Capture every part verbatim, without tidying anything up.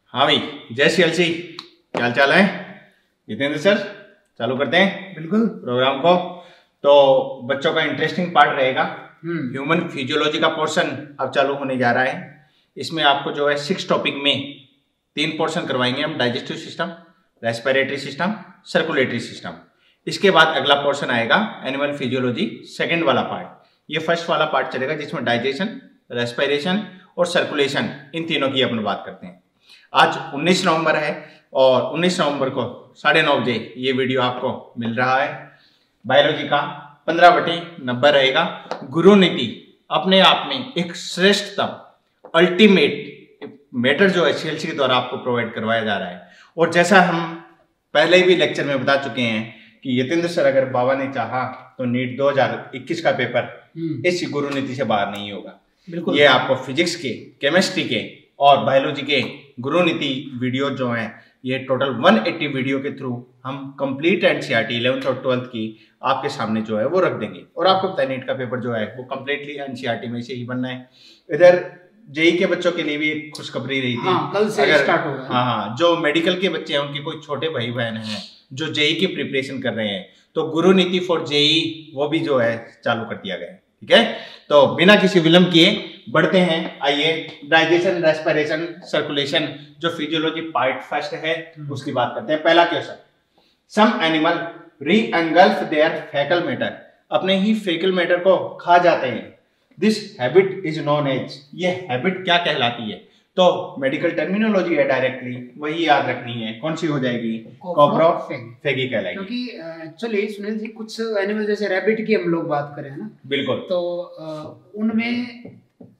हाँ भाई, जय सी एल सी, क्या हाल चाल है जितेंद्र सर? चालू करते हैं बिल्कुल प्रोग्राम को। तो बच्चों का इंटरेस्टिंग पार्ट रहेगा, ह्यूमन फिजियोलॉजी का पोर्शन अब चालू होने जा रहा है। इसमें आपको जो है सिक्स टॉपिक में तीन पोर्शन करवाएंगे हम, digestive system, respiratory system, circulatory system. इसके बाद अगला पोर्शन आएगा एनिमल फिजियोलॉजी, सेकेंड वाला पार्ट। ये फर्स्ट वाला पार्ट चलेगा जिसमें डाइजेशन, रेस्पिरेशन और सर्कुलेशन, इन तीनों की अपन बात करते हैं। आज उन्नीस नवंबर है और उन्नीस नवंबर को साढ़े नौ बजे ये वीडियो आपको मिल रहा है। बायोलॉजी का पंद्रह बटे नब्बे रहेगा। गुरु नीति अपने आप में एक श्रेष्ठतम अल्टीमेट मैटर जो है सीएलसी के द्वारा आपको प्रोवाइड करवाया जा रहा है। और जैसा हम पहले भी लेक्चर में बता चुके हैं कि यतेंद्र सर अगर बाबा ने चाहा तो नीट दो हज़ार इक्कीस का पेपर इस गुरु नीति से बाहर नहीं होगा। बिल्कुल, ये आपको फिजिक्स के, केमिस्ट्री के और बायोलॉजी के गुरु नीति वीडियो जो हैं, ये टोटल एक सौ अस्सी वीडियो के थ्रू हम कंप्लीट एनसीईआरटी इलेवेंथ और ट्वेल्थ की आपके सामने जो है वो रख देंगे। और आपको पता है नीट का पेपर जो है वो कंप्लीटली एनसीईआरटी में से ही बनना है। इधर जेई के बच्चों के लिए भी एक खुशखबरी रही थी। हाँ, कल से स्टार्ट होगा। हाँ हाँ, जो मेडिकल के बच्चे हैं उनके कोई छोटे भाई बहन हैं जो जेई की प्रिपरेशन कर रहे हैं, तो गुरु नीति फॉर जेई वो भी जो है चालू कर दिया गया है। ठीक है, तो बिना किसी विलंब किए बढ़ते हैं। आइए, डाइजेशन, रेस्पिरेशन, सर्कुलेशन जो फिजियोलॉजी पार्ट फर्स्ट है उसकी बात करते हैं। पहला question, some animal reengulf their faecal matter, अपने ही फेकल मैटर को खा जाते हैं। This habit is known as, ये हैबिट क्या कहलाती है? तो मेडिकल टर्मिनोलॉजी है, डायरेक्टली वही याद रखनी है। कौन सी हो जाएगी? कोप्रोफेगी कहलाएगी। क्योंकि एक्चुअली सुनील जी, कुछ एनिमल जैसे रैबिट की हम लोग बात करें ना, बिल्कुल, तो उनमें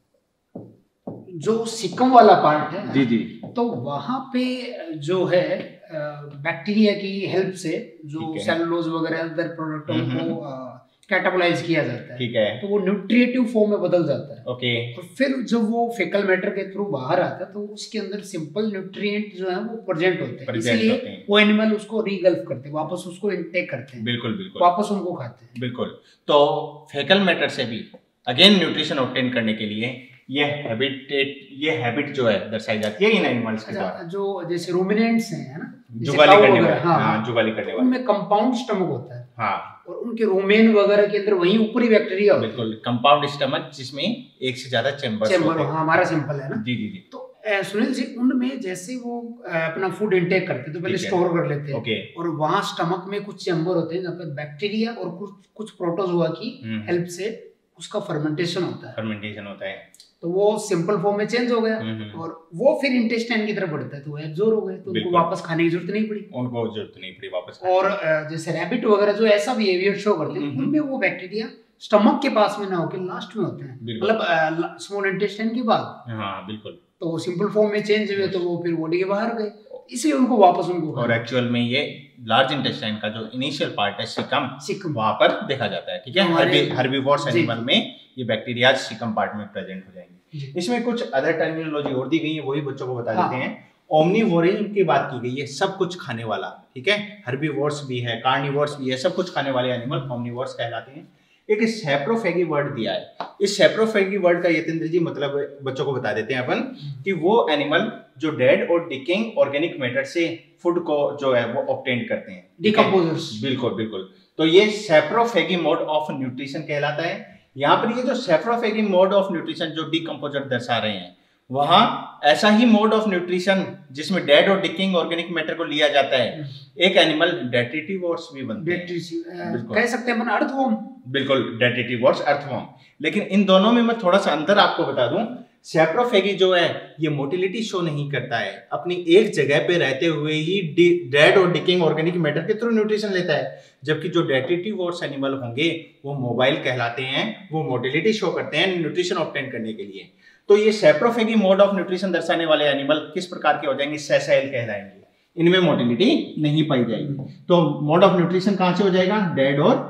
जो सिकम वाला पार्ट है जी जी, तो वहां पे जो है बैक्टीरिया की हेल्प से जो सेलुलोज वगैरह अदर प्रोडक्टों को कैटाबोलाइज किया जाता है। ठीक है, तो वो न्यूट्रिएटिव फॉर्म में बदल जाता है। ओके, और फिर जब वो फेकल मैटर के थ्रू बाहर आता है तो उसके अंदर सिंपल न्यूट्रिएंट जो है वो प्रेजेंट होते हैं, इसलिए वो एनिमल उसको रीगल्फ करते हैं, वापस उसको इनटेक करते हैं। बिल्कुल बिल्कुल, वापस उनको खाते हैं। बिल्कुल, तो फेकल मैटर से भी अगेन न्यूट्रिशन ऑब्टेन करने के लिए ये हैबिटेट ये हैबिट जो है दर्शाई जाती है इन एनिमल्स के द्वारा। जो जैसे रूमिनेंट्स हैं, है ना, जुगाली करने वाले, हाँ, जुगाली करने वाले, उनमें कंपाउंड स्टमक होता है। हाँ, और उनके रोमेन वगैरह के अंदर वही ऊपरी बैक्टीरिया होता है। बिल्कुल, कंपाउंड स्टमक जिसमें एक से ज्यादा चैम्बर्स होते हैं। हाँ, हमारा सिंपल है ना। जी जी जी। तो सुनील जी, उनमें जैसे वो अपना फूड इंटेक करते हैं तो पहले स्टोर कर लेते हैं। ओके, और वहाँ स्टमक में कुछ चैम्बर होते हैं जहाँ पे बैक्टीरिया और कुछ कुछ प्रोटोजोआ की हेल्प से उसका फर्मेंटेशन होता है। फर्मेंटेशन होता है, तो वो सिंपल फॉर्म में चेंज हो गया और वो फिर इंटेस्टाइन की तरफ बढ़ता है, तो वो एब्जॉर्ब हो गए, तो उनको वापस खाने की जरूरत नहीं पड़ी। उनको जरूरत नहीं पड़ी वापस। और जैसे रैबिट वगैरह जो ऐसा बिहेवियर शो करते हैं, उनमें वो बैक्टीरिया स्टमक के पास में ना होकर लास्ट में होते हैं, मतलब स्मॉल इंटेस्टाइन के बाद। हाँ बिल्कुल, तो सिंपल फॉर्म में चेंज हुए तो वो फिर बॉडी के बाहर गए, इसलिए उनको वापस उनको। और एक्चुअल में ये लार्ज इंटेस्टाइन का जो इनिशियल पार्ट है सिकम, सिकम वहां पर देखा जाता है। ठीक है, हर्बीवोरस एनिमल में ये बैक्टीरिया सिकम पार्ट में प्रेजेंट हो जाएंगे। इसमें कुछ अदर टर्मिनोलॉजी और दी गई है, वही बच्चों को बता देते हैं। ओमनीवोरस की बात की गई है, सब कुछ खाने वाला। ठीक है, हर्बीवोरस भी है, कार्निवोरस भी है, सब कुछ खाने वाले एनिमल ओमनीवोरस कहलाते हैं। एक सैप्रोफेगी वर्ड दिया है, इस सैप्रोफेगी वर्ड का यतेंद्र जी मतलब बच्चों को बता देते हैं अपन कि वो एनिमल जो डेड और डिकेइंग ऑर्गेनिक मैटर से फूड को जो है वो ऑब्टेन करते हैं, डिकम्पोजर्स। बिल्कुल बिल्कुल, तो ये सैप्रोफेगी मोड ऑफ न्यूट्रिशन कहलाता है। यहाँ पर ये जो सैप्रोफेगी मोड ऑफ न्यूट्रिशन जो डिकम्पोजर दर्शा रहे हैं, वहां ऐसा ही मोड ऑफ न्यूट्रिशन जिसमें डेड और डिकेइंग ऑर्गेनिक मैटर को लिया जाता है, एक एनिमल डेट्रिटिवोर्स भी बनते हैं, कह सकते हैं अर्थवॉर्म। बिल्कुल, डेट्रिटिवोर्स, अर्थवॉर्म। लेकिन इन दोनों में मैं थोड़ा सा अंतर आपको बता दूं, सैप्रोफेगी जो है ये मोटिलिटी शो नहीं करता है, अपनी एक जगह पे रहते हुए ही डेड और डिकेइंग ऑर्गेनिक मैटर के थ्रू न्यूट्रिशन लेता है। जबकि जो डेट्रिटिवोर्स एनिमल होंगे वो मोबाइल कहलाते हैं, वो मोटिलिटी शो करते हैं न्यूट्रिशन ऑब्टेन करने के लिए। तो ये सैप्रोफेगी मोड ऑफ न्यूट्रिशन दर्शाने वाले एनिमल किस प्रकार के हो जाएंगे? सेसाइल कहलाएंगे, इनमें मोटिलिटी नहीं पाई जाएगी। तो मोड ऑफ न्यूट्रिशन कहां से हो जाएगा? डेड और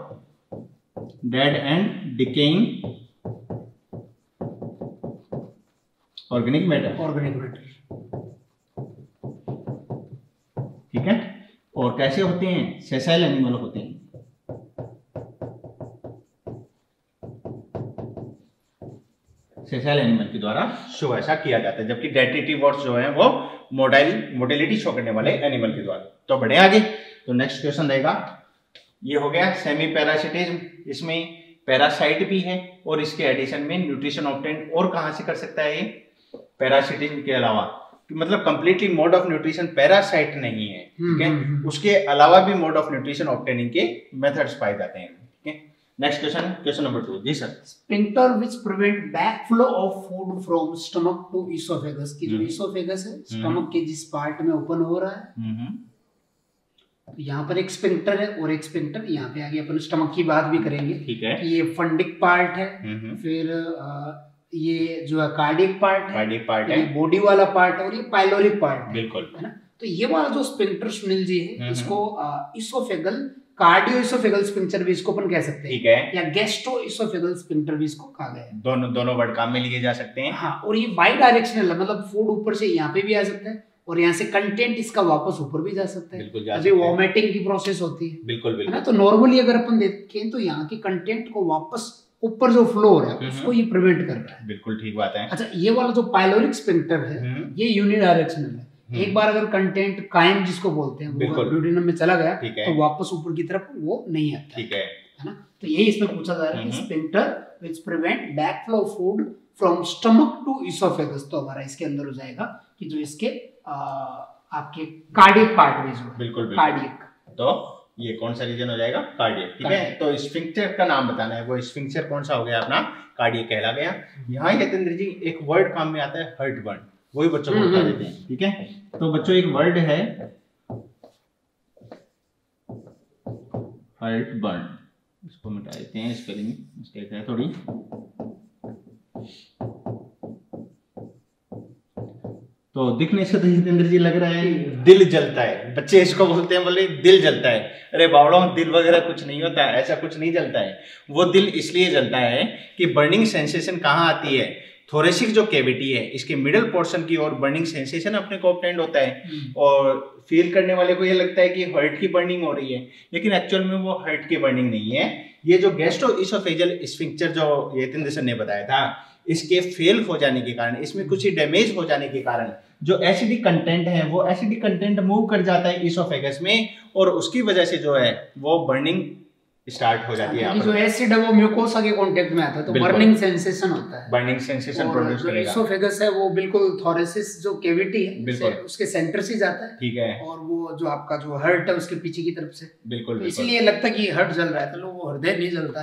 dead and decaying organic matter, organic matter. ठीक है, और कैसे होते हैं? सेसाइल एनिमल होते हैं। सेशल एनिमल के द्वारा शो ऐसा किया जाता है, जबकि डेटिटी वर्ड्स जो है वो मोडाइल मोटिलिटी शो करने वाले एनिमल के द्वारा। तो बढ़े आगे, तो नेक्स्ट क्वेश्चन रहेगा, ये हो गया सेमी पैरासिटिज्म, इसमें पैरासाइट भी है और इसके एडिशन में न्यूट्रिशन ऑब्टेन और कहां से कर सकता है ये पैरासिटिज्म के अलावा, मतलब completely mode of nutrition parasite नहीं है, ठीक है, उसके अलावा भी मोड ऑफ न्यूट्रिशन ऑब्टेनिंग के मेथड्स पाए जाते हैं। Next question, question number two जी sir. Sphincter which prevent backflow of food from stomach to oesophagus, की जो इसोफेगस है स्टमक के जिस पार्ट में ओपन हो रहा है, तो यहाँ पर एक स्फिंक्टर है और एक स्फिंक्टर यहाँ पे आगे अपन स्टमक की बात भी करेंगे, ठीक है, कि ये फंडिक पार्ट है, फिर आ, ये जो है कार्डियक पार्ट है, कार्डियक पार्ट है, बॉडी वाला पार्ट है और ये पाइलोरिक पार्ट है, बिल्कुल, है ना। तो ये वाला जो स्फिंक्टर सुनील जी है, इसको इसोफेगल कार्डियो इसोफेगल स्फिंक्टर भी इसको अपन कह सकते हैं, ठीक है, या गैस्ट्रो इसोफेगल स्फिंक्टर भी इसको कहा गया है। दोनों दोनों वर्ड काम में लिए जा सकते हैं। हाँ, और ये बाई डायरेक्शनल है, मतलब फूड ऊपर से यहाँ पे भी आ सकता है और यहाँ से कंटेंट इसका वापस ऊपर भी जा सकता है, बिल्कुल, अभी वॉमिटिंग की प्रोसेस होती है, बिल्कुल बिल्कुल, है ना। तो नॉर्मली अगर अपन देखें तो यहाँ के कंटेंट को वापस ऊपर जो फ्लो हो रहा है उसको ये प्रिवेंट कर रहा है, बिल्कुल ठीक बात है। अच्छा, ये वाला जो पाइलोरिक स्फिंक्टर है ये यूनिडायरेक्शनल है, एक बार अगर कंटेंट कायम जिसको बोलते हैं वो ड्यूडेनम में चला गया तो वापस ऊपर की तरफ वो नहीं आता, ठीक है, है ना। तो यही इसमें पूछा जा रहा है कि sphincter which prevent backflow of food from stomach to oesophagus, तो हमारा इसके अंदर हो जाएगा कि जो इसके आ, आपके कार्डियक पार्ट में जो है, बिल्कुल कार्डियक, तो ये कौन सा रीजन हो जाएगा, कार्डियक, ठीक है। तो स्फिंक्टर का नाम बताना है, वो स्फिंक्टर कौन सा हो गया अपना, कार्डियक कहला गया। यहाँ यतेंद्र जी एक वर्ड काम में आता है, हर्ट बर्न, वही बच्चों को बता देते हैं, ठीक है। तो बच्चों एक वर्ड है हर्ट बर्न, इसको मिटा देते हैं, स्पेलिंग मिस्टेक है थोड़ी। तो दिखने से तो जितेंद्र जी लग रहा है दिल जलता है, बच्चे इसको बोलते हैं, बोले दिल जलता है। अरे बावड़ों, दिल वगैरह कुछ नहीं होता है, ऐसा कुछ नहीं जलता है। वो दिल इसलिए जलता है कि बर्निंग सेंसेशन कहाँ आती है, थोरेसिक जो कैविटी है इसके मिडल पोर्शन की ओर बर्निंग सेंसेशन अपने को ऑब्टेंड होता है और फील करने वाले को ये लगता है कि हर्ट की बर्निंग हो रही है, लेकिन एक्चुअल में वो हर्ट की बर्निंग नहीं है। ये जो गैस्ट्रो इसोफेजियल स्फिंक्टर जो यतेंद्र सर ने बताया था, इसके फेल हो जाने के कारण, इसमें कुछ ही डैमेज हो जाने के कारण जो एसिडिक कंटेंट है वो एसिडिक कंटेंट मूव कर जाता है इसोफेगस में और उसकी वजह से जो है वो बर्निंग स्टार्ट हो जाती है। जो एसिड है वो म्यूकोसा के कांटेक्ट में आता है तो बर्निंग सेंसेशन होता है, बर्निंग सेंसेशन प्रोड्यूस करेगा। इसोफेगस है वो बिल्कुल थोरेसिस जो कैविटी है उसके सेंटर से जाता है, ठीक है, और वो जो आपका जो हर्ट है उसके पीछे की तरफ से, बिल्कुल, तो इसलिए लगता है कि हर्ट जल रहा है, तो वो हृदय नहीं जलता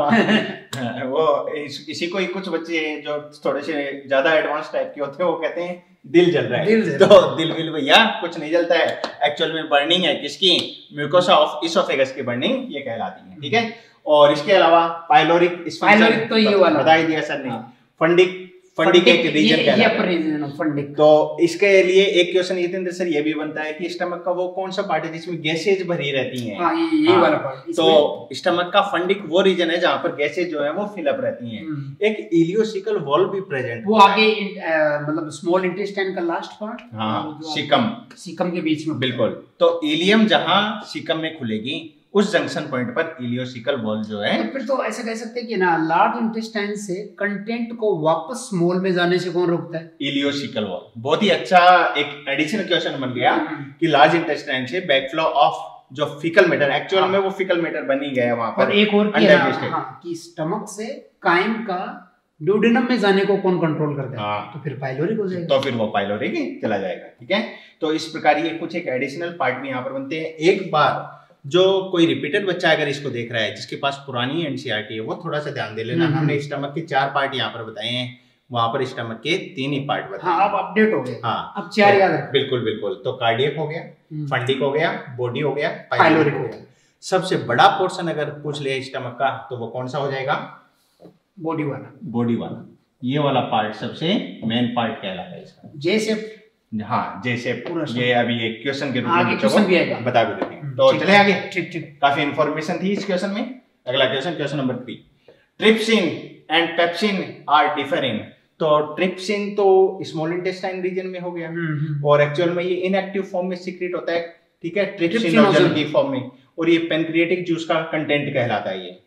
है। वो इस, इसी को ही कुछ बच्चे जो थोड़े से ज्यादा एडवांस टाइप के होते हैं वो कहते हैं दिल जल रहा है, दिल जल तो दिल विल भैया कुछ नहीं जलता है, एक्चुअल में बर्निंग है किसकी, म्यूकोसा ऑफ इसोफेगस की बर्निंग ये कहलाती है, ठीक है। और इसके अलावा पाइलोरिक, पाइलोरिक तो ये वाला बता ही दिया सर ने, फंडिक, फंडिक एक रीजन कहलाता है, फंडिक। तो इसके लिए एक क्वेश्चन यतेंद्र सर ये भी बनता है कि स्टमक का वो कौन सा पार्ट है जिसमें गैसेज भरी रहती हैं, हाँ, ये, ये हाँ, वाला पार्ट। तो स्टमक का फंडिक वो रीजन है जहाँ पर गैसेज जो है वो फिलअप रहती हैं। एक इलियोसिकल वॉल भी प्रेजेंट, वो आगे मतलब स्मॉल इंटेस्टाइन का लास्ट पार्ट, हाँ, सीकम, सीकम के बीच में, बिल्कुल। तो इलियम जहाँ सीकम में खुलेगी उस जंक्शन पॉइंट पर इलियोसिकल वॉल जो है, तो फिर तो ऐसा कह सकते हैं कि ना लार्ज इंटेस्टाइन से कंटेंट को वापस स्मॉल में जाने से कौन रोकता है, इलियोसिकल वॉल। बहुत ही अच्छा एक एडिशनल क्वेश्चन बन गया कि लार्ज इंटेस्टाइन से बैकफ्लो ऑफ जो फीकल मैटर, एक्चुअल में वो फीकल मैटर बन ही गया वहां पर। और एक और हाँ, कि स्टमक से काइम का ड्यूडेनम में जाने को कौन कंट्रोल करता है, हाँ, तो फिर पाइलोरिक हो जाएगा, तो फिर वो पाइलोरिक ही चला जाएगा, ठीक है। तो इस प्रकार ये कुछ एक एडिशनल पार्ट भी यहाँ पर बनते हैं। एक बार जो कोई रिपीटेड बच्चा अगर इसको देख रहा है जिसके पास पुरानी एनसीईआरटी है वो थोड़ा सा ध्यान दे लेना, हमने स्टमक के चार पार्ट यहाँ पर बताए हैं, वहां पर स्टमक के तीन ही पार्ट बताए। हाँ, अब अपडेट हो गए, हाँ, अब चार याद है, बिल्कुल बिल्कुल। तो कार्डियक हो गया, फंडिक हो गया, बॉडी हो गया, पाइलोरिक हो गया। सबसे बड़ा पोर्शन अगर पूछ ले स्टमक का तो वो कौन सा हो जाएगा, बॉडी वाला, बॉडी वाला। ये वाला पार्ट सबसे मेन पार्ट कहलाता है इसका, जैसे हाँ जैसे ये अभी एक क्वेश्चन के रूप में क्वेश्चन भी आएगा, बता भी देते हैं। तो चले आगे, ठीक ठीक, काफी इंफॉर्मेशन थी इस क्वेश्चन में। अगला question, question number three, trypsin and pepsin are differing. तो ट्रिप्सिन तो स्मॉल इंटेस्टाइन रीजन में हो गया और एक्चुअल में ये इनएक्टिव फॉर्म में सीक्रेट होता है, ठीक है, ट्रिप्सिनोजन की फॉर्म में, और ये पेनक्रिएटिक जूस का कंटेंट कहलाता है ये।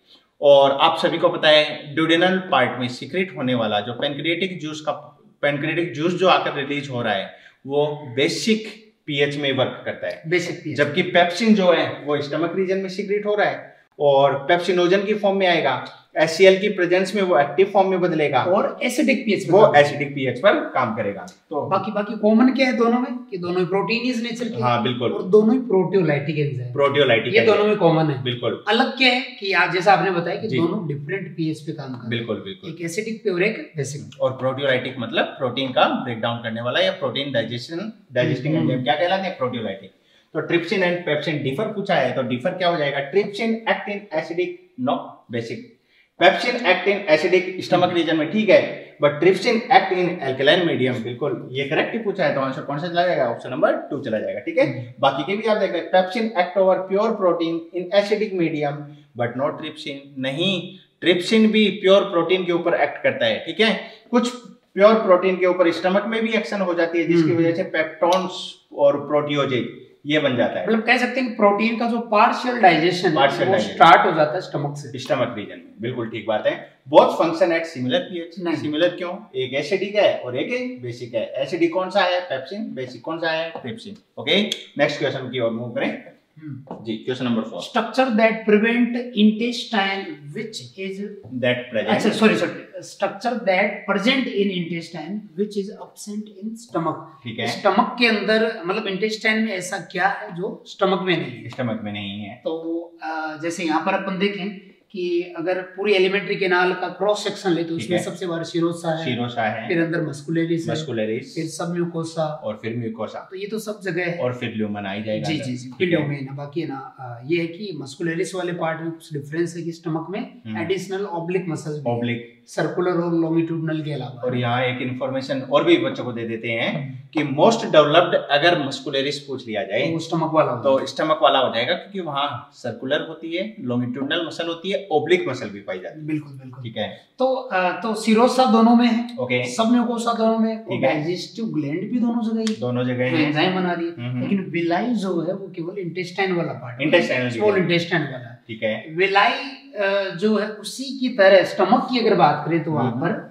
और आप सभी को पता है ड्यूडेनल पार्ट में सीक्रेट होने वाला जो पेनक्रिएटिक जूस का पेनक्रिएटिक जूस जो आकर रिलीज हो रहा है वो बेसिक पीएच में वर्क करता है, बेसिक पीएच। जबकि पेप्सिन जो है वो स्टमक रीजन में सीक्रेट हो रहा है और पेप्सिनोजन की फॉर्म में आएगा, एचसीएल की प्रेजेंस में वो एक्टिव फॉर्म में बदलेगा और एसिडिक पीएच वो एसिडिक पीएच पर काम करेगा। तो बाकी बाकी कॉमन क्या है दोनों में कि दोनों ही प्रोटीनियस नेचर के। हाँ बिल्कुल, और दोनों ही प्रोटियोलाइटिक एंजाइम, प्रोटियोलाइटिक ये दोनों में कॉमन है। बिल्कुल। अलग क्या है कि आज जैसा आपने बताया कि दोनों डिफरेंट पीएच पे काम करते हैं। बिल्कुल बिल्कुल, एक एसिडिक पे और एक बेसिक। और प्रोटियोलाइटिक मतलब प्रोटीन का ब्रेक डाउन करने वाला या प्रोटीन डाइजेशन डाइजेस्टिंग एंजाइम क्या कहलाते हैं, प्रोटियोलाइटिक। तो ट्रिप्सिन एंड पेप्सिन डिफर पूछा है तो डिफर क्या हो जाएगा, trypsin act in acidic no basic, pepsin act in acidic stomach region में, ठीक है, but trypsin act in alkaline medium. बिल्कुल ये करेक्ट ही पूछा है तो आंसर कौन सा चला जाएगा, ऑप्शन नंबर टू चला जाएगा, ठीक है। बाकी के भी आप देख रहे हैं, pepsin act over pure protein in acidic medium but not trypsin, नहीं ट्रिप्सिन भी प्योर प्रोटीन के ऊपर एक्ट करता है, ठीक है। कुछ प्योर प्रोटीन के ऊपर स्टमक में भी एक्शन हो जाती है जिसकी वजह से पेप्टोन्स और प्रोटियोजेज ये बन जाता है। मतलब कह सकते हैं कि प्रोटीन का जो पार्शियल डाइजेशन पार्शियल वो स्टार्ट हो जाता है स्टमक से, स्टमक रीजन में। बिल्कुल ठीक बात है। Both function at similar pH, similar क्यों, एक एसिडिक है और एक बेसिक है। एसिडिक कौन सा है, पेप्सिन, बेसिक कौन सा है, ट्रिप्सिन। ओके, नेक्स्ट क्वेश्चन की ओर मूव करें जी। Question number four, structure that prevent intestine which is that present, अच्छा sorry sorry structure that present in intestine which is absent in stomach. ठीक है, स्टमक के अंदर मतलब इंटेस्टाइन में ऐसा क्या है जो स्टमक में नहीं है, स्टमक में नहीं है। तो जैसे यहाँ पर अपन देखें कि अगर पूरी एलिमेंट्री कैनाल का क्रॉस सेक्शन ले तो उसमें सबसे बाहर शिरोसा है, शिरोसा है, फिर अंदर मस्कुलरिस है, मस्कुलरिस, फिर सब म्यूकोसा और फिर म्यूकोसा, तो ये तो सब जगह है। और फिर ल्यूमन आ जाएगा। जी जी जी, फिर ल्यूमन है। बाकी है ना ये है कि मस्कुलरिस वाले पार्ट में कुछ डिफरेंस है कि स्टमक में additional oblique muscles, oblique circular और लॉन्गिट्यूडनल के अलावा। और यहाँ एक इन्फॉर्मेशन और भी बच्चों को दे देते हैं कि मोस्ट डेवलप्ड अगर मस्कुलरिस पूछ लिया जाए तो स्टमक वाला तो स्टमक वाला हो जाएगा, क्योंकि वहाँ सर्कुलर होती है, लॉन्गिट्यूडनल मसल होती है, ऑब्लिक मसल भी पाई जाती है। बिल्कुल बिल्कुल, ठीक है। तो तो सिरोसा दोनों में है, ओके, सब म्यूकोसा दोनों में, डाइजेस्टिव ग्लैंड भी दोनों जगह ही, दोनों जगह है, एंजाइम बना रही है। लेकिन विलाई जो है वो केवल इंटेस्टाइन वाला पार्ट, इंटेस्टाइन स्मॉल इंटेस्टाइन वाला। ठीक है, विलाई जो है उसी की तरह स्टमक की अगर बात करें तो वहां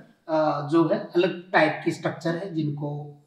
पर जो है अलग टाइप की स्ट्रक्चर है जिनको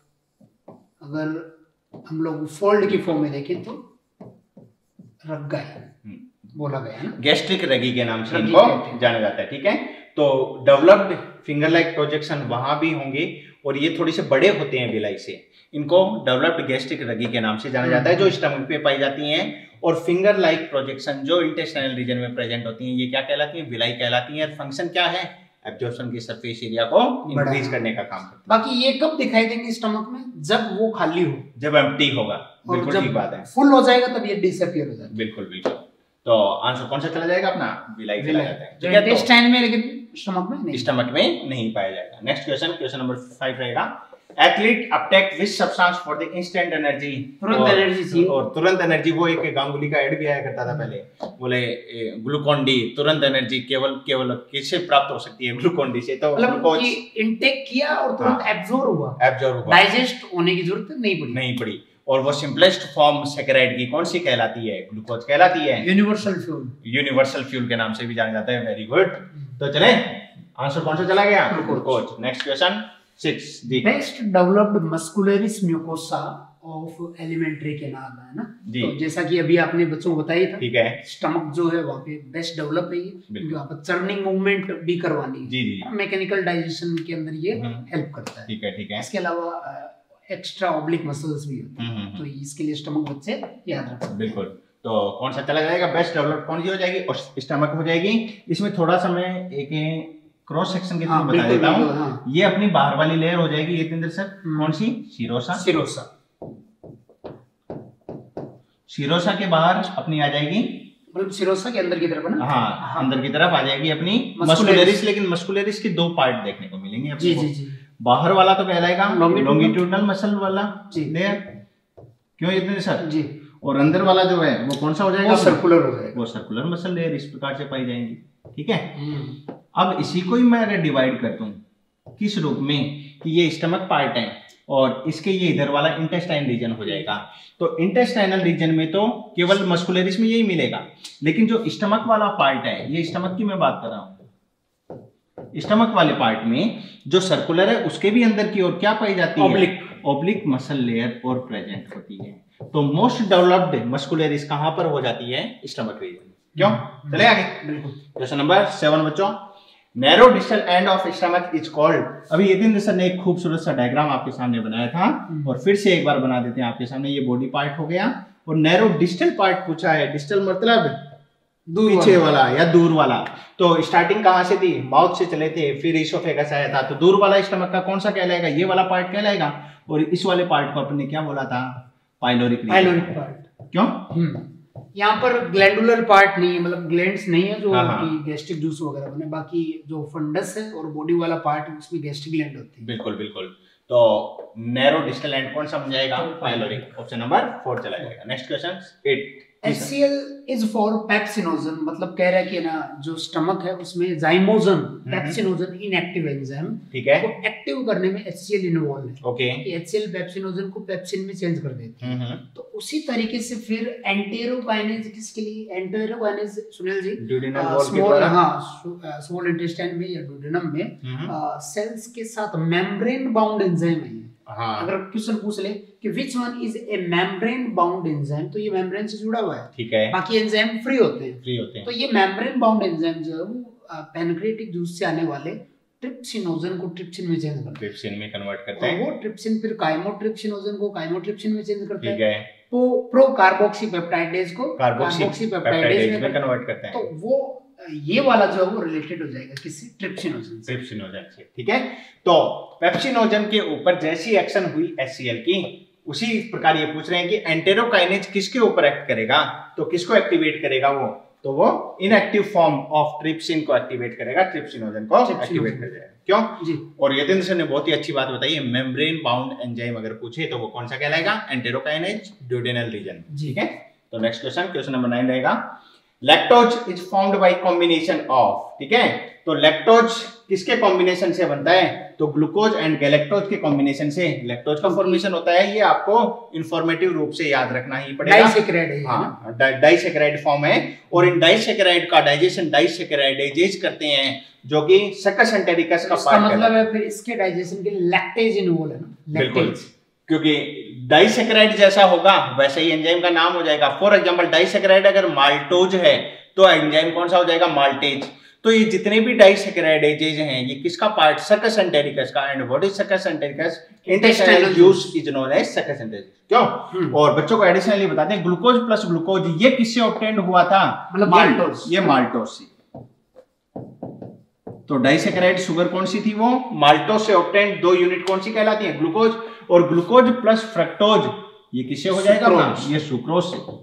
अगर हम लोग फोल्ड की फॉर्म में देखें तो रग्गा बोला गया है ना, गैस्ट्रिक रगी के नाम से इनको जाना जाता है। ठीक है, तो डेवलप्ड फिंगर लाइक प्रोजेक्शन वहां भी होंगे और ये थोड़ी से बड़े होते हैं विलाई से, इनको डेवलप्ड गैस्ट्रिक रगी के नाम से जाना जाता है, जो स्टमक पे पाई जाती हैं। और फिंगर लाइक प्रोजेक्शन जो इंटेस्टाइनल रीजन में प्रेजेंट होती हैं, ये क्या कहलाती हैं, विलाई कहलाती हैं। फंक्शन क्या है, एब्जॉर्प्शन की सरफेस एरिया को इंक्रीज करने का काम करती है। बाकी ये कब दिखाई देंगे स्टमक में, जब वो खाली हो, जब एम्प्टी होगा। बिल्कुल ठीक बात है। फुल हो जाएगा तब ये डिसअपीयर हो जाएगा। बिल्कुल बिल्कुल, तो आंसर कौन सा चला जाएगा अपना, विलाई चला जाता है। ठीक है, इंटेस्टाइन में, लेकिन स्टमक में नहीं, स्टमक में नहीं पाया जाएगा। Next question, question number five रहेगा, athlete uptake which substance for the instant energy, तुरंत एनर्जी चाहिए और तुरंत एनर्जी। वो एक गांगुली का एड भी आया करता था पहले, बोले ग्लूकोन डी, तुरंत एनर्जी केवल केवल किससे प्राप्त हो सकती है, ग्लूकोन डी से। तो मतलब कि इनटेक किया और तुरंत एब्जॉर्ब हुआ, एब्जॉर्ब हुआ, डाइजेस्ट होने की जरूरत नहीं पड़ी नहीं पड़ी। और वो सिंपलेस्ट फॉर्म सैकराइड की कौन सी कहलाती है, ग्लूकोज कहलाती है। यूनिवर्सल फ्यूल, यूनिवर्सल फ्यूल के नाम से भी जाना जाता है। वेरी गुड, तो चले आंसर कौन सा चला गया, glucose. Next question six, the best developed muscularis mucosa of alimentary canal, है ना। तो जैसा कि अभी आपने बच्चों को बताया था, ठीक है, स्टमक जो है वहाँ पे बेस्ट डेवलप है, क्योंकि वहाँ पर चर्निंग मूवमेंट भी करवानी है, जी जी, मैकेनिकल डाइजेशन के अंदर ये हेल्प करता है। ठीक है ठीक है, इसके अलावा एक्स्ट्रा ऑब्लिक मसल्स भी होते हैं, तो इसके लिए स्टमक बच्चे याद रख सकते हैं। बिल्कुल, तो कौन सा चला जाएगा, बेस्ट डेवलप कौन सी हो जाएगी, और स्टमक हो जाएगी। इसमें थोड़ा सा मैं एक क्रॉस सेक्शन के थ्रू हाँ, बता देता हूँ। हाँ। ये अपनी बाहर वाली लेयर हो जाएगी यतेंद्र सर, कौन सी, शिरोसा। शिरोसा शिरोसा के बाहर अपनी आ जाएगी, मतलब शिरोसा के अंदर की तरफ ना, हाँ, हाँ अंदर की तरफ आ जाएगी अपनी मस्कुलरिस। लेकिन मस्कुलरिस के दो पार्ट देखने को मिलेंगे अपने जी को। जी जी, बाहर वाला तो कहलाएगा लॉन्गिट्यूडनल मसल वाला लेयर, क्यों यतेंद्र सर जी, और अंदर वाला जो है वो कौन सा हो जाएगा, वो सर्कुलर हो जाएगा, वो सर्कुलर मसल लेयर इस प्रकार से पाई जाएंगी। ठीक है, अब इसी को ही मैं अगर डिवाइड करता हूँ किस रूप में, कि ये स्टमक पार्ट है, और इसके ये इधर वाला इंटेस्टाइन रीजन हो जाएगा। तो इंटेस्टाइनल रीजन में तो केवल मस्कुलरिस में यही मिलेगा, लेकिन जो स्टमक वाला पार्ट है, ये स्टमक की मैं बात कर रहा हूं, स्टमक वाले पार्ट में जो सर्कुलर है उसके भी अंदर की ओर क्या पाई जाती है, ओब्लिक ओब्लिक मसल लेयर और प्रेजेंट होती है। तो मोस्ट डेवलप्ड मस्कुलरिस कहां पर हो जाती है, स्टमक रीजन। क्यों, चले आगे। बिल्कुल। क्वेश्चन नंबर सेवन बच्चों, narrow distal end of stomach is called. अभी यतीन्द्र सर ने एक खूबसूरत सा डायग्राम आपके सामने बनाया था, और फिर से एक बार बना देते हैं आपके सामने। ये बॉडी पार्ट हो गया, और नैरो डिस्टल पार्ट पूछा है। डिस्टल मतलब दूर पीछे वाला।, वाला या दूर वाला। तो स्टार्टिंग कहां से थी, माउथ से चले थे, फिर इसोफेगस आया था। तो दूर वाला स्टमक का कौन सा कहलाएगा, ये वाला पार्ट कहलाएगा। और इस वाले पार्ट को अपने क्या बोला था, पाइलोरिक पाइलोरिक पार्ट। क्यों, यहाँ पर ग्लैंडुलर पार्ट नहीं है, मतलब ग्लैंड्स नहीं है जो कि गैस्ट्रिक जूस वगैरह बने। बाकी जो फंडस है और बॉडी वाला पार्ट है उसमें गैस्ट्रिक ग्लैंड होती है। बिल्कुल बिल्कुल। तो नैरो डिस्टल एंड कौन सा बन जाएगा, पाइलोरिक। ऑप्शन नंबर फोर चला जाएगा। Next question eight, H C L is for pepsinogen, मतलब कह रहा है कि ना जो स्टमक है उसमें जाइमोजन, पेप्सिनोजन इनएक्टिव एंजाइम, ठीक है, को एक्टिव करने में एच सी एल इन्वॉल्व है। Okay, H C L pepsinogen को पेप्सिन में चेंज कर देती है। तो उसी तरीके से फिर एंटेरोकाइनेज किसके लिए, एंटेरोकाइनेज सुनील जी स्मॉल, हाँ स्मॉल इंटेस्टाइन में या डुओडेनम में सेल्स के साथ मेम्ब्रेन बाउंड एंजाइम है। हाँ। अगर क्वेश्चन पूछ ले कि which one is a membrane bound enzyme, तो ये मेम्ब्रेन से जुड़ा हुआ है, ठीक है। बाकी एंजाइम फ्री होते हैं, फ्री होते हैं। तो ये मेम्ब्रेन बाउंड एंजाइम जो है वो पैनक्रियाटिक जूस से आने वाले ट्रिप्सिनोजन को ट्रिप्सिन में चेंज करते हैं, ट्रिप्सिन में कन्वर्ट करते हैं। वो ट्रिप्सिन फिर काइमोट्रिप्सिनोजन को काइमोट्रिप्सिन में चेंज करते हैं, ठीक है। वो प्रो कार्बोक्सी पेप्टाइडेज को कार्बोक्सी पेप्टाइडेज में कन्वर्ट करते हैं। तो वो ये वाला जो है वो रिलेटेड हो जाएगा किससे, ट्रिप्सिनोजन से। ट्रिप्सिनोजन से, ठीक है। तो पेप्सिनोजन के ऊपर जैसी एक्शन हुई एच सी एल की, उसी प्रकार ये पूछ रहे हैं कि एंटेरोकाइनेज किसके ऊपर एक्ट करेगा, तो किसको एक्टिवेट करेगा वो, तो वो इनएक्टिव फॉर्म ऑफ ट्रिप्सिन को एक्टिवेट करेगा, ट्रिप्सिनोजन को एक्टिवेट कर जाएगा। क्यों जी। और यतीन्द्र सर ने बहुत ही अच्छी बात बताई है, मेम्ब्रेन बाउंड एंजाइम अगर पूछे तो वो कौन सा कहलाएगा, एंटेरोकाइनेज ड्यूडेनल रीजन, ठीक है। तो next question, question number nine रहेगा, lactose is formed by combination of, ठीक है। तो लैक्टोज किसके कॉम्बिनेशन से बनता है, तो ग्लूकोज एंड गैलेक्टोज के कॉम्बिनेशन से लैक्टोज का फॉर्मेशन होता है। ये आपको इंफॉर्मेटिव रूप से याद रखना ही पड़ेगा, डाइसैकेराइड है, हाँ डाइसैकेराइड फॉर्म है। और इन डाइसैकेराइड का डाइजेशन डाइसैकेराइडेज करते हैं, जो कि सकस एंटेरिकस का पार्ट है। मतलब है फिर इसके डाइजेशन के लिए लैक्टेज इन्वॉल्व है ना, बिल्कुल, क्योंकि डाइसैकेराइड जैसा होगा वैसे ही एंजाइम का नाम हो जाएगा। फॉर एग्जांपल डाइसैकेराइड अगर माल्टोज है तो एंजाइम कौन सा हो जाएगा, माल्टेज। तो ये जितने भी डाइसैकेराइडेजेज हैं ये किसका पार्ट, सकस एंटेरिकस का। And what is succus entericus, intestinal juice is known as succus entericus. क्यों, और बच्चों को एडिशनली बताते हैं ग्लूकोज प्लस ग्लूकोज ये किससे ऑब्टेन्ड हुआ था, मतलब माल्टोज, ये माल्टोज से। तो डाइसैकेराइड शुगर कौन सी थी, वो माल्टोज से ऑब्टेन्ड। दो यूनिट कौन सी कहलाती है, ग्लूकोज, और ग्लूकोज प्लस फ्रक्टोज ये किससे हो जाएगा, ये सुक्रोज से।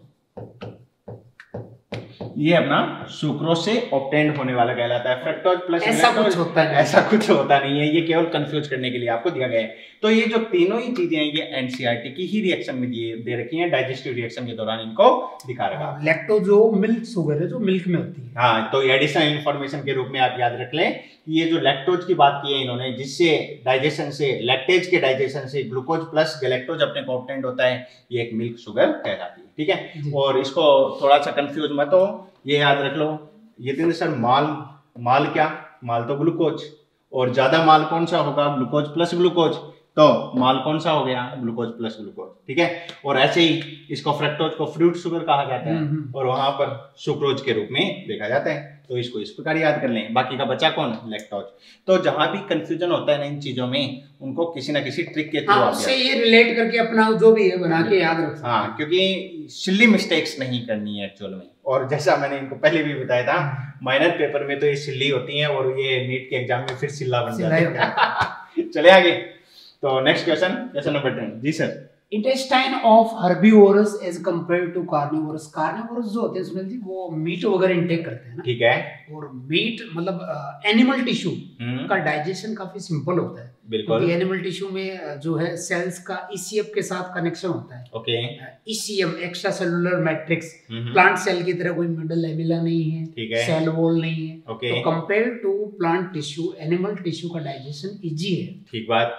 ये अपना सुक्रोज से ऑब्टेन्ड होने वाला कहलाता है। फ्रक्टोज प्लस ऐसा कुछ होता नहीं, ऐसा कुछ होता नहीं है, ये केवल कंफ्यूज करने के लिए आपको दिया गया है। तो ये जो तीनों ही चीजें हैं ये एनसीईआरटी की ही रिएक्शन में दिए दे रखी हैं, डाइजेस्टिव रिएक्शन के दौरान इनको दिखा रखा है। लैक्टोज जो मिल्क शुगर है जो मिल्क में होती है, हाँ, तो एडिशनल इंफॉर्मेशन के रूप में आप याद रख लें, ये जो लैक्टोज की बात की है इन्होंने, जिससे डाइजेशन से, लैक्टेज के डाइजेशन से ग्लूकोज प्लस गैलेक्टोज अपने को ऑब्टेन्ड होता है, ये एक मिल्क शुगर कहलाती है, ठीक है। और इसको थोड़ा सा कंफ्यूज मत हो, ये याद रख लो, यतीन्द्र सर माल, माल क्या, माल तो ग्लूकोज, और ज्यादा माल कौन सा होगा, ग्लूकोज प्लस ग्लूकोज। तो माल कौन सा हो गया, ग्लूकोज प्लस ग्लूकोज, ठीक है। और ऐसे ही इसको फ्रक्टोज को फ्रूट शुगर कहा जाता है, और वहां पर सुक्रोज के रूप में देखा जाता है। तो इसको इस प्रकार याद कर लें। बाकी का बचा कौन, लैक्टोज। तो जहां भी कंफ्यूजन होता है ना इन चीजों में, उनको किसी ना किसी ट्रिक के थ्रू हाँ, उससे ये रिलेट करके अपना जो भी है बना के याद रखो। हाँ, क्योंकि सिली मिस्टेक्स नहीं करनी है एक्चुअल में। और जैसा मैंने इनको पहले भी बताया था, माइनर पेपर में तो ये सिल्ली होती है और ये नीट के एग्जाम में फिर सिल्ला बन जाता है। चले आगे। तो next question, question number ten. जी sir. Intestine of herbivorous as compare to carnivorous. Carnivorous जो होते हैं सुनील जी, वो मीट वगैरह इंटेक करते हैं ना, ठीक है। और मीट मतलब एनिमल टिश्यू का डाइजेशन काफी सिंपल होता है, बिल्कुल। एनिमल टिश्यू में जो है सेल्स का ईसीएफ के साथ कनेक्शन होता है। Okay. ECM extracellular matrix, plant cell की तरह कोई मिडल लेमिला नहीं है, ठीक है। सेल वॉल नहीं है। ओके। तो compare to plant tissue, animal tissue का डाइजेशन इजी है। ठीक बात।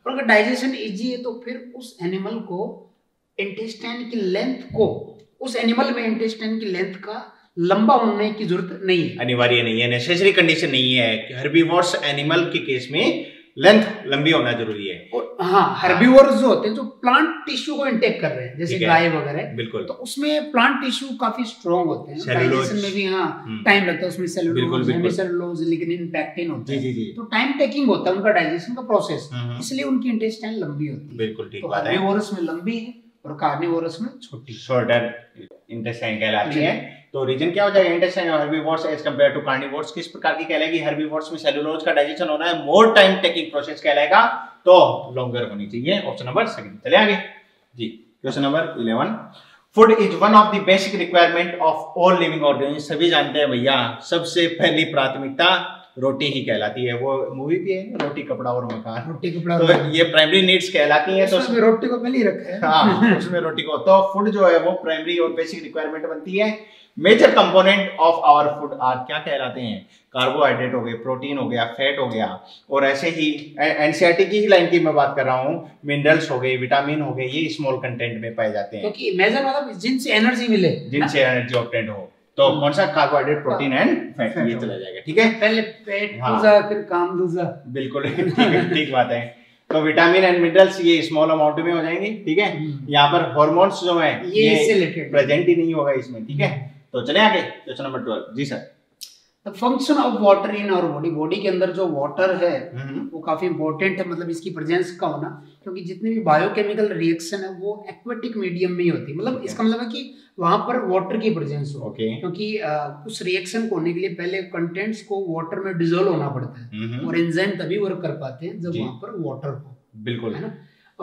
और अगर डाइजेशन इजी है तो फिर उस एनिमल को इंटेस्टाइन की लेंथ को उस एनिमल में इंटेस्टाइन की लेंथ का लंबा होने की जरूरत नहीं है, अनिवार्य नहीं है, नेसेसरी कंडीशन नहीं है कि हर्बीवोर्स एनिमल के केस में लेंथ लंबी होना जरूरी है। और हाँ, हर्बीवोर्स जो होते हैं जो प्लांट टिश्यू को इंटेक कर रहे हैं जैसे गाय वगैरह, बिल्कुल, तो उसमें प्लांट टिश्यू काफी स्ट्रॉन्ग होते हैं, डाइजेशन में भी हाँ टाइम लगता है, उसमें सेलुलोज, हेमिसेलुलोज, लिग्निन, पैक्टिन होते हैं, तो टाइम टेकिंग होता है उनका डाइजेशन का प्रोसेस, इसलिए उनकी इंटेस्टाइन लंबी होती है। बिल्कुल ठीक बात है। हर्बीवोरस में लंबी है और कार्निवोरस में छोटी, शॉर्टर इंटेस्टाइन कहलाती है। तो रीजन क्या हो जाएगा इंटेस्टाइन और herbivores as compare to carnivores, किस प्रकार की कहलाएगी? हर्बीवोर्स में सेलुलोज का डाइजेशन होना है, मोर टाइम टेकिंग प्रोसेस कहलाएगा, तो लॉन्गर होनी चाहिए। Option number second. चले आगे जी, question number eleven. Food is one of the basic requirement of all living organism. सभी जानते हैं भैया, सबसे पहली प्राथमिकता रोटी ही कहलाती है। वो मूवी भी है, रोटी कपड़ा और मकान, रोटी कपड़ा, तो ये प्राइमरी नीड्स कहलाती हैं। तो उसमें रोटी को पहले ही रखा है, हाँ उसमें रोटी को, तो फूड जो है वो प्राइमरी और बेसिक रिक्वायरमेंट बनती है। Major component of our food are क्या कहलाते हैं? कार्बोहाइड्रेट हो गए, प्रोटीन हो गया, फैट हो गया, और ऐसे ही एनसीईआरटी की ही लाइन की मैं बात कर रहा हूँ, मिनरल्स हो गए, विटामिन हो गए, ये स्मॉल कंटेंट में पाए जाते हैं, क्योंकि मेजर मतलब जिनसे एनर्जी मिले, जिनसे एनर्जी ऑब्टेन हो। तो कौन सा? कार्बोहाइड्रेट, प्रोटीन एंड फैट, ये चला जाएगा। ठीक है, पहले पेट दूजा फिर काम दूजा, बिल्कुल ठीक है, ठीक बात है। तो विटामिन एंड मिनरल्स ये स्मॉल अमाउंट में हो जाएंगे। ठीक है, यहाँ पर हार्मोन्स जो है ये इससे प्रेजेंट ही नहीं होगा इसमें। ठीक है, तो चले आगे क्वेश्चन नंबर ट्वेल्व। जी sir. The function of water in our body, body के अंदर जो वाटर है वो काफी इंपॉर्टेंट है, मतलब इसकी प्रेजेंस का होना, क्योंकि जितनी भी बायोकेमिकल रिएक्शन है वो एक्वेटिक मीडियम में ही होती है, मतलब okay. इसका मतलब है कि वहां पर वाटर की प्रेजेंस हो, okay. क्योंकि आ, उस रिएक्शन को होने के लिए पहले कंटेंट्स को वाटर में डिसॉल्व होना पड़ता है, और एंजाइम तभी वर्क कर पाते हैं जब वहां पर वाटर हो, बिल्कुल है ना।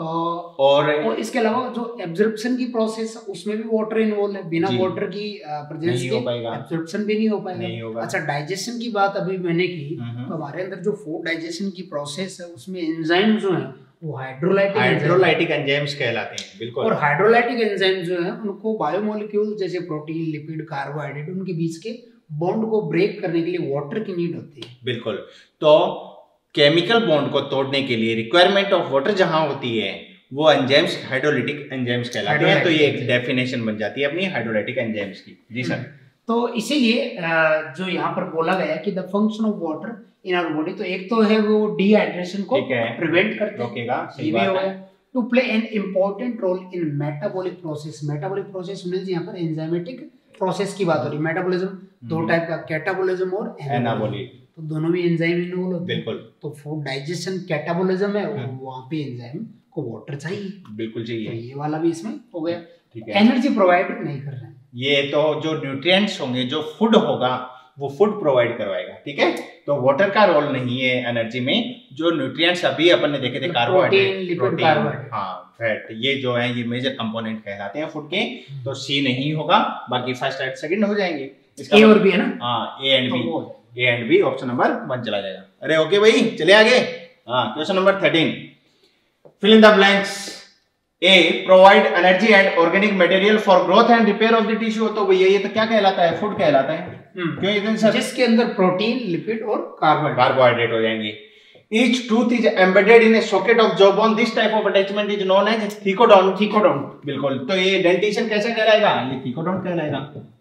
और और इसके अलावा जो एब्जॉर्प्शन की प्रोसेस है उसमें भी वाटर इन्वॉल्व है, बिना वाटर की प्रेजेंस के एब्जॉर्प्शन भी नहीं हो पाएगा। अच्छा, डाइजेशन की बात अभी मैंने की, तो हमारे अंदर जो फूड डाइजेशन की प्रोसेस है उसमें एंजाइम जो है वो हाइड्रोलाइटिक हाइड्रोलाइटिक एंजाइम्स कहलाते हैं, बिल्कुल। और हाइड्रोलाइटिक एंजाइम जो है उनको बायोमोलिक्यूल जैसे प्रोटीन, लिपिड, कार्बोहाइड्रेट, उनके बीच के बॉन्ड को ब्रेक करने के लिए वाटर की नीड होती है, बिल्कुल। तो केमिकल बॉन्ड को तोड़ने के लिए रिक्वायरमेंट ऑफ वाटर जहां होती है वो एंजाइम्स हाइड्रोलाइटिक एंजाइम्स कहलाते हैं। तो ये एक डेफिनेशन बन जाती है अपनी हाइड्रोलाइटिक एंजाइम्स की। जी सर। तो इसीलिए जो यहाँ पर बोला गया कि the function of water in our body, तो एक तो है वो डिहाइड्रेशन को प्रिवेंट करते रोकेगा, सही बात है। To play an important role in metabolic process, metabolic process means यहाँ पर एंजाइमेटिक प्रोसेस की बात हो रही है। मेटाबॉलिज्म दो टाइप का, कैटाबॉलिज्म और एनाबॉलिक, तो दोनों में एंजाइम इन्वॉल्व होते हैं, बिल्कुल। तो फूड डाइजेशन कैटाबॉलिज्म है, वहां पे एंजाइम को वाटर चाहिए, बिल्कुल चाहिए, तो ये वाला भी इसमें हो गया। ठीक है, एनर्जी प्रोवाइड नहीं कर रहे हैं, ये तो जो न्यूट्रिएंट्स होंगे, जो फूड होगा वो फूड प्रोवाइड करवाएगा। ठीक है, तो वाटर का रोल नहीं है एनर्जी में। जो न्यूट्रिएंट्स अभी अपन ने देखे थे, कार्बोहाइड्रेट, प्रोटीन, हाँ फैट, ये जो है ये मेजर कंपोनेंट कहलाते हैं फूड के। तो सी नहीं होगा, बाकी फर्स्ट एंड सेकंड हो जाएंगे। ए और बी है ना, हाँ A and B, A and B option number one चला जाएगा। अरे ओके भाई, चले आगे। हाँ, question number thirteen, fill in the blanks. A provide energy and organic material for growth and repair of the tissue. तो भैया ये तो क्या कहलाता है? फूड कहलाता है। क्यों? इतने सर जिसके अंदर प्रोटीन, लिपिड और कार्बोहाइड्रेट कार्बोहाइड्रेट हो जाएंगे। Each tooth is embedded in a socket of jawbone. This type of attachment is known as thecodont. Thecodont, बिल्कुल। तो ये डेंटिशन कैसे कहलाएगा? ये थीकोडोंट कहलाएगा।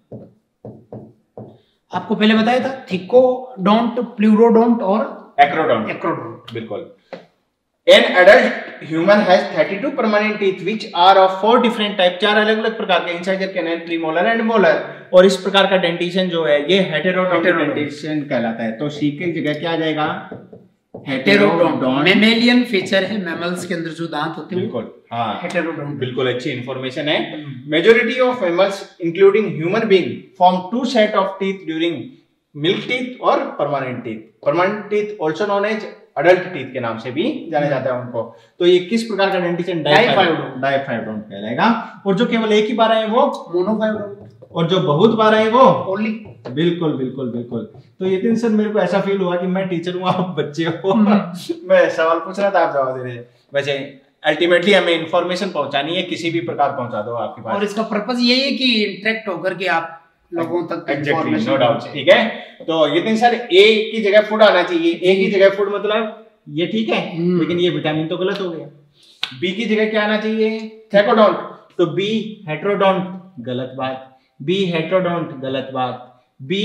आपको पहले बताया था थीकोडोंट, प्लूरोडोंट और एक्रोडोंट। एक्रोडोंट, बिल्कुल। An adult human has thirty-two permanent teeth which are of four different type, चार अलग अलग प्रकार के, incisor, canine, premolar and molar. और इस प्रकार का डेंटिशन जो है ये हेटेरोडोंट डेंटिशन कहलाता है। तो सी की जगह क्या आ जाएगा? हेटेरोडोंट। मैमेलियन फीचर है, मैमल्स के अंदर जो दांत होते हैं, बिल्कुल। हाँ, हेटेरोडोंट, बिल्कुल अच्छी इंफॉर्मेशन है। Majority of mammals including human being form two set of teeth during milk teeth और permanent teeth. Permanent teeth also known as adult teeth के नाम से भी जाना जाता है उनको। तो ये किस प्रकार का डेंटिशन? डाइफाइडोंट, डाइफाइडोंट कहलाएगा। और जो केवल एक ही बार आए वो मोनोफाइडोंट, और जो बहुत बार आए वो पॉली। बिल्कुल बिल्कुल बिल्कुल। तो ये दिन सर मेरे को ऐसा फील हुआ कि मैं टीचर हूँ, आप बच्चे हो। मैं सवाल पूछ रहा था, आप जवाब दे रहे। वैसे अल्टीमेटली हमें इंफॉर्मेशन पहुंचानी है, किसी भी प्रकार पहुंचा दो आपके पास। और इसका पर्पस यही है कि इंटरेक्ट होकर के आप लोगों तक इंफॉर्मेशन, नो डाउट। ठीक है, तो ये दिन सर ए की जगह फूड आना चाहिए। ए की जगह फूड मतलब ये ठीक है, लेकिन ये विटामिन तो गलत हो गया। बी की जगह क्या आना चाहिए? थैकोडोंट। तो बी हेट्रोडोंट, गलत बात। बी हेट्रोडोंट, गलत बात। बी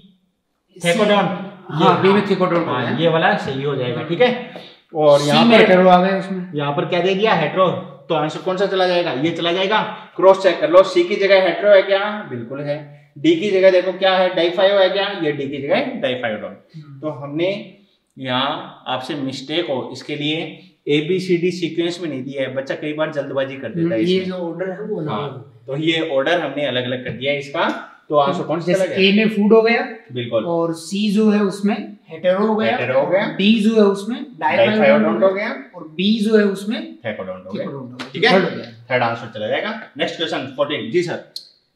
थैकोडोंट, हाँ, बी में थैकोडोंट, हाँ, ये वाला सही हो जाएगा, ठीक है। और यहाँ पर हेट्रो आ गया, उसमें यहाँ पर क्या दे दिया? हेट्रो। तो आंसर कौन सा चला जाएगा? ये चला जाएगा। क्रॉस चेक कर लो, सी की जगह हेट्रो है क्या? बिल्कुल है। डी की जगह देखो क्या है? डाइफाइव है क्या? ये डी की जगह डाइफाइडोन। तो हमने यहाँ आपसे मिस्टेक हो इसके लिए A B C D sequence में नहीं दिया है, बच्चा कई बार जल्दबाजी कर देता है। ये जो ऑर्डर है वो, हाँ, तो ये ऑर्डर हमने अलग अलग कर दिया है इसका। तो आंसर कौन सा? ए में फूड हो गया, बिल्कुल, और सी जो है उसमें हेटेरो हो गया, हेटेरो हो गया। डी जो है उसमें डाइफाइडोन हो गया, और बी जो है उसमें थैकोडोन हो गया, ठीक है। थर्ड आंसर चला जाएगा। Next question fourteen. जी सर।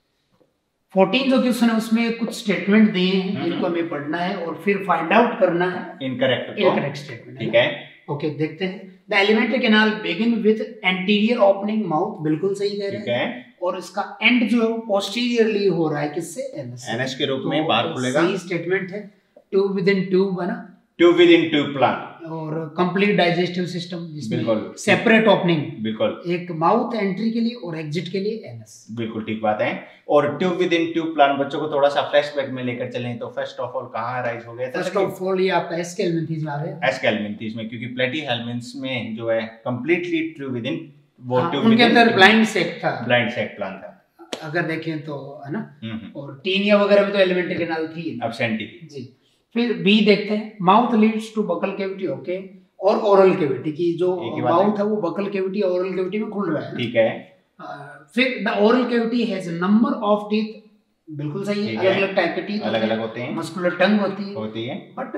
फोर्टीन जो क्वेश्चन है उसमें कुछ स्टेटमेंट दिए हैं, इनको हमें पढ़ना है और फिर फाइंड आउट करना है इनकरेक्ट इनकरेक्ट स्टेटमेंट, ठीक है। ओके, देखते हैं। The alimentary canal begin with anterior opening mouth, बिल्कुल सही कह रहे हैं, और इसका एंड जो है वो पोस्टीरियरली हो रहा है, किससे? एनएस एनएस के रूप में बाहर खुलेगा। सही स्टेटमेंट है। ट्यूब विद इन ट्यूब है ना, tube within tube plan, और कंप्लीट डाइजेस्टिव सिस्टम बिल्कुल सेपरेट ओपनिंग, बिल्कुल, एक माउथ एंट्री के लिए और एग्जिट के लिए एनएस, बिल्कुल ठीक बात है। और tube within tube plan, बच्चों को थोड़ा सा फ्लैशबैक में लेकर चलें तो फर्स्ट ऑफ ऑल कहां राइज हो गया था? फर्स्ट ऑफ ऑल ये आपका एस्केल्मेंथीज में आ गया, एस्केल्मेंथीज में, क्योंकि प्लेटीहेल्मिन्थ्स में जो है कंप्लीटली ट्यूब विद इन वो हाँ, ट्यूब उनके अंदर ब्लाइंड सेक था, ब्लाइंड सेक प्लान था अगर देखें तो, है ना। और टीनिया वगैरह में तो एलिमेंट्री कैनाल थी, एब्सेंटी थी जी। फिर बी देखते हैं। Mouth leads to buccal cavity, okay, और ओरल कैविटी की जो माउथ है वो बकल कैविटी और ओरल कैविटी में खुल रहा है, ठीक है। फिर the oral cavity has number of teeth, बिल्कुल सही है, अलग अलग टाइप के टीथ अलग अलग होते हैं, मस्कुलर टंग होती है होती है, but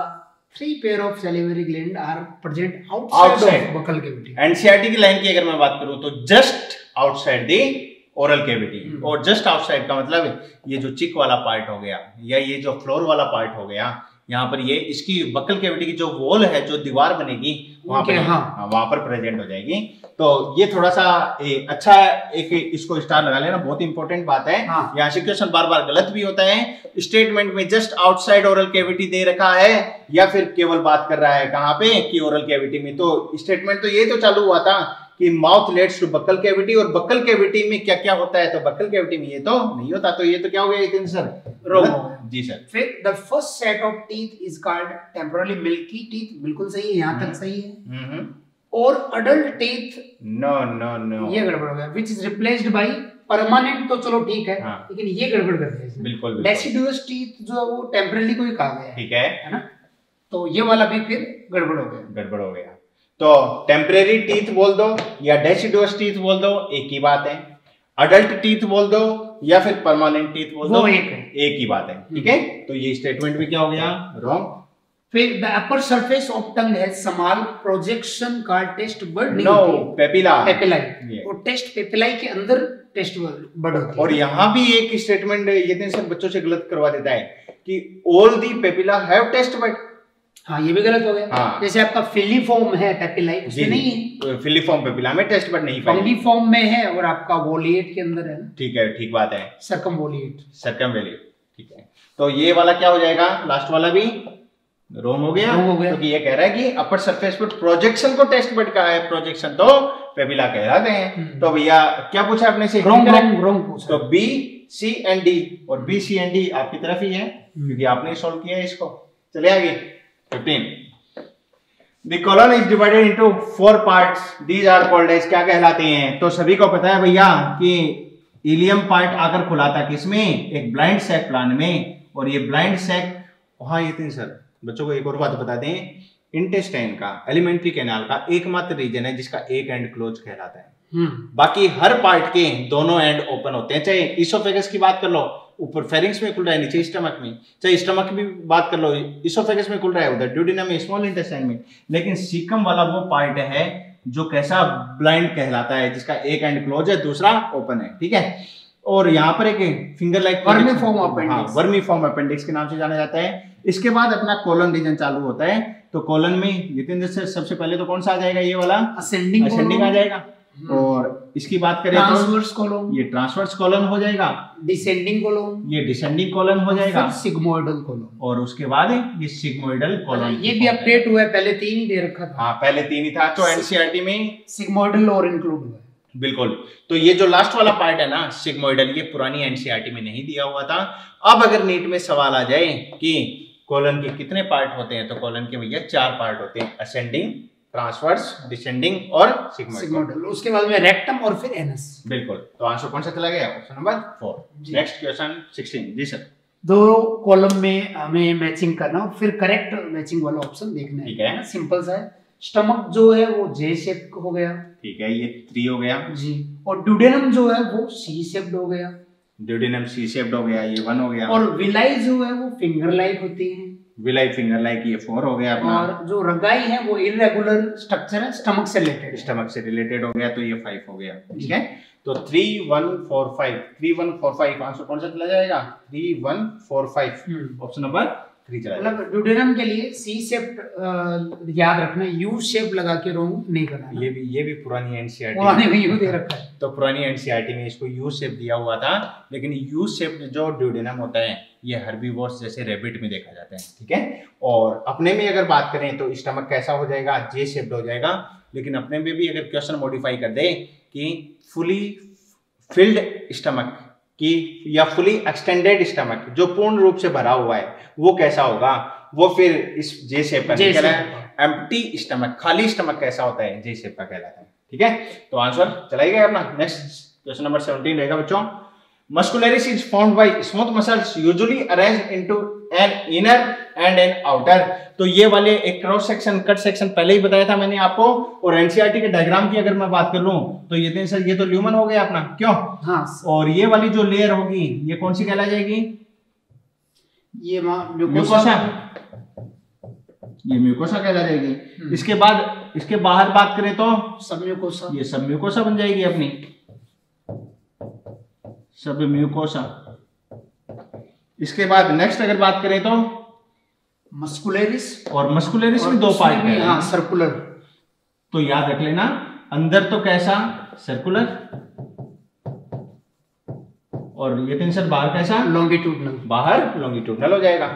three pair of salivary gland are present outside of buccal cavity. NCERT की लाइन की अगर मैं बात करूं तो just outside the oral cavity, और जस्ट आउटसाइड का मतलब ये जो चिक वाला पार्ट हो गया या ये जो फ्लोर वाला पार्ट हो गया, यहाँ पर ये इसकी बकल कैविटी की जो वॉल है, जो दीवार बनेगी वहां पर, हाँ, वहां पर प्रेजेंट हो जाएगी। तो ये थोड़ा सा ए, अच्छा एक इसको स्टार लगा लेना, बहुत इंपॉर्टेंट बात है। हाँ। यहाँ से क्वेश्चन बार बार गलत भी होता है। स्टेटमेंट में जस्ट आउटसाइड ओरल कैविटी दे रखा है या फिर केवल बात कर रहा है कहाँ पे कि ओरल कैविटी में। तो स्टेटमेंट तो ये तो चालू हुआ था कि mouth leads to buccal cavity, और बकल कैविटी में क्या क्या होता है, तो बकल कैविटी में ये तो नहीं होता। तो ये तो क्या हो गया इतने सर? रॉन्ग जी सर। फिर the first set of teeth is called temporally milky teeth, बिल्कुल सही है, यहाँ तक सही है। और adult teeth, no no no, ये गड़बड़ हो गया। Which is replaced by permanent, तो चलो ठीक है, हाँ। लेकिन ये गड़बड़ कर दिया इसने। बिल्कुल, डेसिडुअस टीथ जो है वो टेम्पररी को ही कहा गया है, ठीक है, है ना। तो ये वाला भी फिर गड़बड़ हो गया, गड़बड़ हो गया। तो टेम्परेरी टीथ बोल दो या डेसिडुअस टीथ बोल दो, एक ही बात है। अडल्ट टीथ बोल दो या फिर परमानेंट टीथ बोल दो, एक है, एक ही बात है, ठीक है। तो ये स्टेटमेंट भी क्या हो गया? रॉन्ग। फिर the upper surface of tongue has small projection called taste bud, no, papilla, papillae, और टेस्ट पेपिलाई के अंदर टेस्ट बड होती है। और यहाँ भी एक स्टेटमेंट ये सब बच्चों से गलत करवा देता है कि all the papilla have taste bud. हाँ, ये भी गलत हो गया। हाँ। जैसे आपका फिलीफॉर्म है पेपिलाई, उसमें नहीं है, फिलीफॉर्म पेपिला में टेस्ट बड नहीं, फंगीफॉर्म में है, और आपका वोलिएट के अंदर है ना, ठीक है, ठीक बात है, सर्कमवोलिएट, सर्कमवोलिएट, ठीक है। तो ये वाला क्या हो जाएगा? लास्ट वाला भी रॉन्ग हो गया, हो गया। क्योंकि ये कह रहा है कि अपर सरफेस पर प्रोजेक्शन को टेस्ट बड का है, प्रोजेक्शन तो पेपिला कहलाते हैं। तो भैया क्या पूछा आपने से? रॉन्ग रॉन्ग रॉन्ग पूछा। तो बी सी एंड डी, और बी सी एंड डी आपकी तरफ ही है क्योंकि आपने सॉल्व किया है इसको। चलिए आगे fifteen. The colon is divided into four parts. These are called as, क्या कहलाते हैं? तो सभी को पता है भैया कि इलियम पार्ट आकर खुला था किसमें? एक ब्लाइंड सैक प्लान में, और ये ब्लाइंड सैक वहां ये थी सर। बच्चों को एक और बात बता दें, इंटेस्टाइन का, एलिमेंट्री कैनाल का एकमात्र रीजन है जिसका एक एंड क्लोज कहलाता है। बाकी हर पार्ट के दोनों एंड ओपन होते हैं। चाहे इसोफेगस की बात कर लो, ऊपर फेरिंग्स में खुल रहा है, नीचे स्टमक में। चाहे स्टमक की बात कर लो, इसोफेगस में खुल रहा है, उधर ड्यूडेनम में, स्मॉल इंटेस्टाइन में। लेकिन सीकम वाला वो पार्ट है जो कैसा? ब्लाइंड कहलाता है, जिसका एक एंड क्लोज है, दूसरा ओपन है, ठीक है। और यहाँ पर एक finger like vermiform appendix, vermiform appendix के नाम से जाना जाता है। इसके बाद अपना कोलन रीजन चालू होता है। तो कोलन में जितेंद्र से सबसे पहले तो कौन सा आ जाएगा? ये वाला असेंडिंग असेंडिंग आ जाएगा, और इसकी बात करें ट्रांसवर्स कॉलम, ये ट्रांसवर्स कॉलम हो जाएगा। डिसेंडिंग कॉलम, ये डिसेंडिंग कॉलम हो जाएगा। सिग्मोइडल कॉलम, और उसके बाद ये सिग्मोइडल कॉलम। ये भी अपडेट हुआ है, पहले तीन ही दे रखा था। हाँ, पहले तीन ही था, तो एनसीईआरटी में सिग्मोइडल और इंक्लूड हुआ है। बिल्कुल। तो ये जो लास्ट वाला पार्ट है ना सिग्मोइडल, ये पुरानी एनसीईआरटी में नहीं दिया हुआ था। अब अगर नीट में सवाल आ जाए कि कोलन के कितने पार्ट होते हैं, तो कोलन के भैया चार पार्ट होते हैं, असेंडिंग, ट्रांसवर्स, डिसेंडिंग और सिग्मोइडल। उसके बाद में रेक्टम और फिर एनस। बिल्कुल। तो आंसर कौन सा चला गया? Option number four. Next question sixteen. जी सर। दो कॉलम में हमें मैचिंग करना और फिर करेक्ट मैचिंग वाला ऑप्शन देखना है। ठीक है, सिंपल सा है। स्टमक जो है वो जे शेप हो गया। ठीक है, ये थ्री हो गया जी। और ड्यूडेनम जो है वो सी शेप्ड हो गया। ड्यूडेनम सी शेप्ड हो गया, ये वन हो गया। और विलाई जो है वो फिंगर लाइक होती है। विलाई फिंगर लाइक, ये फोर हो गया अपना। और जो रगाई है वो इरेगुलर स्ट्रक्चर है, स्टमक से रिलेटेड स्टमक से रिलेटेड हो गया, तो ये फाइव हो गया। ठीक है, तो three one four five, three one four five answer कौन सा चला जाएगा? Three one four five, option number three चला जाएगा। मतलब ड्यूडेनम के लिए सी शेप याद रखना, यू शेप लगा के रोंग नहीं करना। ये भी ये भी पुरानी एनसीईआरटी पुरानी में यू दे रखा है, तो पुरानी एनसीईआरटी में इसको यू शेप दिया हुआ था। लेकिन यू शेप जो ड्यूडेनम होता है ये हर्बीवोर्स जैसे रैबिट में देखा जाता है। ठीक है, और अपने में अगर बात करें तो स्टमक कैसा हो जाएगा? जे शेप्ड हो जाएगा। लेकिन अपने में भी अगर क्वेश्चन मॉडिफाई कर दे कि फुली फिल्ड स्टमक की या फुली एक्सटेंडेड स्टमक, जो पूर्ण रूप से भरा हुआ है, वो कैसा होगा? वो फिर इस जे शेप का कहलाता है। एम्प्टी स्टमक, खाली स्टमक कैसा होता है? जे शेप का कहलाता है। ठीक है, तो आंसर चला ही गया अपना। नेक्स्ट क्वेश्चन नंबर सेवनटीन रहेगा बच्चों। Muscularis is formed by smooth muscles usually arranged into an inner and an outer। तो ये वाले एक क्रॉस सेक्शन, कट सेक्शन पहले ही बताया था मैंने आपको। और एनसीईआरटी के डायग्राम की अगर मैं बात कर लूं तो ये तो सर ये तो ल्यूमन हो गया अपना, क्यों? हाँ। और ये वाली जो लेयर होगी ये कौन सी कहला जाएगी? ये म्यूकोसा, ये म्यूकोसा कहला जाएगी। इसके बाद इसके बाहर बात करें तो सब म्यूकोसा, ये सब म्यूकोसा बन जाएगी अपनी, सब म्यूकोसा। इसके बाद नेक्स्ट अगर बात करें तो मस्कुलरिस, और मस्कुलरिस में दो पार्ट है। हाँ, सर्कुलर। तो याद रख लेना, अंदर तो कैसा? सर्कुलर, और ये तीन सर बाहर कैसा? लॉन्गिट्यूडनल। बाहर लॉन्गिट्यूडनल हो जाएगा।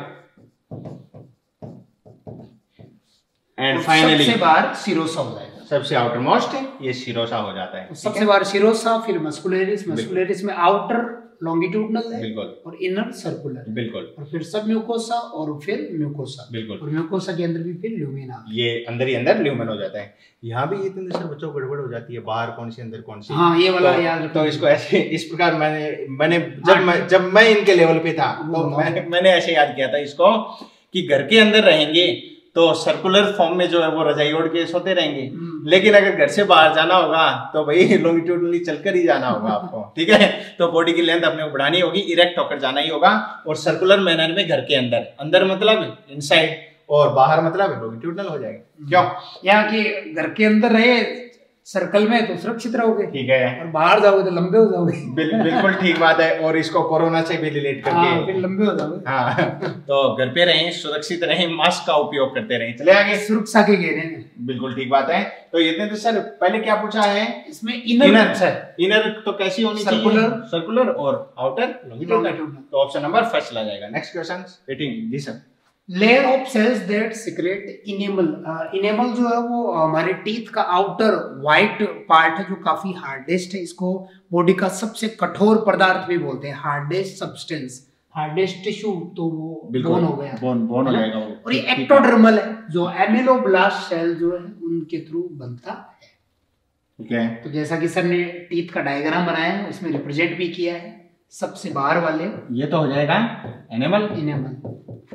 एंड फाइनली सबसे बाहर सिरोसा हो जाएगा। सबसे आउटर मोस्ट ये सिरोसा हो जाता है। सबसे बाहर सिरोसा, फिर मस्कुलरिस, मस्कुलरिस में आउटर लॉन्गिट्यूडनल है, बिल्कुल, और इनर सर्कुलर, बिल्कुल, और फिर सब म्यूकोसा और फिर म्यूकोसा, बिल्कुल, और म्यूकोसा के अंदर भी फिर ल्यूमेन आ, ये अंदर ही अंदर ल्यूमेन हो जाता है। यहाँ भी ये तीन सर बच्चों गड़बड़ हो जाती है, बाहर कौन सी अंदर कौन सी। हाँ, ये वाला तो, याद तो इसको ऐसे इस प्रकार मैंने मैंने जब मैं जब मैं इनके लेवल पे था तो मैंने मैंने ऐसे याद किया था इसको कि घर के अंदर रहेंगे तो सर्कुलर फॉर्म में जो है वो रजाई ओढ़ के सोते रहेंगे। लेकिन अगर घर से बाहर जाना होगा तो भाई लॉन्गिट्यूडनली चलकर ही जाना होगा आपको। ठीक है, तो बॉडी की लेंथ अपने को बढ़ानी होगी, इरेक्ट होकर जाना ही होगा, और सर्कुलर मैनर में घर के अंदर, अंदर मतलब इनसाइड और बाहर मतलब लॉन्गिट्यूडनल हो जाएगा। क्यों? यहाँ की घर के अंदर रहे सर्कल में तो सुरक्षित रहोगे, ठीक है, और बाहर जाओगे तो लंबे हो जाओगे। बिल, बिल्कुल ठीक बात है। और इसको कोरोना से भी रिलेट करके हाँ, फिर लंबे हो जाओगे। हाँ, तो घर पे रहें, सुरक्षित रहें, मास्क का उपयोग करते रहें। चले आगे, सुरक्षा के घेरे में। बिल्कुल ठीक बात है। तो ये तो सर पहले क्या पूछा है इसमें? इनर, इनर सर, इनर तो कैसी होनी चाहिए? सर्कुलर, सर्कुलर, और आउटर लॉन्गिट्यूडनल। तो ऑप्शन नंबर फर्स्ट चला जाएगा। Next question eighteen. जी sir. Layer of cells that secrete enamel. Enamel जो है वो हमारे टीथ का आउटर व्हाइट पार्ट है जो काफी हार्डेस्ट है। इसको बॉडी का सबसे कठोर पदार्थ भी बोलते हैं, हार्डेस्ट सब्सटेंस, हार्डेस्ट टिश्यू, तो वो बोन हो गया, बोन बोन हो जाएगा वो। और ये एक्टोडर्मल है जो एमेलोब्लास्ट सेल जो है उनके थ्रू बनता है। ठीक है, तो जैसा कि सर ने टीथ का डायग्राम बनाया है उसमें रिप्रेजेंट भी किया है, सबसे बाहर वाले ये तो हो जाएगा enamel. Enamel.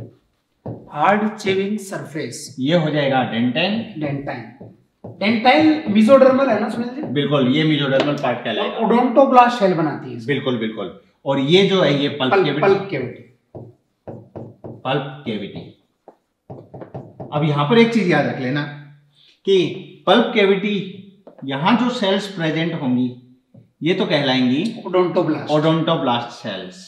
Hard chewing surface ये हो जाएगा डेंटाइन। डेंटाइन डेंटाइन मेसोडर्मल है ना सुनील जी? बिल्कुल, ये मेसोडर्मल पार्ट कहलाएगा। ओडोंटोब्लास्ट सेल बनाती है। बिल्कुल बिल्कुल। और ये जो है ये pulp cavity, pulp cavity, pulp cavity. अब यहां पर एक चीज याद रख लेना कि पल्प कैविटी, यहां जो सेल्स प्रेजेंट होंगी ये तो कहलाएंगी odontoblast, odontoblast cells,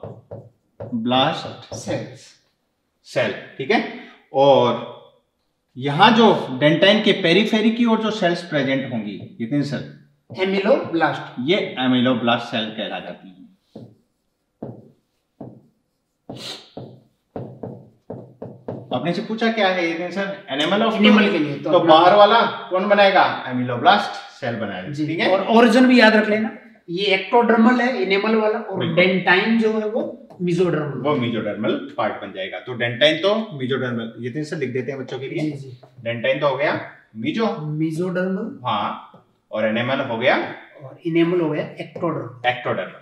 odontoblast cells, cell. ठीक है, और यहाँ जो डेंटाइन के पेरीफेरी की ओर जो सेल्स प्रेजेंट होंगी कितने सर? एमिलोब्लास्ट। ये एमिलोब्लास्ट सेल कहला जाती है। आपने से पूछा क्या है ये सर? एनिमल ऑफ एनिमल के लिए तो, तो बाहर वाला कौन बनाएगा? एमिलोब्लास्ट सेल बनाएगा, ठीक है। और ओरिजिन भी याद रख लेना, ये एक्टोडर्मल है एनिमल वाला, और डेंटाइन जो है वो मेसोडर्मल, वो मेसोडर्मल पार्ट बन जाएगा। तो डेंटाइन तो मेसोडर्मल, ये तीन से लिख देते हैं बच्चों के लिए। जी जी। डेंटाइन तो हो गया मेसो मेसोडर्मल, हाँ, और एनिमल हो गया, और एनिमल हो गया एक्टोडर्मल। एक्टोडर्मल,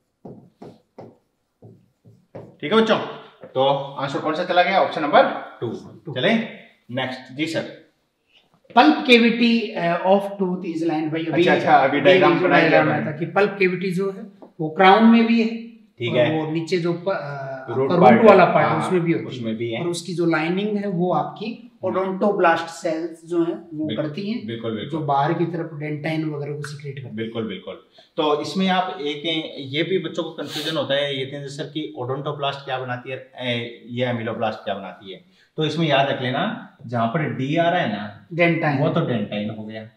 ठीक है बच्चों। तो आंसर कौन सा चला गया? Option number two. चले नेक्स्ट जी sir. Pulp cavity of tooth is line by, अच्छा अच्छा, अभी डायग्राम बनाया था कि पल्प केविटी जो है वो क्राउन में भी है, ठीक है, वो नीचे जो रूट वाला पार्ट है उसमें भी होती है, उसमें भी है, और उसकी जो लाइनिंग है वो आपकी ओडोंटोब्लास्ट सेल्स जो है वो करती हैं, बिल्कुल बिल्कुल, जो बाहर की तरफ डेंटाइन वगैरह को सीक्रेट करती है। बिल्कुल बिल्कुल। तो इसमें आप एक ये भी बच्चों को कंफ्यूजन होता है ये थे सर कि ओडोंटोब्लास्ट क्या बनाती है, ये एमिलोब्लास्ट क्या बनाती है। तो इसमें याद रख लेना, जहां पर डी आ रहा है ना डेंटाइन, वो तो डेंटाइन हो गया,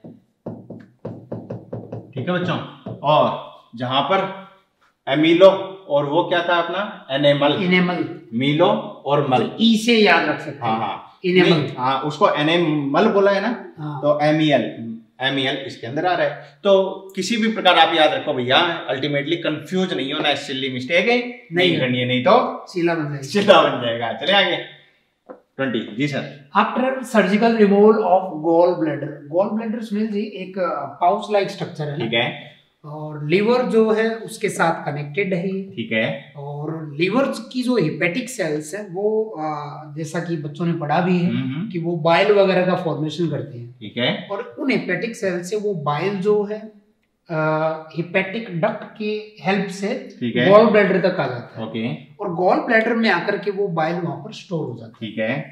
ठीक है बच्चों। और जहां पर एमिलो और वो क्या था अपना एनेमल, एनेमल, मिलो और मल, तो ई से याद रख सकते हैं। हाँ हाँ, एनेमल, हाँ उसको एनेमल बोला है ना, हाँ। तो एमियल, एमियल इसके अंदर आ रहा है। तो किसी भी प्रकार आप याद रखो भैया, अल्टीमेटली कंफ्यूज नहीं होना, सिली मिस्टेक है नहीं करनी है, नहीं तो सीला बन जाएगा, सीला बन जाएगा। चले आगे ट्वेंटी जी sir. After surgical removal of gall bladder, gall bladder Sunil ji एक पाउच लाइक स्ट्रक्चर है, ठीक है, और लीवर जो है उसके साथ कनेक्टेड है, ठीक है, और लीवर की जो हिपेटिक सेल्स है वो आ, जैसा कि बच्चों ने पढ़ा भी है कि वो बाइल वगैरह का फॉर्मेशन करते हैं, ठीक है, और उन हिपेटिक सेल से वो बाइल जो है हिपेटिक डक्ट के हेल्प से गॉल ब्लैडर तक आ जाता है, ओके, और गॉल ब्लैडर में आकर के वो बाइल वहां पर स्टोर हो जाता है, ठीक है।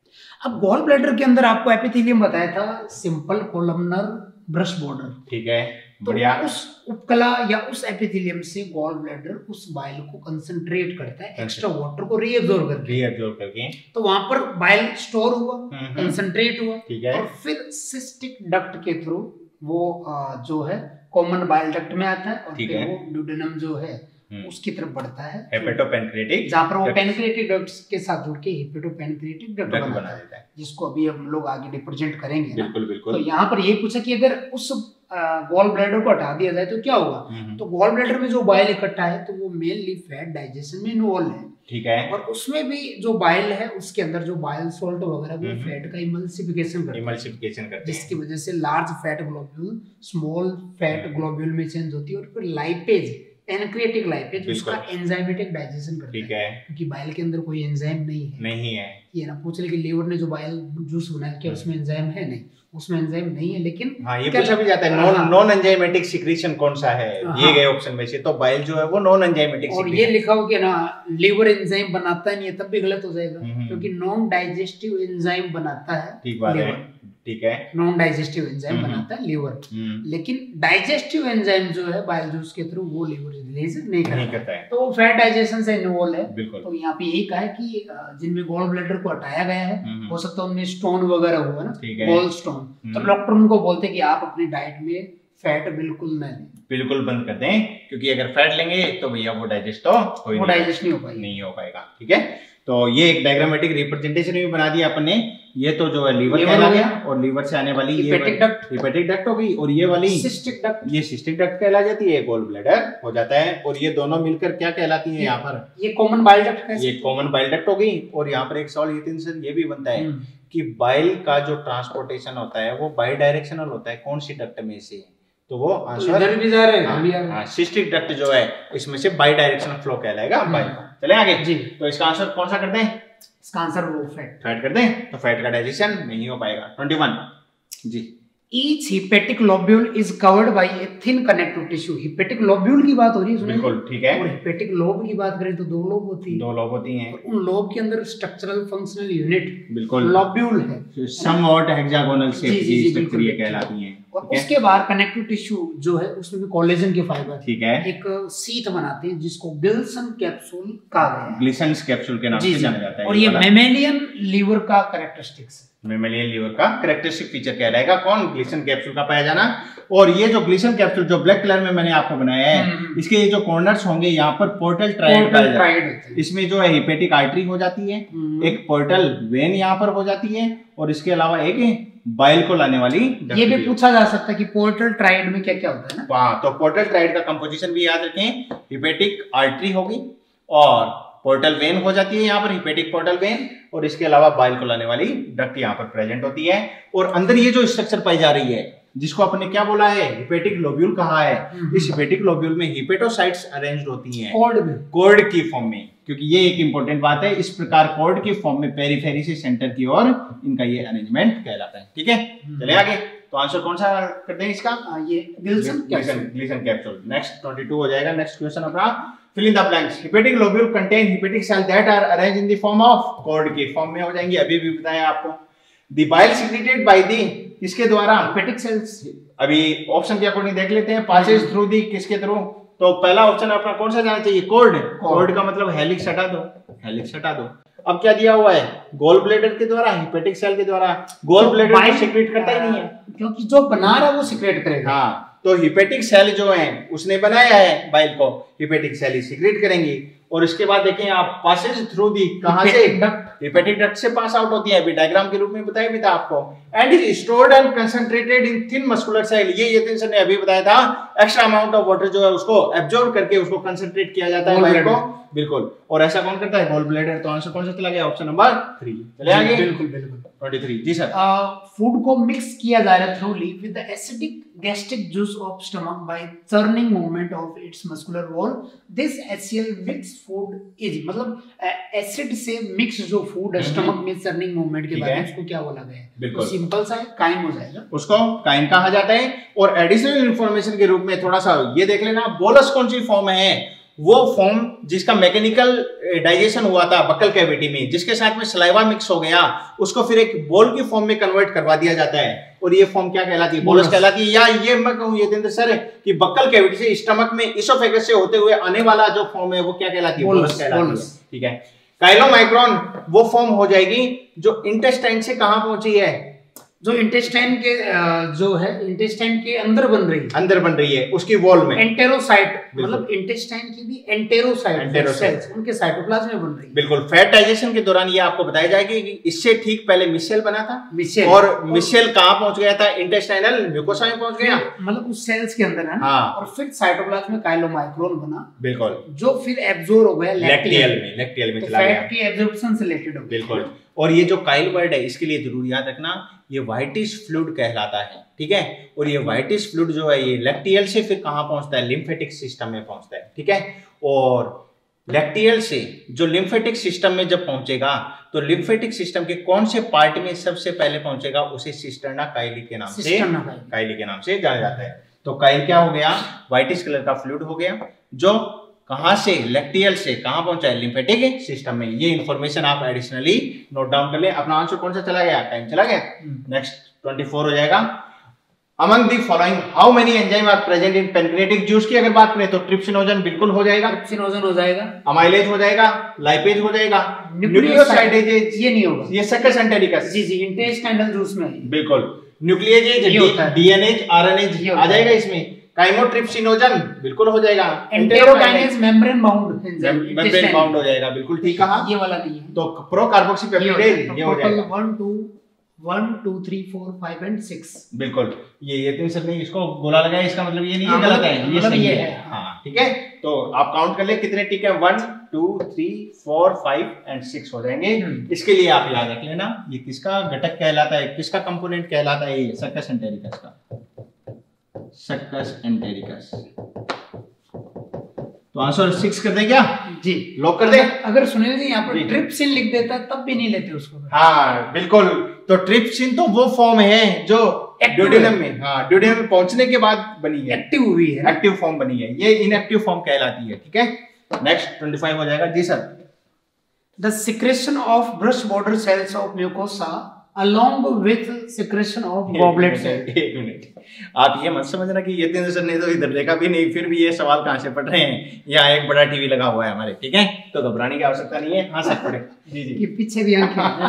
अब गॉल ब्लैडर के अंदर आपको एपिथेलियम बताया था, सिंपल कोलमनर ब्रश बॉर्डर, ठीक है, तो उस उपकला या उस एपिथेलियम से गॉल ब्लैडर उस बाइल को कंसंट्रेट करता है, एक्स्ट्रा वाटर को रीअब्सॉर्ब करके, रीअब्सॉर्ब करके, तो वहां पर बाइल स्टोर हुआ, कंसंट्रेट हुआ, ठीक है, और फिर सिस्टिक डक्ट के थ्रू वो जो है कॉमन बाइल डक्ट में आता है, और फिर वो ड्यूडेनम जो है उसकी तरफ बढ़ता है, हेपेटोपेनक्रिएटिक, जहां पर वो पेनक्रिएटिक डक्ट के साथ जुड़ के हेपेटोपेनक्रिएटिक डक्ट बना देता है, जिसको अभी हम लोग आगे रिप्रेजेंट करेंगे। बिल्कुल बिल्कुल। तो यहाँ पर ये पूछा कि अगर उस गॉल ब्लैडर को हटा दिया जाए तो क्या होगा, तो गॉल ब्लैडर में जो बाइल इकट्ठा है तो वो मेनली फैट डाइजेशन में इन्वॉल्व है, ठीक है, और उसमें भी जो बाइल है उसके अंदर जो बाइल सॉल्ट वगैरह वो फैट का इमल्सिफिकेशन करता है, इमल्सिफिकेशन करता है, जिसकी वजह से large fat globule small fat globule में चेंज होती है, और फिर लाइपेज पैनक्रिएटिक लाइपेज उसका एंजाइमेटिक डाइजेशन करता ठीक है, क्योंकि बाइल के अंदर कोई एंजाइम नहीं है, नहीं है, ये ना पूछ ले कि लीवर ने जो बाइल जूस बनाया क्या उसमें एंजाइम है, नहीं उसमें एंजाइम नहीं है, लेकिन हाँ ये पूछा भी जाता है नॉन नॉन एंजाइमेटिक सिक्रीशन कौन सा है, ये गए ऑप्शन में से, तो बाइल जो है वो नॉन एंजाइमेटिक, और ये लिखा हो कि ना लीवर एंजाइम बनाता है नहीं है, तब भी गलत हो जाएगा, क्योंकि नॉन डाइजेस्टिव एंजाइम बनाता है, ठीक बात है, ठीक है, नॉन डाइजेस्टिव एंजाइम बनाता है लीवर, लेकिन डाइजेस्टिव एंजाइम जो है बाइल जूस के थ्रू वो लीवर रिलीज नहीं करता है, तो वो फैट डाइजेशन से इन्वॉल्व है। तो यहाँ पे यही कहा है कि जिनमें गॉल ब्लैडर को हटाया गया है, हो सकता है उनमें स्टोन वगैरह हुआ ना, गॉल स्टोन, तो डॉक्टर उनको बोलते हैं कि आप अपनी डाइट में फैट बिल्कुल न लें, बिल्कुल बंद कर दें, क्योंकि अगर फैट लेंगे तो भैया वो डाइजेस्ट तो वो डाइजेस्ट नहीं हो पाएगा, नहीं हो पाएगा, ठीक है। तो ये एक डायग्रामेटिक रिप्रेजेंटेशन भी बना दिया अपन ने, ये तो जो है लीवर कहला गया, और लीवर से आने वाली ये हिपेटिक डक्ट, हिपेटिक डक्ट हो गई, और ये वाली सिस्टिक डक्ट, ये सिस्टिक डक्ट कहला जाती है, गॉल ब्लैडर हो जाता है, और ये दोनों मिलकर क्या कहलाती है यहाँ पर, ये कॉमन बाइल डक्ट है, ये कॉमन बाइल डक्ट हो गई। और यहाँ पर एक सवाल ये सर ये भी बनता है कि बाइल का जो ट्रांसपोर्टेशन होता है वो बाई डायरेक्शनल होता है, कौन सी डक्ट में से, तो वो आंसर इधर भी जा रहे हैं, हाँ सिस्टिक डक्ट जो है इसमें से बाई डायरेक्शनल फ्लो कहलाएगा बाइल। चले आगे जी, तो इसका आंसर कौन सा करते हैं, इसका आंसर वो फैट, फैट कर दें, तो फैट का डाइजेशन नहीं हो पाएगा। इक्कीस जी, Each hepatic lobule is covered by a thin connective tissue. hepatic lobule की बात हो रही है, बिल्कुल ठीक है, और hepatic lobe की बात करें तो दो लोब होती है, दो लोब होती हैं, और उन लोब के अंदर स्ट्रक्चरल फंक्शनल यूनिट बिल्कुल लोब्यूल है, समवॉट हेक्सागोनल शेप की स्ट्रक्चर ये कहलाती हैं, और उसके बाहर कनेक्टिव टिश्यू जो है उसमें भी कोलेजन के फाइबर ठीक है एक सीट बनाते हैं जिसको ग्लिसन कैप्सूल कहा गया है। ग्लिसन कैप्सूल के नाम से जाना जाता है। और ये मेमेलियन लीवर का कैरेक्टरिस्टिक्स है। मेमेलियन लीवर का कैरेक्टरिस्टिक फीचर कहलाएगा कौन? ग्लिसन कैप्सूल का पाया जाना। और ये जो ग्लिसन कैप्सूल जो ब्लैक कलर में मैंने आपको बनाया है, इसके ये जो कॉर्नर्स होंगे यहाँ पर पोर्टल ट्रायड पाया जाता है। इसमें जो है हिपेटिक आर्टरी हो जाती है, एक पोर्टल वेन यहाँ पर हो जाती है, और इसके अलावा एक बाइल को लाने वाली। ये भी पूछा जा सकता है कि पोर्टल ट्रायड में क्या क्या होता है ना। हाँ, तो पोर्टल ट्रायड का कंपोजिशन भी याद रखें। हिपेटिक आर्टरी होगी और पोर्टल वेन हो जाती है यहाँ पर, हिपेटिक पोर्टल वेन, और इसके अलावा बाइल को लाने वाली डक्ट यहाँ पर प्रेजेंट होती है। और अंदर ये जो स्ट्रक्चर पाई जा रही है जिसको अपने क्या बोला है, हिपेटिक लोब्यूल कहा है, इस हिपेटिक लोब्यूल में हिपेटोसाइट्स अरेंज्ड होती हैं कॉर्ड में, कॉर्ड की फॉर्म में, क्योंकि ये एक इंपॉर्टेंट बात है। इस प्रकार कॉर्ड की फॉर्म में पेरिफेरी से सेंटर की ओर इनका ये अरेंजमेंट कहलाता है। ठीक है, चले आगे। तो आंसर कौन सा करते हैं इसका? आ, ये Glisson capsule. Glisson capsule. Next बाईस हो जाएगा। नेक्स्ट क्वेश्चन अपना fill in the blanks. Hepatic lobule contain hepatic cell that are arranged in the form of cord की फॉर्म में हो जाएंगे। अभी भी बताया आपको। The bile secreted by the किसके द्वारा? Hepatic cells. अभी ऑप्शन के अकॉर्डिंग देख लेते हैं। पासेस थ्रू दी किसके थ्रू? तो पहला ऑप्शन अपना कौन सा जाना चाहिए? कॉर्ड। कॉर्ड का मतलब हेलिक्स हटा दो, हेलिक्स हटा दो। अब क्या दिया हुआ है? गोल ब्लैडर के द्वारा, हिपेटिक सेल के द्वारा। गोल ब्लैडर तो सीक्रेट करता ही नहीं है, क्योंकि जो बना रहा है वो सीक्रेट करेगा। हाँ, तो हिपेटिक सेल जो है उसने बनाया है बाइल को, हिपेटिक सेल ही सीक्रेट करेंगी। और इसके बाद देखें आप, पासेज थ्रू दी कहां से? हिपेटिक डक्ट से पास आउट होती है। अभी डायग्राम के रूप में बताया भी था आपको। And is stored and concentrated in thin muscular cell. ये यतिन सर ने अभी बताया था, एक्स्ट्रा अमाउंट ऑफ वाटर जो है उसको एब्जॉर्ब करके उसको कंसंट्रेट किया जाता है बाइल को। बिल्कुल। और ऐसा कौन करता है? Gall bladder. तो आंसर कौन सा चला गया? Option number three. चले आगे। बिल्कुल बिल्कुल। तेईस जी सर। फूड को मिक्स किया जा रहा है thoroughly with the acidic gastric juice of stomach by churning movement of its muscular wall. This H C l mixed food is मतलब एसिड से मिक्स जो फूड है स्टमक में चर्निंग मूवमेंट के बाद उसको क्या बोला गया है? तो सिंपल सा है, काइम हो जाएगा। उसको काइम कहा जाता है। और एडिशनल इंफॉर्मेशन के रूप में थोड़ा सा ये देख लेना, बोलस कौन सी फॉर्म है? वो फॉर्म जिसका मैकेनिकल डाइजेशन हुआ था बक्कल कैविटी में, जिसके साथ में सलाइवा मिक्स हो गया, उसको फिर एक बोल की फॉर्म में कन्वर्ट करवा दिया जाता है। और ये फॉर्म क्या कहलाती है? बोलस कहलाती है। या ये मैं कहूं यतेंद्र सर कि बक्कल कैविटी से स्टमक में इसोफेगस से होते हुए आने वाला जो फॉर्म है वो क्या कहलाती है? बोलस कहलाती है। ठीक है। काइलोमाइक्रोन वो फॉर्म हो जाएगी जो इंटेस्टाइन से कहां पहुंची है? जो इंटेस्टाइन के जो है इंटेस्टाइन के अंदर बन रही है, अंदर बन रही है उसकी वॉल में। एंटेरोसाइट मतलब इंटेस्टाइन की भी एंटेरोसाइट सेल्स उनके साइटोप्लाज्म में बन रही है। बिल्कुल। फैट डाइजेशन के दौरान ये आपको बताया जाएगा कि इससे ठीक पहले मिसेल बना था। मिसेल। और मिसेल कहां पहुंच गया था? इंटेस्टाइनल म्यूकोसा में पहुंच गया, मतलब उस सेल्स के अंदर है ना। हाँ। और फिर साइटोप्लाज्म में काइलोमाइक्रोन बना। बिल्कुल। जो फिर एब्जॉर्ब हो गया लैक्टियल में, लैक्टियल में चला गया। फैट की एब्जॉर्प्शन से रिलेटेड हो। बिल्कुल। और ये जो काइल वर्ड है इसके लिए जरूर याद रखना, ये व्हाइटिश फ्लूइड कहलाता है। ठीक है। और ये व्हाइटिश फ्लूइड जो है ये लैक्टियल से फिर कहां पहुंचता है? लिम्फेटिक सिस्टम में पहुंचता है। ठीक है। और लैक्टियल से जो लिम्फेटिक सिस्टम में जब पहुंचेगा तो लिम्फेटिक सिस्टम के कौन से पार्ट में सबसे पहले पहुंचेगा? उसे सिस्टर्ना काइली के नाम से काइली के नाम से जाना जाता है। तो काइल क्या हो गया? व्हाइटिश कलर का फ्लूइड हो गया जो कहां से? लैक्टियल से कहां पहुंचा है? लिम्फेटिक सिस्टम में। ये इंफॉर्मेशन आप एडिशनली नोट डाउन कर ले। अपना आंसर कौन सा चला गया? टाइम चला गया। नेक्स्ट चौबीस हो जाएगा। Among the following how many enzyme are present in pancreatic juice की अगर बात करें तो ट्रिप्सिनोजन बिल्कुल हो जाएगा, ट्रिप्सिनोजन हो जाएगा, अमाइलेज हो जाएगा, लाइपेज हो जाएगा, न्यूक्लियोसाइडेज ये नहीं होगा, ये सक्कस एंटेरिकस जी जी इंटेस्टाइनल जूस में बिल्कुल, न्यूक्लियेज, डीएनएज, आरएनएज आ जाएगा इसमें, काइमोट्रिप्सिनोजन बिल्कुल हो जाएगा, enterokinase membrane bound enzyme membrane bound हो जाएगा बिल्कुल ठीक कहा, ये वाला नहीं है। तो प्रो कार्बोक्सीपेप्टिडेज ये हो जाएगा one two one two three four five and six बिल्कुल। ये ये तीन सर ने इसको गोला लगाया, इसका मतलब ये नहीं है गलत है, ये सही है। हाँ ठीक है, तो आप काउंट कर ले कितने टिक है, one two three four five and six हो जाएंगे। इसके लिए आप याद रख लेना ये किसका घटक कहलाता है, किसका कंपोनेंट कहलाता है, ये सक्कस एंटेरिकस का, सक्कस एंटेरिकस। तो आंसर सिक्स कर दे क्या जी, लॉक कर दे। अगर सुनील जी यहाँ पर ट्रिप्सिन लिख देता तब भी नहीं लेते उसको। हाँ बिल्कुल, तो ट्रिप्सिन तो वो फॉर्म है जो ड्यूडेनम में, हाँ ड्यूडेनम में पहुंचने के बाद बनी है, एक्टिव हुई है, एक्टिव फॉर्म बनी है, ये इनएक्टिव फॉर्म कहलाती है। ठीक है, नेक्स्ट पच्चीस हो जाएगा जी sir. The secretion of brush border cells of mucosa along with secretion of goblet cell। एक मिनट, आप ये मत समझना कि यतीन्द्र सर ने तो इधर देखा भी नहीं फिर भी ये सवाल कहाँ से पढ़ रहे हैं। यहाँ एक बड़ा टीवी लगा हुआ है हमारे, ठीक है, तो घबराने की आवश्यकता नहीं है, हाँ सर पढ़े। जी जी, कि पीछे भी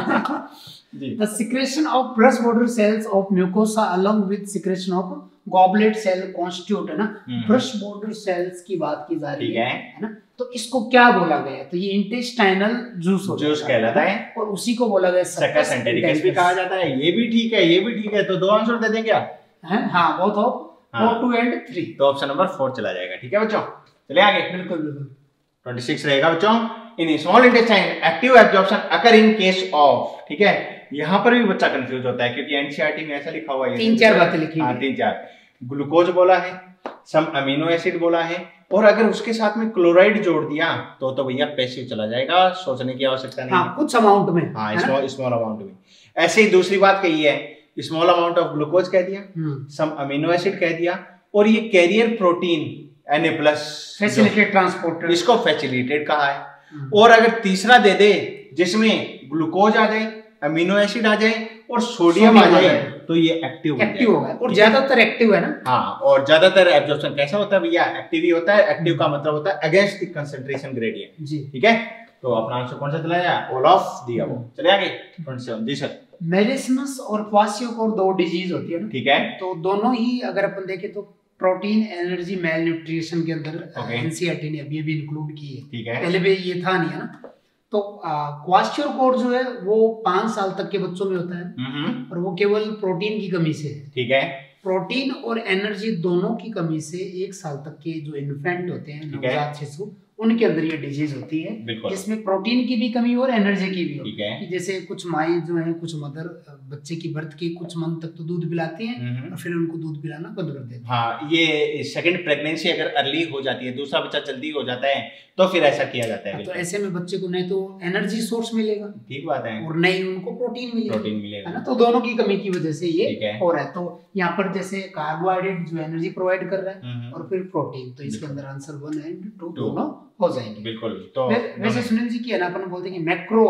आंखें। The secretion of brush border cells of mucosa along with secretion of goblet cell constitute, है ना, brush border cells की बात की जा रही है, है ना, तो इसको क्या बोला गया? तो ये इंटेस्टाइनल जूस हो जूस कहलाता है और उसी को बोला गया सकस एंटेरिकस भी कहा जाता है। ये भी ठीक है, ये भी ठीक है, तो दो आंसर दे दें क्या? है हाँ, both of four two and three, तो ऑप्शन नंबर फोर चला जाएगा। ठीक है बच्चों, चले आगे। बिल्कुल बिल्कुल। छब्बीस रहेगा बच्चों, in small intestine active absorption occur in case of, ठीक है, यहाँ पर भी बच्चा कंफ्यूज होता है क्योंकि एनसीईआरटी में ऐसा लिखा हुआ है, तीन चार बातें लिखी हाँ तीन चार, ग्लूकोज बोला है, सम अमीनो एसिड बोला है, और अगर उसके साथ में क्लोराइड जोड़ दिया तो तो भैया पैसिव चला जाएगा, सोचने की आवश्यकता नहीं। हाँ, कुछ अमाउंट में, हाँ स्मॉल स्मॉल अमाउंट में। ऐसे ही दूसरी बात कही है, स्मॉल अमाउंट ऑफ ग्लूकोज कह दिया, सम अमीनो एसिड कह दिया, और ये carrier protein N A plus facilitate transporter, इसको फैसिलिटेट कहा है। और अगर तीसरा दे दे जिसमें ग्लूकोज आ जाए, अमीनो एसिड आ जाए और सोडियम आ जाए तो ये एक्टिव एक्टिव होगा, और ज्यादातर एक्टिव है ना। हाँ, और ज्यादातर एब्जॉर्प्शन कैसा होता है भैया? एक्टिव ही होता है। एक्टिव का मतलब होता है अगेंस्ट द कंसंट्रेशन ग्रेडियंट जी, ठीक है। तो अपना आंसर कौन सा चला जाए? ऑल ऑफ दिया वो। चले आगे सत्ताईस जी सर। मेलिस्मस और क्वासियोकोर दो डिजीज होती है ना, ठीक है, तो दोनों ही अगर अपन देखें तो प्रोटीन एनर्जी मेल न्यूट्रिशन के अंदर एनसीईआरटी ने अभी अभी इंक्लूड की है, ठीक है, पहले भी ये था नहीं, है ना। तो क्वास्टियोकोर जो है वो पांच साल तक के बच्चों में होता है और वो केवल प्रोटीन की कमी से है, ठीक है। प्रोटीन और एनर्जी दोनों की कमी से एक साल तक के जो इन्फेंट होते हैं, नवजात शिशु, उनके अंदर ये डिजीज होती है, जिसमें प्रोटीन की भी कमी और एनर्जी की भी होती है। कि जैसे कुछ माएँ जो है, कुछ मदर बच्चे की बर्थ के कुछ मंथ तक तो दूध पिलाती हैं और फिर उनको दूध पिलाना बंद कर देती है। हाँ, ये सेकंड प्रेगनेंसी अगर अर्ली हो जाती है, दूसरा बच्चा जल्दी हो जाता है, तो फिर ऐसा किया जाता है। तो ऐसे में बच्चे को नहीं तो एनर्जी सोर्स मिलेगा, ठीक बात है, और नहीं उनको प्रोटीन मिलेगा, प्रोटीन मिलेगा, है ना। तो दोनों की कमी की वजह से ये हो रहा है। तो यहाँ पर जैसे कार्बोहाइड्रेट जो एनर्जी प्रोवाइड कर रहा है और फिर प्रोटीन, तो इसके अंदर आंसर वन एंड टू दोनों हो जाएंगे। बिल्कुल। तो वैसे सुनील जी की अपन बोलते हैं कि मैक्रो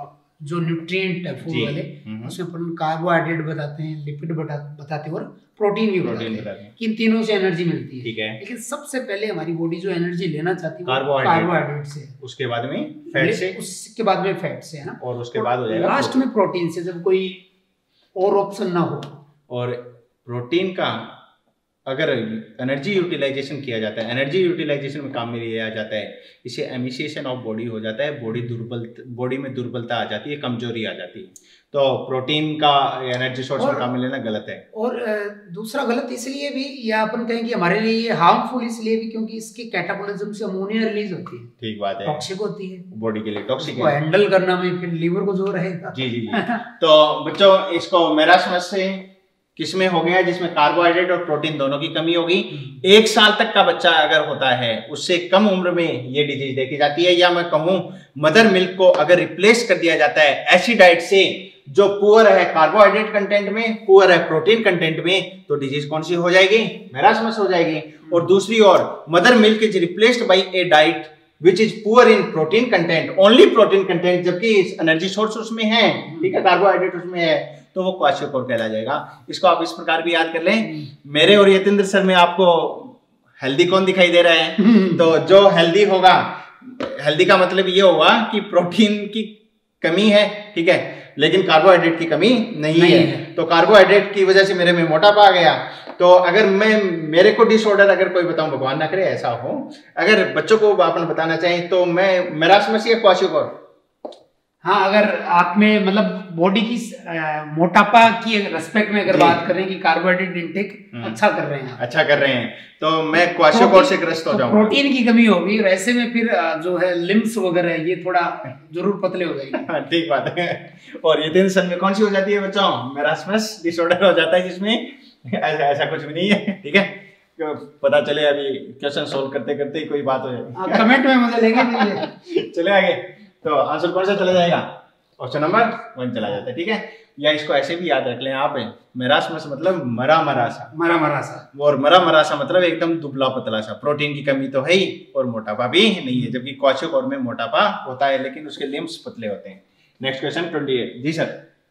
जो न्यूट्रिएंट है फूड वाले, उसमें अपन कार्बोहाइड्रेट बताते हैं, लिपिड बताते हैं और प्रोटीन भी बताते हैं, कि इन तीनों से एनर्जी मिलती है, ठीक है। लेकिन सबसे पहले हमारी बॉडी जो एनर्जी लेना चाहती है कार्बोहाइड्रेट से, उसके बाद में फैट से, उसके बाद में फैट से, है ना, और उसके बाद हो जाएगा लास्ट में प्रोटीन से, जब कोई और ऑप्शन ना हो। और प्रोटीन का अगर एनर्जी यूटिलाइजेशन किया जाता है, एनर्जी यूटिलाइजेशन में काम में लिया जाता है, इसे एमिसिएशन ऑफ बॉडी हो जाता है, बॉडी दुर्बल बॉडी में दुर्बलता आ जाती है, कमजोरी आ जाती है। तो प्रोटीन का एनर्जी सोर्स में काम में लेना गलत है। और दूसरा गलत इसलिए भी, या अपन कहें कि हमारे लिए ये हार्मफुल इसलिए भी क्योंकि इसके कैटाबोलिज्म से अमोनिया रिलीज होती है, ठीक बात है, टॉक्सिक होती है, बॉडी के लिए टॉक्सिक है, हैंडल करना में फिर लीवर को जोर रहेगा। जी जी जी। तो बच्चों इसको मेरा समझ से किसमें हो गया, जिसमें कार्बोहाइड्रेट और प्रोटीन दोनों की कमी होगी। एक साल तक का बच्चा अगर होता है, उससे कम उम्र में ये डिजीज देखी जाती है। या मैं कहूं मदर मिल्क को अगर रिप्लेस कर दिया जाता है ऐसी डाइट से जो पुअर है कार्बोहाइड्रेट कंटेंट में, पुअर है प्रोटीन कंटेंट में, तो डिजीज कौन सी हो जाएगी? मेरास्मस हो जाएगी। और दूसरी ओर mother milk is replaced by a diet which is poor in protein content, only protein content, जबकि एनर्जी सोर्स उसमें है, ठीक है, कार्बोहाइड्रेट उसमें है, तो वो क्वाशियोकोर कहला जाएगा। इसको आप इस प्रकार भी याद कर लें। मेरे और यतीन्द्र सर में आपको हेल्दी कौन दिखाई दे रहा है? तो जो हेल्दी होगा, हेल्दी का मतलब ये होगा कि प्रोटीन की कमी है, ठीक है, लेकिन कार्बोहाइड्रेट की कमी नहीं, नहीं है।, है तो कार्बोहाइड्रेट की वजह से मेरे में मोटापा आ गया। तो अगर मैं मेरे को डिसऑर्डर अगर कोई बताऊं, भगवान ना करे ऐसा हो, अगर बच्चों को अपन बताना चाहें तो मैं मेरास्मस या क्वाशियोकोर? हाँ, अगर आप में मतलब बॉडी की आ, मोटापा की रेस्पेक्ट में अगर बात करें कि कार्बोहाइड्रेट इंटेक अच्छा कर रहे हैं, अच्छा कर रहे हैं, तो मैं क्वाशियोकोर से ग्रस्त हो जाऊंगा। प्रोटीन की कमी होगी और ऐसे में फिर जो है लिम्स वगैरह ये थोड़ा जरूर पतले हो जाएंगे। ठीक बात है। और यतीन्द्र सर में कौन सी हो जाती है बच्चों? मेरास्मस डिसऑर्डर हो जाता है, जिसमें ऐसा ऐसा कुछ भी नहीं है, ठीक है। पता चले अभी क्वेश्चन सोल्व करते करते ही कोई बात हो जाए, कमेंट में मुझे लेंगे। चले आगे। तो आंसर कौन सा चला जाएगा? ऑप्शन नंबर वन चला जाता है, ठीक है। या इसको ऐसे भी याद रख लें आप, मेरास्मस मतलब मरा मरा सा, मरा मरा सा, और मरा मरा सा मतलब एकदम दुबला पतला सा। प्रोटीन की कमी तो है ही और मोटापा भी नहीं है, जबकि क्वाशियोकोर में मोटापा होता है लेकिन उसके लिम्स पतले होते हैं। नेक्स्ट क्वेश्चन अट्ठाईस जी सर।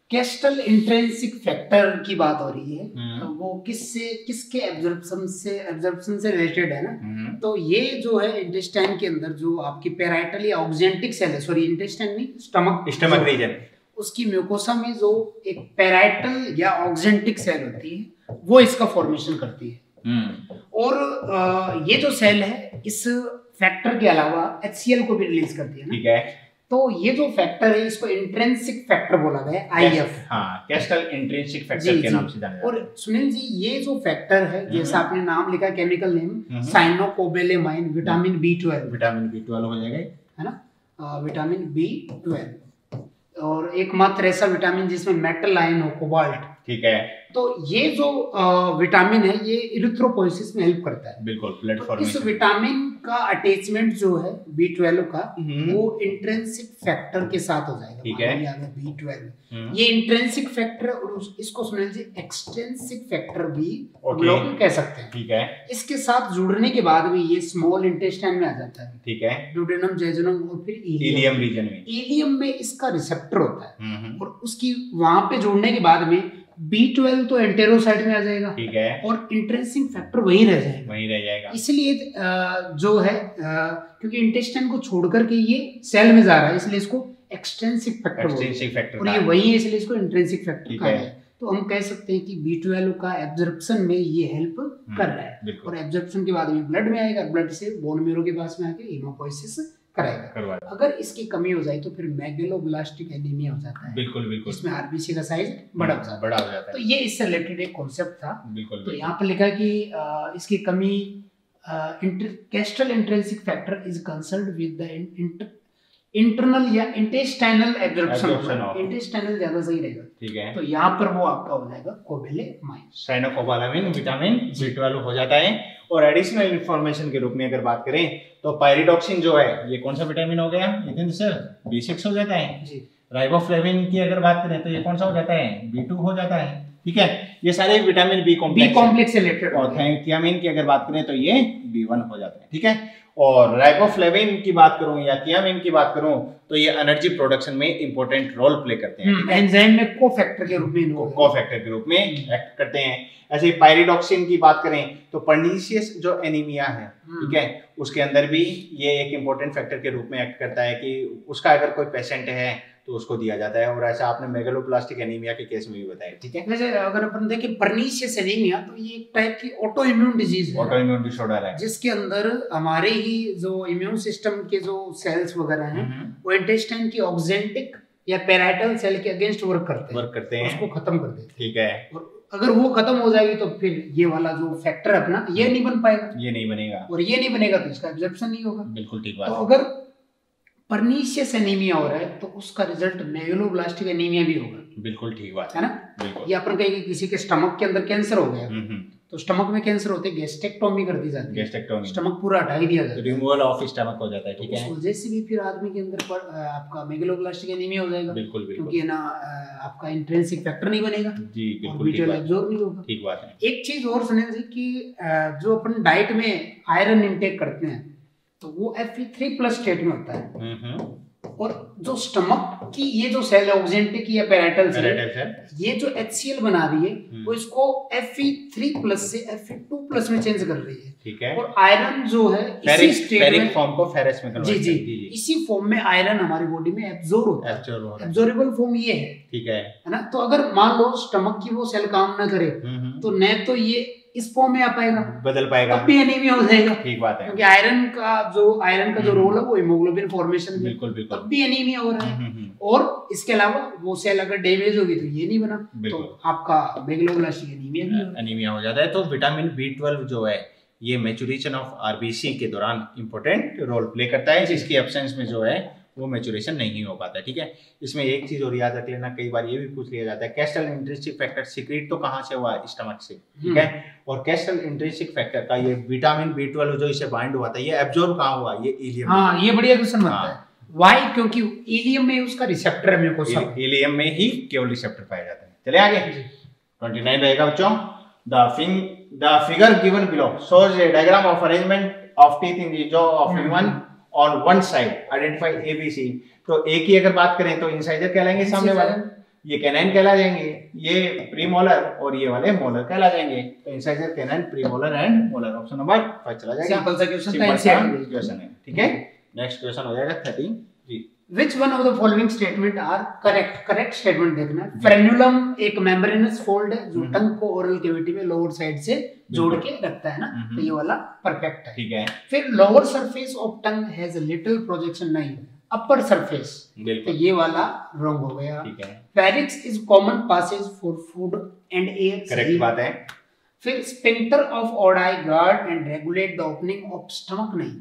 कैस्टल इंट्रिंसिक फैक्टर की बात हो रही है, तो वो किससे किसके एब्जॉर्प्शन से एब्जॉर्प्शन से रिलेटेड है ना। तो ये जो है इंटेस्टाइन के अंदर जो आपकी पैराइटल या ऑक्जेंटिक सेल है, सॉरी इंटेस्टाइन नहीं, स्टमक स्टमक रीजन, उसकी म्यूकोसा में जो एक पैराइटल या ऑक्जेंटिक सेल होती है वो इसका फॉर्मेशन करती है। और ये जो सेल है इस फैक्टर के अलावा एचसीएल को भी रिलीज करती है ना। ठीक है। तो ये जो फैक्टर है इसको इंट्रिंसिक फैक्टर बोला गया है, आईएफ। हाँ, कैस्टल इंट्रिंसिक फैक्टर के नाम से जाना जाता है। और सुनील जी ये जो फैक्टर है, जैसा आपने नाम लिखा chemical name cyanocobalamin, vitamin B twelve, vitamin B twelve हो जाएगा है ना, विटामिन बी ट्वेल्व। और एकमात्र ऐसा विटामिन जिसमें मेटल आयन हो, कोबाल्ट। ठीक है। तो ये जो विटामिन है ये इरिथ्रोपोइसिस में हेल्प करता है। बिल्कुल, ब्लड फॉर्मेशन। इस विटामिन का अटैचमेंट जो है बी ट्वेल्व का वो इंट्रिंसिक फैक्टर के साथ हो जाएगा। ठीक है। बी ट्वेल्व ये इंट्रिंसिक फैक्टर, और इसको सुनिए जी एक्सट्रिंसिक फैक्टर भी लोग कह सकते हैं। ठीक है। इसके साथ जुड़ने के बाद भी ये स्मॉल इंटेस्टाइन में आ जाता है। ठीक है। ड्यूडेनम, जेजुनम और फिर इलियम रीजन में। इलियम में इसका रिसेप्टर होता है और उसकी वहां पे जुड़ने के बाद में बी ट्वेल्व तो एंटेरोसाइट में आ जाएगा। ठीक है। और इंट्रिंसिक फैक्टर वही रह जाएगा, वही रह जाएगा। इसलिए जो है क्योंकि इंटेस्टाइन को छोड़ करके ये सेल में जा रहा है, इसलिए इसको एक्सट्रिंसिक फैक्टर एक्सट्रिंसिक फैक्टर और ये वही है, इसलिए इसको इंट्रिंसिक फैक्टर कहा है। तो हम कह सकते हैं कि बी ट्वेल्व का एब्जॉर्प्शन में ये हेल्प कर रहा है। और एब्जॉर्प्शन के बाद में ब्लड में आएगा, ब्लड से बोन मैरो के पास में आके हीमोपोइसिस कराएगा। अगर इसकी कमी हो जाए तो फिर मेगलोब्लास्टिक एनीमिया हो जाता है। बिल्कुल बिल्कुल। इसमें आरबीसी का साइज बड़ा हो जाता है। बड़ा हो जाता है। तो ये इससे रिलेटेड एक कॉन्सेप्ट था। बिल्कुल। तो यहाँ पर लिखा कि आ, इसकी कमी Castle intrinsic factor is concerned with the internal या इंटेस्टाइनल एब्जॉर्प्शन। इंटेस्टाइनल ज्यादा सही रहेगा। ठीक है। तो यहाँ पर वो आपका हो जाएगा cobalamin. Cyanocobalamin vitamin B twelve हो जाता है। और एडिशनल इंफॉर्मेशन के रूप में अगर बात करें तो पायरिडॉक्सिन जो है ये कौन सा विटामिन हो गया? नितिन सर बी सिक्स हो जाता है जी। राइबोफ्लेविन की अगर बात करें तो ये कौन सा हो जाता है? बी टू हो जाता है। ठीक है। ये सारे vitamin B complex B complex से रिलेटेड। और थियामिन की अगर बात करें तो ये बी वन हो जाता है। ठीक है। और राइबोफ्लेविन की बात करूं या थियामिन की बात करूं तो ये एनर्जी प्रोडक्शन में इंपॉर्टेंट रोल प्ले करते हैं। एंजाइम में कोफैक्टर के रूप में कोफैक्टर के रूप में एक्ट करते हैं। ऐसे ही पायरिडॉक्सिन की बात करें तो पर्नीशियस जो एनीमिया है, ठीक है, उसके अंदर भी ये एक इंपॉर्टेंट फैक्टर के रूप में एक्ट करता है कि उसका अगर कोई पेशेंट है तो उसको दिया जाता है। और ऐसा आपने मेगलोब्लास्टिक एनीमिया के केस में भी बताया। ठीक है। वैसे अगर अपन देखें पर्नीशियस एनीमिया तो ये एक टाइप की ऑटो इम्यून डिजीज है। ऑटो इम्यून डिसऑर्डर है जिसके अंदर हमारे ही जो इम्यून सिस्टम के जो सेल्स वगैरह हैं वो इंटेस्टाइन की ऑक्जेंटिक या पैराइटल सेल के अगेंस्ट वर्क करते हैं वर्क करते हैं उसको खत्म कर देते हैं। ठीक है। और अगर वो खत्म हो जाएगी तो फिर ये वाला जो फैक्टर अपना ये नहीं बन पाएगा, ये नहीं बनेगा और ये नहीं बनेगा तो इसका एब्जॉर्प्शन नहीं होगा। बिल्कुल ठीक बात। तो अगर पर्नीशियस एनीमिया हो रहा है तो उसका रिजल्ट मेगलोब्लास्टिक एनीमिया भी होगा। बिल्कुल ठीक बात है ना। बिल्कुल। ये अपन कहेंगे किसी के स्टमक के अंदर कैंसर हो गया तो स्टमक में कैंसर होते गैस्ट्रेक्टोमी कर दी जाती है। गैस्ट्रेक्टोमी, स्टमक पूरा हटा ही दिया जाता है, रिमूवल ऑफ स्टमक हो जाता है। ठीक है। उस वजह से भी फिर आदमी के अंदर पर आपका मेगलोब्लास्टिक एनीमिया हो जाएगा। बिल्कुल बिल्कुल। क्योंकि ना आपका इंट्रिंसिक फैक्टर नहीं बनेगा जी। बिल्कुल ठीक बात। एब्जॉर्ब नहीं होगा। ठीक बात है। एक चीज और सुने जी कि जो अपन डाइट में आयरन इंटेक करते हैं तो वो F E three plus state में होता है। और जो स्टमक की ये जो सेल है ऑक्जेंटिक या पैराइटल सेल, ये जो एचसीएल बना रही है वो इसको एफ ई थ्री प्लस से एफ ई टू प्लस में चेंज कर रही है। ठीक है। और आयरन जो है इसी स्टेट में फॉर्म को फेरस में कन्वर्ट जी जी इसी फॉर्म में आयरन हमारी बॉडी में एब्जॉर्ब होता है। एब्जॉर्बेबल फॉर्म ये है। ठीक है है ना। तो अगर मान लो स्टमक की वो सेल काम ना करे तो न तो ये इस फॉर्म में आ पाएगा, बदल पाएगा, तब भी एनीमिया हो जाएगा। ठीक बात है। क्योंकि आयरन का जो आयरन का जो रोल है वो हीमोग्लोबिन फॉर्मेशन में, बिल्कुल बिल्कुल, तब भी एनीमिया हो रहा है। और इसके अलावा वो सेल अगर डैमेज होगी तो ये नहीं बना तो आपका मेगलोब्लास्टिक एनीमिया भी एनीमिया हो जाता है। तो विटामिन बी ट्वेल्व जो है ये मैच्योरेशन ऑफ आरबीसी के दौरान इंपॉर्टेंट रोल प्ले करता है, जिसकी एब्सेंस में जो है वो मैच्योरेशन नहीं हो पाता। ठीक है। इसमें एक चीज और याद रख लेना, कई बार ये भी पूछ लिया जाता है कैस्टल इंट्रिंसिक फैक्टर सीक्रेट तो कहां से हुआ? स्टमक से। ठीक है। और कैस्टल इंट्रिंसिक फैक्टर का ये विटामिन बी ट्वेल्व जो इसे बाइंड हुआ था ये एब्जॉर्ब कहां हुआ? ये इलियम। हाँ, ये बढ़िया क्वेश्चन बनता है। व्हाई? क्योंकि इलियम में उसका रिसेप्टर है, म्यूकोसा इलियम में ही केवल रिसेप्टर पाए जाते हैं। चले आगे। उनतीस रहेगा बच्चों। द फिंग the figure given below shows a diagram of arrangement of teeth in the jaw of human on one side, identify A B C. तो ए की अगर बात करें तो इंसाइजर कहलाएंगे सामने वाले, ये कैनाइन कहला जाएंगे, ये प्रीमोलर और ये वाले मोलर कहला जाएंगे। तो incisor canine premolar and molar option number five चला जाएगा। सिंपल सा क्वेश्चन क्वेश्चन है, ठीक है। नेक्स्ट क्वेश्चन हो जाएगा थर्टीन जी। Which one of the following statement are correct? Correct statement देखना है। फ्रेन्युलम एक मेम्ब्रेनस फोल्ड है जो टंग को ओरल कैविटी में लोअर साइड से जोड़ के रखता है ना, तो ये वाला परफेक्ट है, ठीक है। फिर lower surface of tongue has little projection, नहीं, अपर सरफेस, तो ये वाला रॉन्ग हो गया, ठीक है। Pharynx is common passage for food and air, correct बात है। फिर sphincter of Oddi guard and regulate the opening of stomach, नहीं,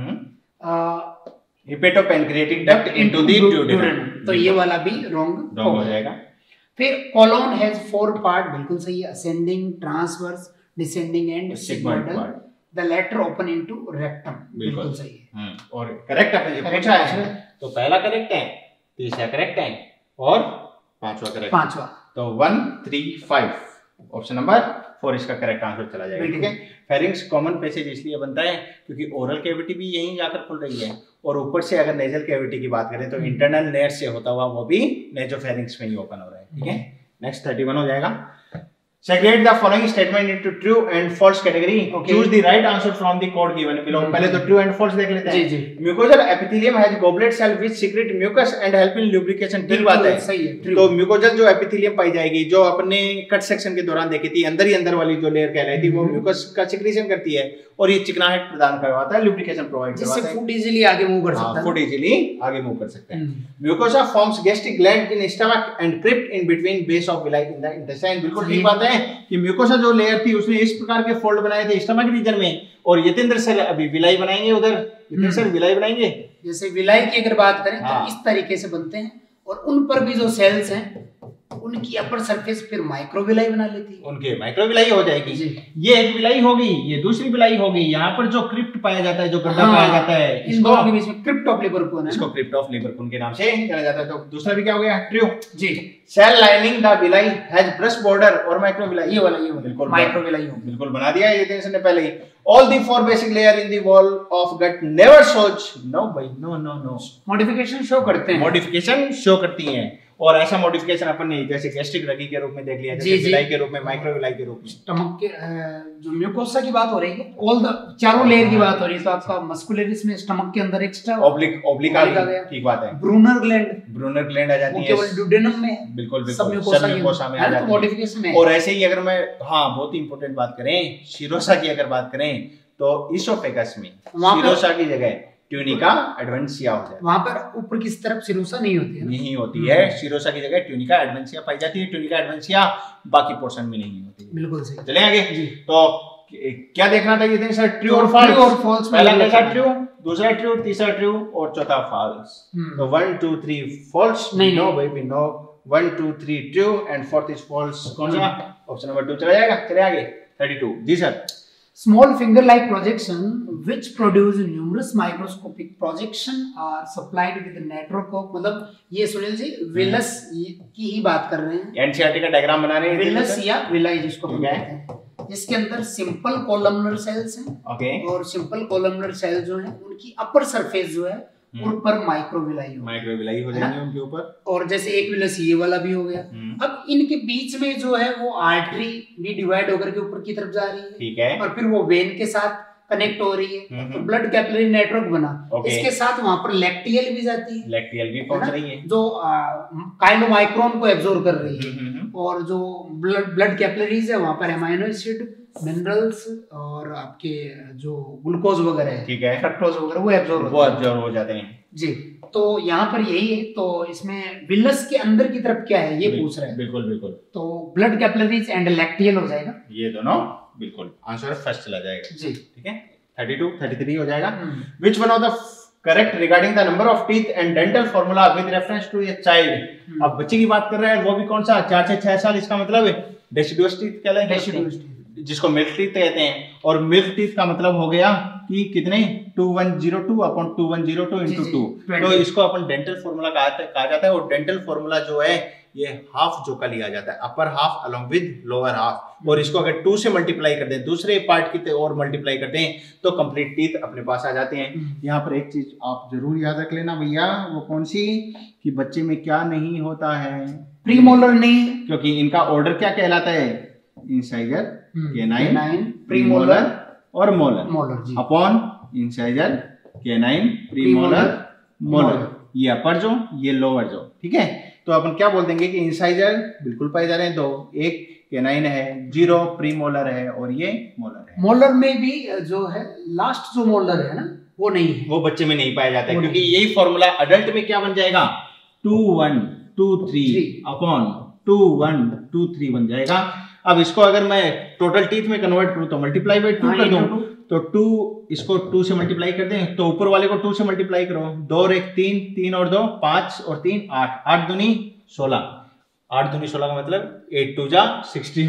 hmm hepatopancreatic duct into the duodenum, तो ये वाला भी रॉन्ग हो जाएगा। फिर कोलोन हैज फोर पार्ट, बिल्कुल सही है, ascending, transverse, descending and sigmoidal, the latter open into rectum, बिल्कुल सही है। और करेक्ट आपने जो पूछा है तो पहला करेक्ट है, तीसरा करेक्ट है और पांचवा करेक्ट, पांचवा, तो one three five option number four इसका करेक्ट आंसर चला जाएगा, ठीक है। फेरिंग्स कॉमन पैसेज इसलिए बनता है क्योंकि ओरल कैविटी भी यहीं जाकर खुल रही है, और ऊपर से अगर नेजल कैविटी की बात करें तो इंटरनल नेयर से होता हुआ वो भी नेजोफेरिंग्स में ही ओपन हो रहा है, ठीक है। नेक्स्ट थर्टी वन हो जाएगा। Segregate the following statement into true and false category. Okay. Choose the right answer from the code given below. पहले तो true and false देख लेते हैं। जी जी। Mucosal epithelium has goblet cell which secrete mucus and help in lubrication. ठीक बात है। सही है। तो म्यूकोजल जो एपिथेलियम पाई जाएगी, जो अपने कट सेक्शन के दौरान देखी थी, अंदर ही अंदर वाली जो लेयर कहलाई थी, वो म्यूकस का सिक्रीशन करती है और ये चिकनाहट प्रदान करवाता है, लुब्रिकेशन प्रोवाइड करवाता है, जिससे फूड इजीली आगे मूव कर सकता है। फूड इजीली आगे मूव कर सकते हैं। Mucosa forms gastric gland in stomach and crypt in between base of villi in the intestine. बिल्कुल ठीक बात है कि म्यूकोसा जो लेयर थी उसने इस प्रकार के फोल्ड बनाए थे स्टमक रीजन में, और यतेंद्र सर अभी विलाई बनाएंगे उधर, यतेंद्र सर विलाई बनाएंगे। जैसे विलाई की अगर बात करें तो इस तरीके से बनते हैं, और उन पर भी जो सेल्स हैं उनकी अपर सरफेस फिर माइक्रोविलाई बना लेती है, उनके माइक्रोविलाई हो जाएगी। ये एक विलाई होगी, ये दूसरी विलाई होगी। यहाँ पर जो क्रिप्ट पाया जाता है, जो गड्ढा हाँ, पाया जाता है, इन दोनों के बीच में क्रिप्ट ऑफ लिबरपून है, इसको क्रिप्ट ऑफ लिबरपून के नाम से जाना जाता है। तो दूसरा भी क्या हो गया? ट्रू जी। Cell lining the villi has brush border और माइक्रोविलाई, ये वाला ये वाला बिल्कुल माइक्रोविलाई हो, बिल्कुल बना दिया ये टेंशन ने पहले ही। All the four basic layer in the wall of gut never shows, no भाई no no no, modification show करते हैं, मॉडिफिकेशन शो करती हैं। और ऐसा मॉडिफिकेशन अपन ने जैसे गैस्ट्रिक रगी के रूप में देख लिया, जैसे विलाई के रूप में, माइक्रोविलाई के रूप में। स्टमक के जो म्यूकोसा की बात हो रही है, ऑल द चारों लेयर की बात हो रही है, तो आपका मस्कुलरिस में स्टमक के अंदर एक्स्ट्रा ओब्लिक ओब्लिक आ गया, ठीक बात है। ब्रूनर ग्लैंड, ब्रूनर ग्लैंड आ जाती है, केवल ड्यूडेनम में, बिल्कुल बिल्कुल सब म्यूकोसा में आ जाती है, मॉडिफिकेशन है। और ऐसे ही अगर मैं हाँ बहुत ही इंपॉर्टेंट बात करें, शिरोसा की अगर बात करें तो इसोफेगस में शिरोसा की जगह ट्यूनिका एडवेंसिया हो जाए, वहां पर ऊपर की तरफ शिरोसा नहीं होती है, नहीं होती है। शिरोसा की जगह ट्यूनिका एडवेंसिया पाई जाती है। ट्यूनिका एडवेंसिया बाकी पोर्शन में नहीं होती, बिल्कुल सही। चले आगे जी। तो क्या देखना था ये सर? ट्रू और फॉल्स, और फॉल्स। पहला कैसा? ट्रू, दूसरा ट्रू, तीसरा ट्रू और चौथा फॉल्स। तो one two three false, no baby no, one two three true and fourth is false. कौन सा? ऑप्शन नंबर टू चला जाएगा। चले आगे थर्टी टू जी sir. Small finger-like projection which produce numerous microscopic projection are supplied with network of, मतलब ये Sunil ji villous की ही बात कर रहे हैं, एनसीईआरटी का डायग्राम बना रहे हैं, विलस या विलाई जिसको हम कहते हैं, जिसके अंदर सिंपल कोलमनर सेल्स हैं, ओके, और सिंपल कोलमनर सेल जो है उनकी अपर सरफेस जो है उन पर माइक्रोविलाई हो माइक्रोविलाई हो जाएंगे उनके ऊपर, और जैसे एक विलस ये वाला भी हो गया। अब इनके बीच में जो है वो आर्टरी भी डिवाइड होकर के ऊपर की तरफ जा रही है, ठीक है, और फिर वो वेन के साथ कनेक्ट हो रही है, तो ब्लड कैपिलरी नेटवर्क बना। इसके साथ वहां पर लैक्टियल भी जाती है, लैक्टियल भी पहुंच रही है, जो काइलोमाइक्रोन को एब्जॉर्ब कर रही है, और जो ब्लड ब्लड कैपिलरीज है वहां पर अमाइनो एसिड, मिनरल्स और आपके जो ग्लूकोज वगैरह है, ठीक है, फ्रक्टोज वगैरह वो एब्जॉर्ब वो एब्जॉर्ब हो जाते हैं जी। तो यहाँ पर यही है। तो इसमें विलस के अंदर की तरफ क्या है ये पूछ रहे हैं, बिल्कुल बिल्कुल। तो ब्लड कैपिलरीज एंड लैक्टियल हो जाएगा ये दोनों, बिल्कुल आंसर फर्स्ट चला जाएगा जी, ठीक है। थर्टी टू, थर्टी थ्री हो जाएगा। Which one of the correct regarding the number of teeth and dental formula with reference to a child. अब बच्चे की बात कर रहे हैं, वो भी कौन सा? चार से छह साल, इसका मतलब है डेसिडुअस टीथ कहलाएंगे, जिसको मिल्क टीथ कहते हैं। और मिल्क टीथ का मतलब हो गया कि कितने? Two one zero two upon two one zero two into two. तो इसको अपन डेंटल फॉर्मूला कहा जाता है, और डेंटल फॉर्मूला जो है ये हाफ जो का लिया जाता है, upper half along with lower half. और इसको अगर टू से मल्टीप्लाई कर दें, दूसरे पार्ट की और मल्टीप्लाई करते हैं तो कंप्लीट टीथ अपने पास आ जाते हैं। यहाँ पर एक चीज आप जरूर याद रख लेना भैया, वो कौन सी, कि बच्चे में क्या नहीं होता है, प्रीमोलर नहीं, क्योंकि इनका ऑर्डर क्या कहलाता है, इंसाइजर, कैनाइन, प्रीमोलर और molar, molar upon incisor, canine, premolar, molar, ये अपर जो, ये लोअर जो। ठीक है, तो अपन क्या बोल देंगे कि इंसाइजर बिल्कुल पाए जा रहे हैं दो, एक कैनाइन है, जीरो प्रीमोलर है और ये मोलर है। मोलर में भी जो है लास्ट जो मोलर है ना वो नहीं है, वो बच्चे में नहीं पाया जाता है, क्योंकि यही फॉर्मूला अडल्ट में क्या बन जाएगा, two one two three upon two one two three बन जाएगा। अब इसको अगर मैं टोटल टीथ में कन्वर्ट करूं तो मल्टीप्लाई बाय टू कर दूं, तो टू इसको टू से मल्टीप्लाई कर दें तो ऊपर वाले को टू से मल्टीप्लाई करो, दो और एक तीन, तीन और दो पांच और तीन आठ, आठ दूनी सोलह, आठ दूनी सोलह का मतलब एट टू जा सिक्सटीन।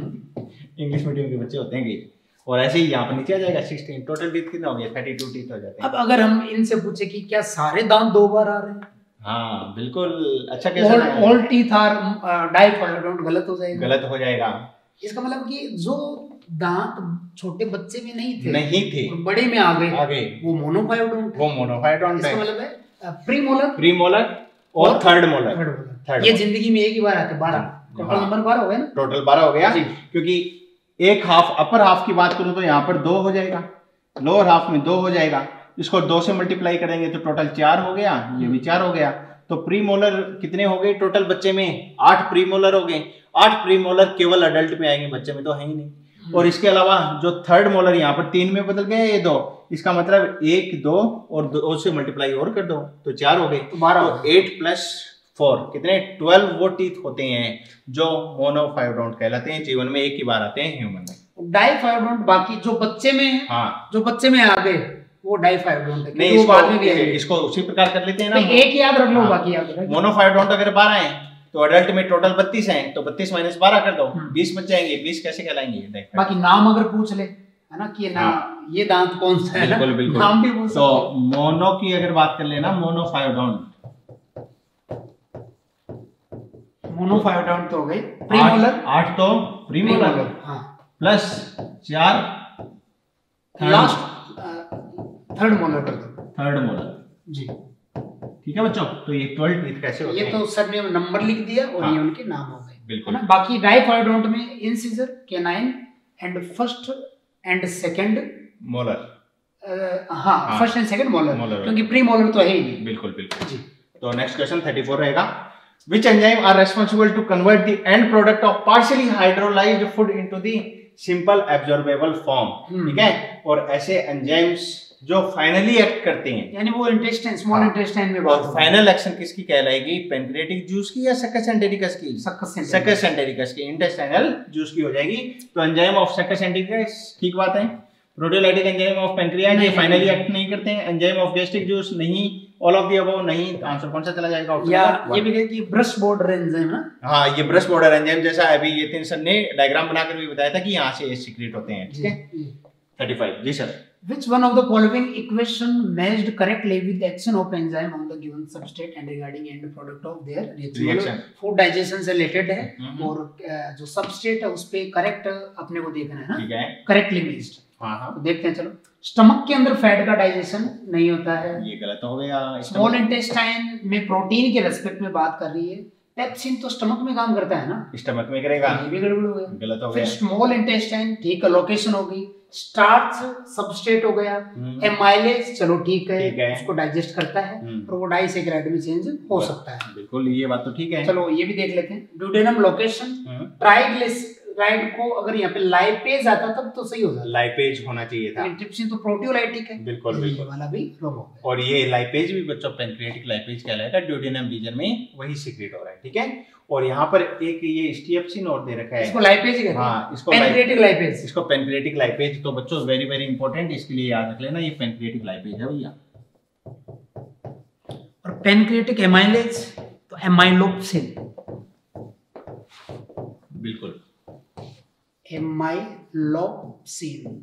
इंग्लिश मीडियम के बच्चे होते हैं कि, और ऐसे ही यहाँ पर नीचे आ जाएगा सिक्सटीन। टोटल टीथ कितना हो गया, थर्टी टू टीथ हो जाते हैं। अब अगर हम इनसे पूछे कि क्या सारे दांत दो बार आ रहे हैं, हाँ बिल्कुल, अच्छा कैसे, ऑल टीथ आर डाइफाइब्रोंट, गलत हो जाएगा, गलत हो जाएगा। इसका मतलब कि जो दांत छोटे बच्चे में नहीं थे नहीं थे बड़े में आ गए, आ गए वो मोनोफाइडोंट, वो मोनोफाइडोंट है। इसका मतलब है प्रीमोलर, प्रीमोलर और थर्ड मोलर, थर्ड, ये जिंदगी में एक ही बार आते, बारह, टोटल नंबर बारह हो गया ना, टोटल बारह हो गया। क्योंकि एक हाफ, अपर हाफ की बात करूं तो यहाँ पर दो हो जाएगा, लोअर हाफ में दो हो जाएगा, इसको दो से मल्टीप्लाई करेंगे तो टोटल चार हो गया, ये भी चार हो गया। तो प्रीमोलर कितने हो गए टोटल बच्चे में, आठ प्रीमोलर हो गए। आठ प्रीमोलर केवल अडल्ट में आएंगे, बच्चे में तो है ही नहीं। और इसके अलावा जो थर्ड मोलर यहाँ पर तीन में बदल गए, ये दो, इसका मतलब एक दो और दो से मल्टीप्लाई और कर दो तो चार हो गए, बारह। तो एट प्लस फोर कितने, ट्वेल्व वो टीथ होते हैं जो मोनोफाइडोंट कहलाते हैं, जीवन में एक ही बार आते हैं ह्यूमन में। डाइफाइडोंट बाकी जो बच्चे में है, हाँ, जो बच्चे में आ गए वो डाइफाइडोंट है, नहीं, वो बाद में भी है। इसको उसी प्रकार कर लेते हैं ना, एक याद रख लो, हाँ, बाकी याद रख। मोनोफाइडोंट अगर बारह है तो अडल्ट में टोटल बत्तीस हैं, तो बत्तीस माइनस बारह कर दो, बीस बच जाएंगे। बीस कैसे कहलाएंगे, बाकी नाम अगर पूछ ले है ना कि ना, हाँ, ये दांत कौन सा है, बिल्कुल बिल्कुल नाम भी पूछ। तो मोनो की अगर बात कर लेना, मोनोफाइडोंट, मोनोफाइडोंट तो हो गए, प्रीमोलर आठ तो प्रीमोलर, हाँ, प्लस चार लास्ट थर्ड मोलर कर दो, थर्ड मोलर जी। ठीक है बच्चों, तो ये ट्वेल्व टीथ कैसे होते हैं, ये तो सर ने नंबर लिख दिया और, हाँ, ये उनके नाम हो गए, बिल्कुल। बाकी डाइफाइडोंट में incisor, canine and first and second molar, हाँ, फर्स्ट एंड सेकंड मोलर, क्योंकि प्री मोलर तो है ही नहीं। बिल्कुल बिल्कुल जी। तो नेक्स्ट क्वेश्चन थर्टी फोर रहेगा, which enzyme are responsible to convert the end product of partially hydrolyzed food into the simple absorbable form। ठीक है, और ऐसे एंजाइम्स जो फाइनली एक्ट करते हैं, यानी वो इंटेस्टाइन, स्मॉल इंटेस्टाइन में, और फाइनल एक्शन किसकी कहलाएगी, पेनक्रियाटिक जूस की या सक्कस एंटेरिकस की, सक्कस एंटेरिकस की, इंटेस्टाइनल जूस की हो जाएगी। तो एंजाइम ऑफ सक्कस एंटेरिकस, ठीक बात है। प्रोटीओलाइटिक एंजाइम ऑफ पेनक्रियाज, ये फाइनली एक्ट नहीं करते हैं। एंजाइम ऑफ गैस्ट्रिक जूस नहीं, ऑल ऑफ द अबव नहीं। आंसर कौन सा चला जाएगा, या ये भी कहे कि ब्रश बॉर्डर एंजाइम ना, हाँ, ये ब्रश बॉर्डर एंजाइम जैसा अभी ये तीन सर ने डायग्राम बनाकर भी बताया था कि यहाँ से ये सीक्रेट होते हैं। ठीक है, थर्टी फाइव जी sir. Which one of the following equation matched correctly with the action of enzyme on the given substrate and regarding end product of their reaction? Food digestion से रिलेटेड है, और जो substrate है उस पे correct अपने को देखना है ना, ठीक है, करेक्टली मैच्ड। हाँ हाँ, तो देखते हैं, चलो। स्टमक के अंदर फैट का डाइजेशन नहीं होता है, ये गलत हो गया। स्मॉल इंटेस्टाइन में प्रोटीन के रेस्पेक्ट में बात कर रही है, पेप्सिन तो स्टमक में काम करता है ना, स्टमक में करेगा, ये भी गड़बड़ हो गया, गलत हो गया। स्मॉल इंटेस्टाइन, ठीक है, लोकेशन हो गई। स्टार्च सबस्ट्रेट हो गया, एमाइलेज चलो ठीक है, है, उसको डाइजेस्ट करता है, और वो डाइसैकेराइड में चेंज हो सकता है, बिल्कुल, ये बात तो ठीक है। चलो ये भी देख लेते हैं। ड्यूडेनम लोकेशन, ट्राइग्लिसराइड को अगर यहाँ पे लाइपेज आता तब तो सही हो जाता, लाइपेज होना चाहिए था, ट्रिप्सिन तो प्रोटीओलाइटिक है, बिल्कुल बिल्कुल, वाला भी रॉन्ग हो गया। और ये लाइपेज भी बच्चों पेनक्रियाटिक लाइपेज कहलाएगा, ड्यूडेनम रीजन में वही सीक्रेट हो रहा है। ठीक है, और यहाँ पर एक ये स्टीएफसिन और दे रखा है, इसको लाइपेज कहते हैं। हाँ, इसको पेनक्रियाटिक लाइपेज, इसको पेनक्रियाटिक लाइपेज। तो बच्चों वेरी वेरी इंपॉर्टेंट, इसके लिए याद रख लेना, ये पेनक्रियाटिक लाइपेज है भैया। और पेनक्रियाटिक एमाइलेज तो एमाइलोप्सिन, बिल्कुल, एमाइलोप्सिन,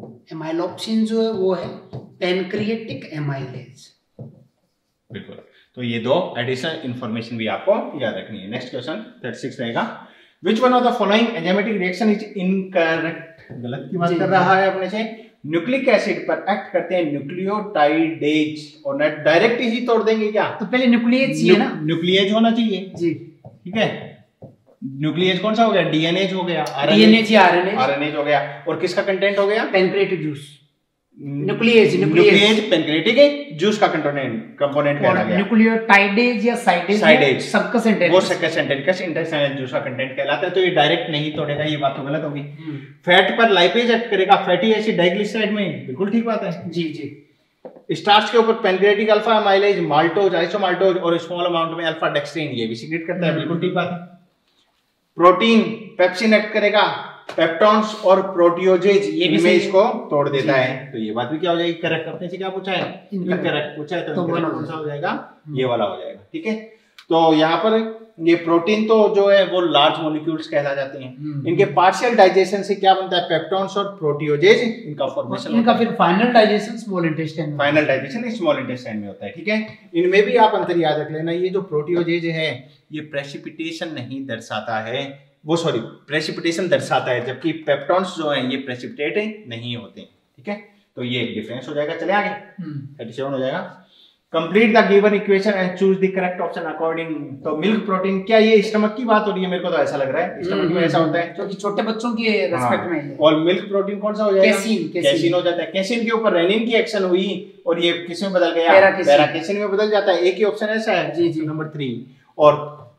एमाइलोप्सिन जो है वो है पेनक्रियाटिक एमाइलेज, बिल्कुल। तो ये दो एडिशनल इंफॉर्मेशन भी आपको याद रखनी है। नेक्स्ट क्वेश्चन थर्टी सिक्स रहेगा, which one of the following enzymatic reaction is incorrect, गलत की बात कर रहा है अपने से। न्यूक्लिक एसिड पर एक्ट करते हैं न्यूक्लियोटाइडेज, और डायरेक्ट ही तोड़ देंगे क्या? तो पहले न्यूक्लियेज चाहिए ना, न्यूक्लियेज होना चाहिए जी, ठीक है। न्यूक्लियस कौन सा हो गया? डीएनएज हो गया, डीएनएज या आरएनएज, आरएनएज हो गया। और किसका कंटेंट हो गया? Pancreatic juice. Nucleus nucleus pancreatic juice का कंपोनेंट कंपोनेंट कहलाता है। न्यूक्लियोटाइडेज या साइडेज, साइडेज सबकस एंटेरिकस, वो सबकस एंटेरिकस इंटेस्टाइनल जूस का कंटेंट कहलाता है। तो ये डायरेक्ट नहीं तोड़ेगा, ये बात तो गलत होगी। फैट पर लाइपेज एक्ट करेगा, फैटी एसिड डाइग्लिसराइड में, बिल्कुल ठीक बात है जी जी। स्टार्च के ऊपर pancreatic alpha amylase, maltose, isomaltose और स्मॉल अमाउंट में अल्फा डेक्स्ट्रिन, ये भी सीक्रेट करता है, बिल्कुल ठीक बात है। प्रोटीन पेप्सिन एक्ट करेगा, पेप्टॉन्स और प्रोटियोजेज ये भी इसको तोड़ देता है। तो ये बात भी क्या हो जाएगी? करेक्ट। अपने से क्या पूछा है? इनकरेक्ट पूछा है, तो कौन सा हो जाएगा? ये वाला हो जाएगा, ठीक है। तो यहाँ पर ये प्रोटीन तो जो है वो लार्ज मॉलिक्यूल्स कहला जाते हैं। इनके पार्शियल डाइजेशन से क्या बनता है? पेप्टॉन्स और प्रोटियोजेज, इनका फॉर्मेशन, इनका फिर फाइनल डाइजेशन स्मॉल इंटेस्टाइन में, फाइनल डाइजेशन स्मॉल इंटेस्टाइन में होता है, ठीक है। इनमें भी आप अंतर याद रख लेना, ये जो प्रोटियोजेज है ये प्रेसिपिटेशन नहीं दर्शाता है, वो सॉरी प्रेसिपिटेशन दर्शाता है, जबकि पेप्टॉन्स जो हैं ये प्रेसिपिटेट नहीं होते, ठीक है। तो ये एक डिफरेंस हो जाएगा। चले आगे, थर्टी सेवन हो जाएगा, complete the given equation and choose the correct option according. तो मिल्क प्रोटीन, क्या ये स्टमक की बात हो रही है? मेरे को तो ऐसा लग रहा है स्टमक में ऐसा होता है, क्योंकि छोटे बच्चों के रेस्पेक्ट में है। और मिल्क प्रोटीन कौन सा हो जाएगा? कैसीन, कैसीन हो जाता है। कैसीन के ऊपर रेनिन की एक्शन हुई और ये किस में बदल गया? पैराकेसिन में बदल जाता है। एक ही ऑप्शन ऐसा है जी जी, नंबर थ्री। और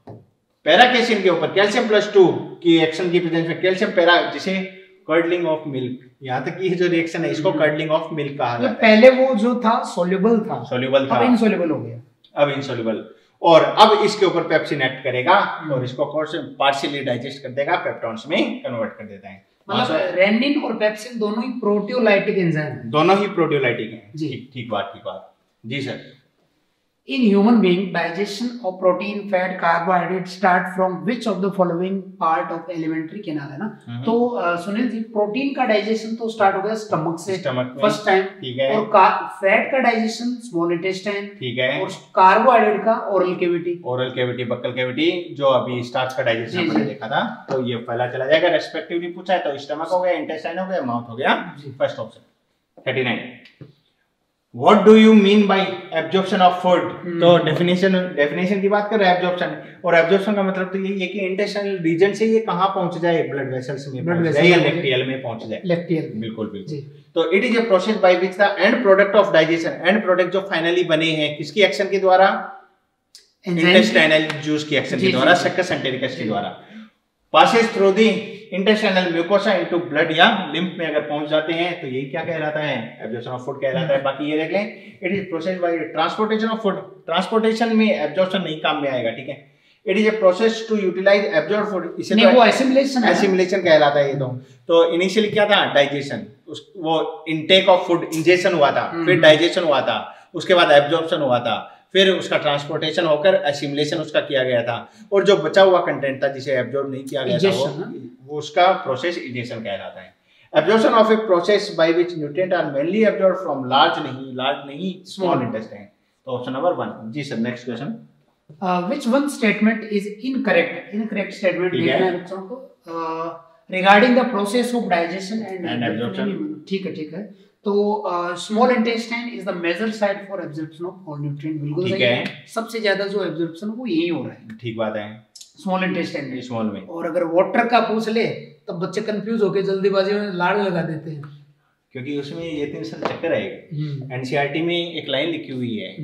पैराकेसिन के ऊपर कैल्शियम प्लस टू की एक्शन की प्रेजेंस में कैल्शियम पैरा, जिसे कर्डलिंग ऑफ मिल्क, यहाँ तक की जो रिएक्शन है इसको कर्डलिंग ऑफ मिल्क कहा जाता है। पहले वो जो था सोल्यूबल था, सोल्यूबल था, अब इनसोल्यूबल हो गया, अब इनसोल्यूबल। और अब इसके ऊपर पेप्सिन एक्ट करेगा और इसको पार्शियली डाइजेस्ट कर देगा, पेप्टॉन्स में कन्वर्ट कर देता है। मतलब रेनिन और पेप्सिन दोनों ही प्रोटियोलाइटिक एंजाइम हैं, दोनों ही प्रोटियोलाइटिक हैं जी। ठीक बात, ठीक बात जी sir. In human being, digestion of protein, fat, carbohydrate start from which of the following part of elementary canal है ना? तो सुनील जी, प्रोटीन का डाइजेशन तो स्टार्ट हो गया स्टमक से, स्टमक फर्स्ट टाइम, ठीक है। और फैट का डाइजेशन स्मॉल इंटेस्टाइन, ठीक है। और कार्बोहाइड्रेट का oral cavity, oral cavity, buccal cavity, जो अभी स्टार्च का डाइजेशन हमने देखा था। तो ये पहला चला जाएगा, रेस्पेक्टिवली पूछा है तो स्टमक हो गया, इंटेस्टाइन हो गया, माउथ हो गया, first option. Thirty nine, What do you mean by absorption of food? hmm. तो डेफिनेशन डेफिनेशन की बात कर रहे हैं एब्जॉर्प्शन, और एब्जॉर्प्शन का मतलब तो ये है कि इंटेस्टाइनल रीजन से ये कहाँ पहुंच जाए? ब्लड वेसल्स में पहुंच जाए या लेक्टियल में पहुंच जाए। लेक्टियल, बिल्कुल बिल्कुल। तो it is a process by which the end product of digestion, end product जो फाइनली बने हैं किसकी एक्शन के द्वारा? इंटेस्टाइनल जूस की एक्शन के द्वारा, सक्कस एंटेरिकस के द्वारा, passes through the intestinal mucosa into blood या लिम्फ में अगर पहुंच जाते हैं तो ये क्या कहलाता है? एब्जॉर्प्शन ऑफ फूड कहलाता है। बाकी ये देख लें, it is process by transportation of food, transportation में एब्जॉर्प्शन नहीं काम में आएगा, ठीक है। It is a process to utilise absorb food, इसे नहीं, वो एसिमिलेशन एसिमिलेशन कहलाता है ये तो। तो इनिशियली क्या था? डाइजेशन, वो इनटेक ऑफ फूड, इंजेक्शन हुआ था, फिर डाइजेशन हुआ था, उसके बाद एब्जॉर्प्शन हुआ था, फिर उसका ट्रांसपोर्टेशन होकर एसिमिलेशन उसका किया गया था, और जो बचा हुआ कंटेंट था जिसे एब्जॉर्ब नहीं किया गया था वो, वो उसका प्रोसेस इजेशन कहलाता है। Absorption of a process by which nutrient are mainly absorb from large नहीं लार्ज नहीं स्मॉल इंटेस्टाइन। तो ऑप्शन नंबर वन जी सर। Next question, which one statement is incorrect? Incorrect statement देखना है बच्चों को, regarding the process of digestion and absorption. ठीक है ठीक है। तो small intestine is the major site for absorption of all nutrient, बिल्कुल सही है। सबसे ज्यादा जो एब्जॉर्प्शन वो यही हो रहा है, ठीक बात है, स्मॉल इंटेस्टाइन में, स्मॉल में। और अगर वाटर का पूछ ले तब बच्चे कंफ्यूज होके जल्दीबाजी में लाड़ लगा देते हैं, क्योंकि उसमें ये तीन साल चक्कर आएगा। एनसीईआरटी में एक लाइन लिखी हुई है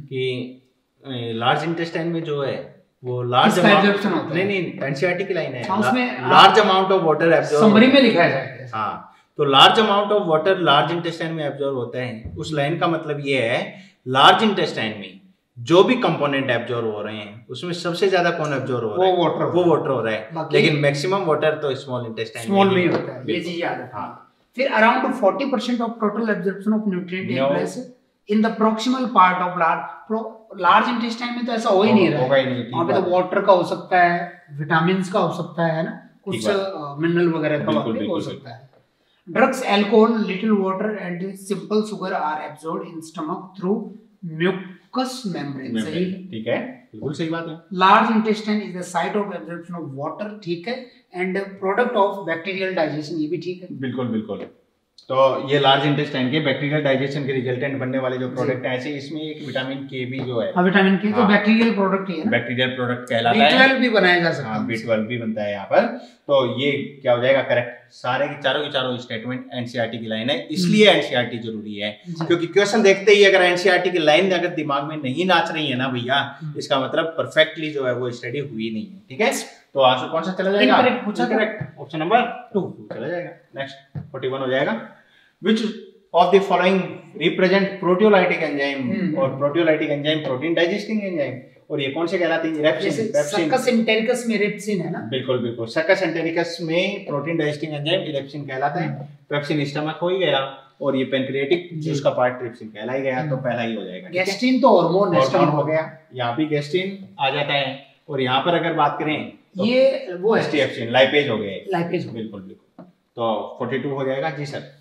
कि लार्ज इंटेस्टाइन में जो है वो लार्ज एब्जॉर्प्शन होता है। नहीं नहीं एनसीईआरटी की लाइन है, उसमें large amount of water absorb, summary में लिखा है। हाँ, तो large amount of water large intestine में एब्जॉर्ब होता है। उस लाइन का मतलब ये है लार्ज इंटेस्टाइन में जो भी कंपोनेंट एब्जॉर्ब हो रहे हैं उसमें सबसे ज्यादा कौन एब्जॉर्ब हो रहा है? वो वाटर, वो वाटर हो रहा है, लेकिन मैक्सिमम वाटर तो स्मॉल इंटेस्टाइन स्मॉल में ही होता है, ये चीज याद रखना। फिर around forty percent of total absorption of nutrient take place in the proximal part of large large intestine में। तो ऐसा हो ही नहीं रहा है, वहां पे तो वाटर का हो सकता है, विटामिन्स का हो सकता है ना, कुछ मिनरल वगैरह का हो सकता है। Drugs, alcohol, little water and simple sugar are absorbed in stomach through mucus membrane, सही है, ठीक है, बिल्कुल सही बात है। Large intestine is the site of absorption of water, ठीक है, end product of bacterial digestion, ये भी ठीक है, बिल्कुल बिल्कुल। तो ये लार्ज इंटेस्टाइन के बैक्टीरियल डाइजेशन के रिजल्टेंट बनने वाले जो प्रोडक्ट हैं, ऐसे इसमें एक विटामिन के भी जो है, हाँ विटामिन के तो बैक्टीरियल प्रोडक्ट ही है ना, बैक्टीरियल प्रोडक्ट कहलाता है, बी ट्वेल्व भी बनाया जा सकता है, हाँ बी ट्वेल्व भी बनता है यहाँ पर। तो ये क्या हो जाएगा करेक्ट, सारे के चारों के चारों स्टेटमेंट एनसीईआरटी की लाइन है, इसलिए एनसीईआरटी जरूरी है, क्योंकि क्वेश्चन देखते ही अगर एनसीईआरटी की लाइन अगर दिमाग में नहीं नाच रही है ना भैया, इसका मतलब परफेक्टली जो है वो स्टडी हुई नहीं है, ठीक है। तो आंसर कौन सा चला जाएगा, करेक्ट ऑप्शन नंबर टू चला जाएगा। नेक्स्ट फोर्टी वन हो जाएगा, which of the following represent proteolytic enzyme, और proteolytic enzyme protein digesting enzyme, और ये कौन से कहलाते हैं, रेप्सिन, सक्कस एंटेरिकस में रेप्सिन है ना, बिल्कुल बिल्कुल, सक्कस एंटेरिकस में प्रोटीन डाइजेस्टिंग एंजाइम रेप्सिन कहलाता है, पेप्सिन स्टमक हो ही गया, और ये पेनक्रियाटिक जूस का पार्ट ट्रिप्सिन कहला ही गया, तो पहला ही हो जाएगा। गैस्ट्रिन तो हार्मोन है, हो गया, यहाँ भी गैस्ट्रिन आ जाता है, और यहाँ पर अगर बात करें तो ये वो एस्टिएप्सिन, लाइपेज हो गए, लाइपेज, बिल्कुल बिल्कुल। तो फोर्टी टू हो जाएगा जी sir.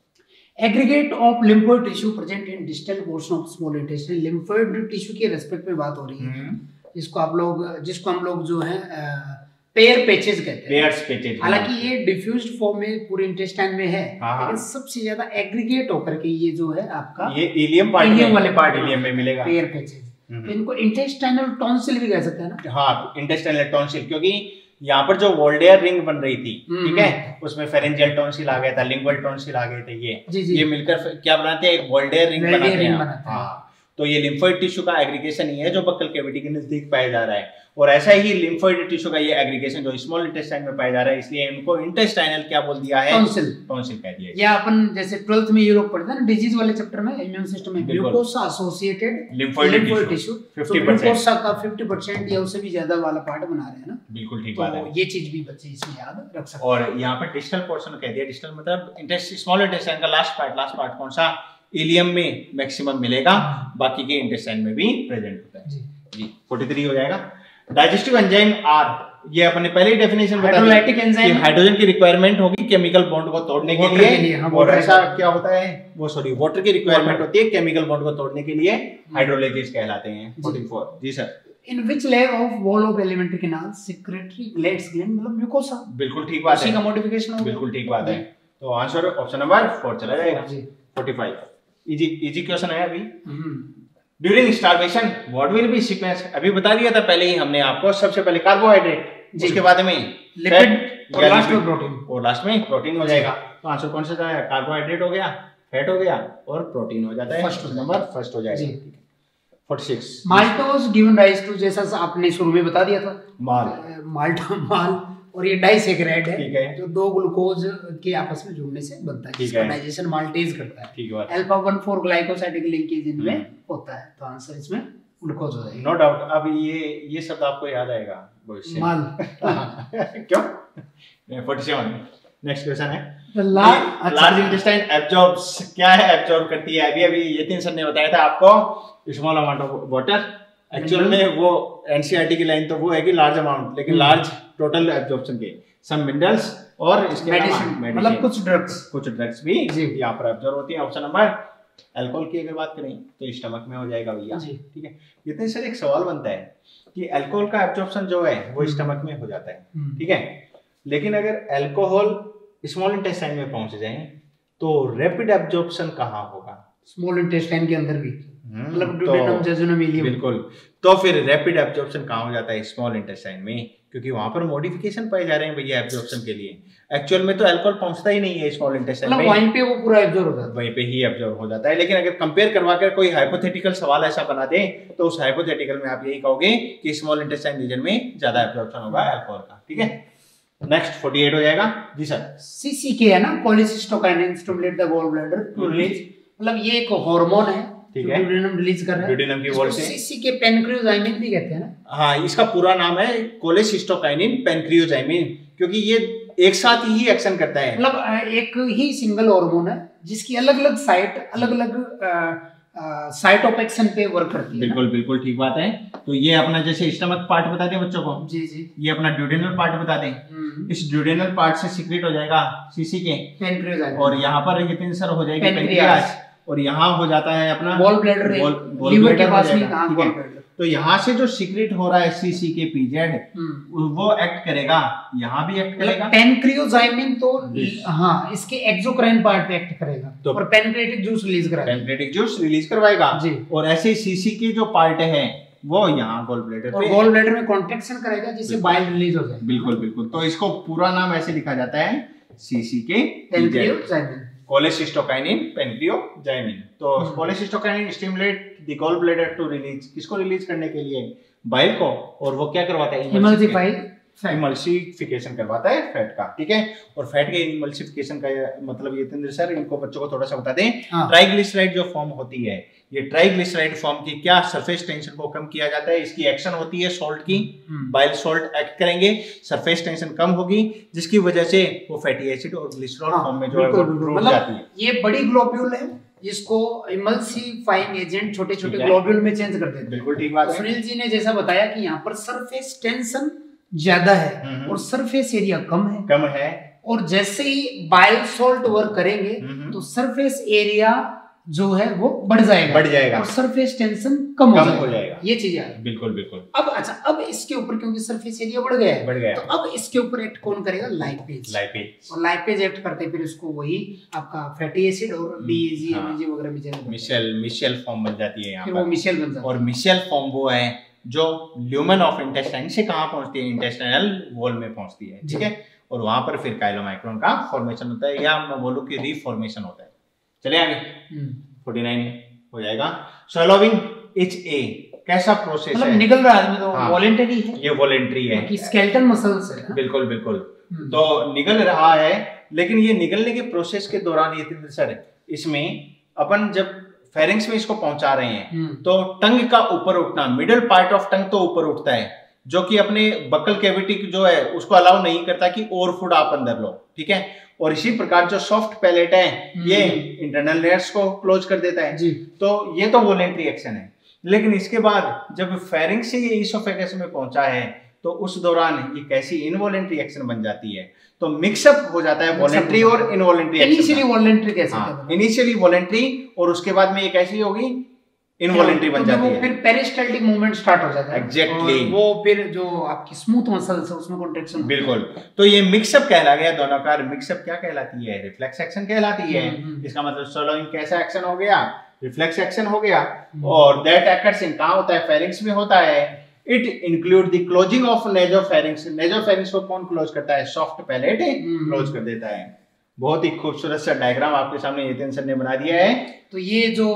Aggregate of lymphoid tissue present in distal portion of small intestine, lymphoid tissue के रेस्पेक्ट में बात हो रही है, जिसको आप लोग जिसको हम लोग जो है पेयर पैचेस कहते हैं, पेयर्स पैचेस, हालांकि ये डिफ्यूज्ड फॉर्म में पूरे इंटेस्टाइन में है, लेकिन सबसे ज्यादा एग्रीगेट होकर के ये जो है आपका ये इलियम पार्ट, इलियम वाले पार्ट इलियम में मिलेगा, पेयर पैचेस, तो इनको इंटेस्टाइनल टॉन्सिल भी कह सकते हैं ना, हाँ इंटेस्टाइनल टॉन्सिल, क्योंकि यहाँ पर जो वोल्डेयर रिंग बन रही थी, ठीक है, उसमें फेरेंजियल टॉन्सिल आ गया था, लिंगुअल टॉन्सिल आ गए थे, ये जी, जी. ये मिलकर क्या बनाते हैं, एक वोल्डेयर रिंग बनाते हैं, हाँ। तो ये लिम्फोइड टिश्यू का एग्रीगेशन ही है जो बक्कल कैविटी के नजदीक पाया जा रहा है, और ऐसा ही लिम्फोइड टिश्यू का ये एग्रीगेशन जो स्मॉल इंटेस्टाइन में पाया जा रहा है, इसलिए इनको इंटेस्टाइनल क्या बोल दिया है, टॉन्सिल, टॉन्सिल कह दिया। या अपन जैसे ट्वेल्थ में ये लोग पढ़ते हैं ना डिजीज वाले चैप्टर में, इम्यून सिस्टम में mucosa associated lymphoid tissue, fifty percent mucosa का फिफ्टी परसेंट या उससे भी ज्यादा वाला पार्ट बना रहे हैं ना, बिल्कुल ठीक बात है, ये चीज भी बच्चे इसमें याद रख सकते हैं। और यहाँ पर डिस्टल पोर्शन कह दिया, डिस्टल मतलब इंटेस्ट स्मॉल इंटेस्टाइन का लास्ट पार्ट, लास्ट पार्ट कौन सा, इलियम में मैक्सिमम मिलेगा, बाकी के इंटेस्टाइन में भी प्रेजेंट होता है जी। फोर्टी थ्री हो जाएगा, डाइजेस्टिव एंजाइम आर, ये अपने पहले ही डेफिनेशन बता हाइड्रोलाइटिक एंजाइम, हाइड्रोजन की रिक्वायरमेंट होगी केमिकल बॉन्ड को तोड़ने के लिए, और ऐसा क्या होता है, वो सॉरी वाटर की रिक्वायरमेंट होती है केमिकल बॉन्ड को तोड़ने के लिए, हाइड्रोलाइसिस कहलाते हैं। फोर्टी फोर जी sir, in which layer of wall of alimentary canal secretory glands gland, मतलब म्यूकोसा, बिल्कुल ठीक बात है, उसी का मॉडिफिकेशन होगा, बिल्कुल ठीक बात है। तो आंसर ऑप्शन नंबर फोर चला जाएगा जी। Forty five easy easy question है अभी, during starvation what will be sequence, अभी बता दिया था पहले ही हमने आपको, सबसे पहले कार्बोहाइड्रेट, उसके बाद में लिपिड, और लास्ट में प्रोटीन, और लास्ट में प्रोटीन हो जाएगा। तो आंसर कौन सा जाएगा, कार्बोहाइड्रेट हो गया, फैट हो गया, और प्रोटीन हो जाता है, फर्स्ट नंबर फर्स्ट हो जाएगा। Forty six maltose given rise to, जैसा आपने शुरू में बता दिया था, माल, माल्ट माल, और ये डाइसेकेराइड है, ठीक है, जो दो ग्लूकोज के आपस में जुड़ने से बनता है, जिसका डाइजेशन माल्टेज करता है, ठीक है, alpha one four glycosidic linkage इनमें होता है, तो आंसर इसमें ग्लूकोज हो जाएगा, नो डाउट। अब ये ये शब्द आपको याद आएगा भविष्य माल क्यों। फोर्टी सेवन नेक्स्ट क्वेश्चन है, लार्ज इंटेस्टाइन एब्जॉर्ब्स, क्या है एब्जॉर्ब करती है, अभी अभी यतिन सर ने बताया था आपको, small amount of water, actual में वो एनसीईआरटी की लाइन तो वो है कि लार्ज अमाउंट, लेकिन लार्ज टोटल एब्जॉर्प्शन के सम मिनरल्स और इसके मेडिसिन, मतलब कुछ ड्रग्स, कुछ ड्रग्स भी यहाँ पर एब्जॉर्ब होती है। ऑप्शन नंबर अल्कोहल की अगर बात करें तो स्टमक में हो जाएगा भैया, ठीक है। इतने सर एक सवाल बनता है कि अल्कोहल का एब्जॉर्प्शन जो है वो स्टमक में हो जाता है, ठीक है, लेकिन अगर अल्कोहल स्मॉल इंटेस्टाइन में पहुंच जाए तो रैपिड एब्जॉर्प्शन कहाँ होगा, स्मॉल इंटेस्टाइन के अंदर भी, मतलब ड्यूडेनम जेजुनम इलियम, बिल्कुल। तो फिर रैपिड एब्जॉर्प्शन कहाँ हो जाता है, स्मॉल इंटेस्टाइन में, क्योंकि वहां पर मॉडिफिकेशन पाए जा रहे हैं भैया एब्जॉर्प्शन के लिए। एक्चुअल में तो अल्कोहल पहुंचता ही नहीं है स्मॉल इंटेस्टाइन में, वहीं पे वो पूरा एब्जॉर्ब हो जाता है, वहीं पे ही एब्जॉर्ब हो जाता है। लेकिन अगर कंपेयर करवा कर कोई हाइपोथेटिकल सवाल ऐसा बना दे तो उस हाइपोथेटिकल में आप यही कहोगे कि स्मॉल इंटेस्टाइन रीजन में ज्यादा एब्जॉर्प्शन होगा अल्कोहल का, ठीक है। नेक्स्ट फोर्टी एट हो जाएगा जी सर, सीसीके है ना, cholecystokinin stimulate the gall bladder to release, मतलब ये एक हार्मोन है, ठीक है, ड्यूडेनम रिलीज कर रहा है, ड्यूडेनम की वॉल से, सीसीके पेनक्रियोजाइमिन भी कहते हैं ना, हाँ इसका पूरा नाम है कोलेसिस्टोकाइनिन पेनक्रियोजाइमिन, क्योंकि ये एक साथ ही एक्शन करता है, मतलब एक ही सिंगल हार्मोन है जिसकी अलग अलग साइट अलग अलग साइट ऑफ एक्शन पे वर्क करती है। बिल्कुल बिल्कुल ठीक बात है। तो ये अपना जैसे स्टमक पार्ट बता दें बच्चों को, जी जी, ये अपना ड्यूडेनल पार्ट बता दें, इस ड्यूडेनल पार्ट से सीक्रेट हो जाएगा सीसी के पेनक्रियाज, और यहाँ पर यतिन सर हो जाएगी पेनक्रियाज, और यहाँ हो जाता है अपना गॉल ब्लैडर, लीवर के पास में कहां गॉल ब्लैडर। तो यहाँ से जो सीक्रेट हो रहा है सीसी के पीजेड वो एक्ट करेगा, यहाँ भी एक्ट करेगा। पेनक्रियोजाइमिन तो हाँ इसके एक्सोक्राइन पार्ट पे एक्ट करेगा तो और पेनक्रेटिक जूस रिलीज कराएगा, पेनक्रेटिक जूस रिलीज करवाएगा जी। और ऐसे सीसी के जो पार्ट है वो यहाँ गॉल ब्लैडर और गॉल ब्लैडर में कॉन्ट्रैक्शन करेगा जिससे बाइल रिलीज हो जाए। बिल्कुल बिल्कुल। तो इसको पूरा नाम ऐसे लिखा जाता है सीसी के पेनक्रियोजाइमिन, कोलेसिस्टोकाइनिन पेनक्रियोजाइमिन। तो cholecystokinin stimulate the gall bladder to release, किसको रिलीज करने के लिए, बाइल को। और वो क्या करवाता है, इमल्सिफाई इमल्सिफिकेशन करवाता है फैट का, ठीक है। और फैट के इमल्सिफिकेशन का मतलब ये तेंद्र सर इनको बच्चों को थोड़ा सा बता दें। हाँ। ट्राइग्लिसराइड जो फॉर्म होती है, ये ट्राइग्लिसराइड फॉर्म की क्या सरफेस टेंशन को कम किया जाता है, इसकी एक्शन होती है सॉल्ट की, बाइल सॉल्ट एक्ट करेंगे, सरफेस टेंशन कम होगी जिसकी वजह से वो फैटी एसिड और ग्लिसरॉल हाँ, फॉर्म में जो है वो जाती है। ये बड़ी ग्लोब्यूल है जिसको इमल्सिफाइंग एजेंट छोटे छोटे ग्लोब्यूल में चेंज कर देते हैं। बिल्कुल ठीक बात है। सुनील जी ने जैसा बताया कि यहाँ पर सरफेस टेंशन ज्यादा है और सरफेस एरिया कम है कम है और जैसे ही बाइल सॉल्ट वर्क करेंगे तो सरफेस एरिया जो है वो बढ़ जाएगा बढ़ जाएगा और सरफेस टेंशन कम, कम हो जाएगा, जाएगा। ये चीजें है। बिल्कुल बिल्कुल। अब अच्छा अब इसके ऊपर क्योंकि सरफेस एरिया बढ़ गया है बढ़ गया तो अब इसके ऊपर एक्ट कौन करेगा, लाइपेज लाइपेज और लाइपेज एक्ट करते फिर इसको वही आपका फैटी एसिड और डीएजी एमएजी वगैरह में चले मिशेल मिशेल फॉर्म बन जाती है यहाँ पर, फिर वो मिशेल बन जाता है। और मिशेल फॉर्म वो है जो ल्यूमेन ऑफ इंटेस्टाइन से कहाँ पहुंचती है, इंटेस्टाइनल वॉल में पहुंचती है, ठीक है। और वहां पर फिर काइलोमाइक्रोन का फॉर्मेशन होता है या मैं बोलूं कि रीफॉर्मेशन होता है। चले आगे उनचास हो जाएगा। सॉलोविंग एच ए कैसा प्रोसेस मतलब है, निकल रहा है तो हाँ, वॉलंटरी है, ये वॉलंटरी है कि स्केलेटल मसल्स है। बिल्कुल बिल्कुल। तो निकल रहा है लेकिन ये निकलने के प्रोसेस के दौरान ये सर इसमें अपन जब फेरिंग्स में इसको पहुंचा रहे हैं तो टंग का ऊपर उठना, मिडिल पार्ट ऑफ टंग तो ऊपर उठता है जो कि अपने बकल कैविटी जो है उसको अलाउ नहीं करता कि और फूड आप अंदर लो, ठीक है। और इसी प्रकार जो सॉफ्ट पैलेट है ये इंटरनल लेयर्स को क्लोज कर देता है जी। तो ये तो वॉलंटरी एक्शन है। लेकिन इसके बाद जब फेरिंग्स से ये इसोफेगस में पहुंचा है तो उस दौरान ये कैसी इनवॉलंटरी एक्शन बन जाती है, तो मिक्सअप हो जाता है वॉलंटरी और इनवॉलंटरी एक्शन। इनिशियली वॉलंटरी कैसे हाँ, इनिशियली वॉलंटरी और उसके बाद में ये कैसी होगी, इनवॉलंटरी बन जाती है। फिर पेरिस्टाल्टिक मूवमेंट स्टार्ट हो जाता है एग्जैक्टली वो फिर जो आपकी स्मूथ मसल्स है उसमें कॉन्ट्रैक्शन। बिल्कुल। तो ये मिक्सअप कहला गया दोनों का। मिक्सअप क्या कहलाती है, रिफ्लेक्स एक्शन कहलाती है। इसका मतलब सॉलोइंग कैसा एक्शन हो गया, रिफ्लेक्स एक्शन हो गया। और दैट अकर्स इन कहां होता है, फेरिंग्स में होता है। It include the closing of nasopharynx. Nasopharynx को कौन क्लोज करता है, सॉफ्ट पैलेट क्लोज कर देता है। बहुत ही खूबसूरत सा डायग्राम आपके सामने यतिन सर ने बना दिया है। तो ये जो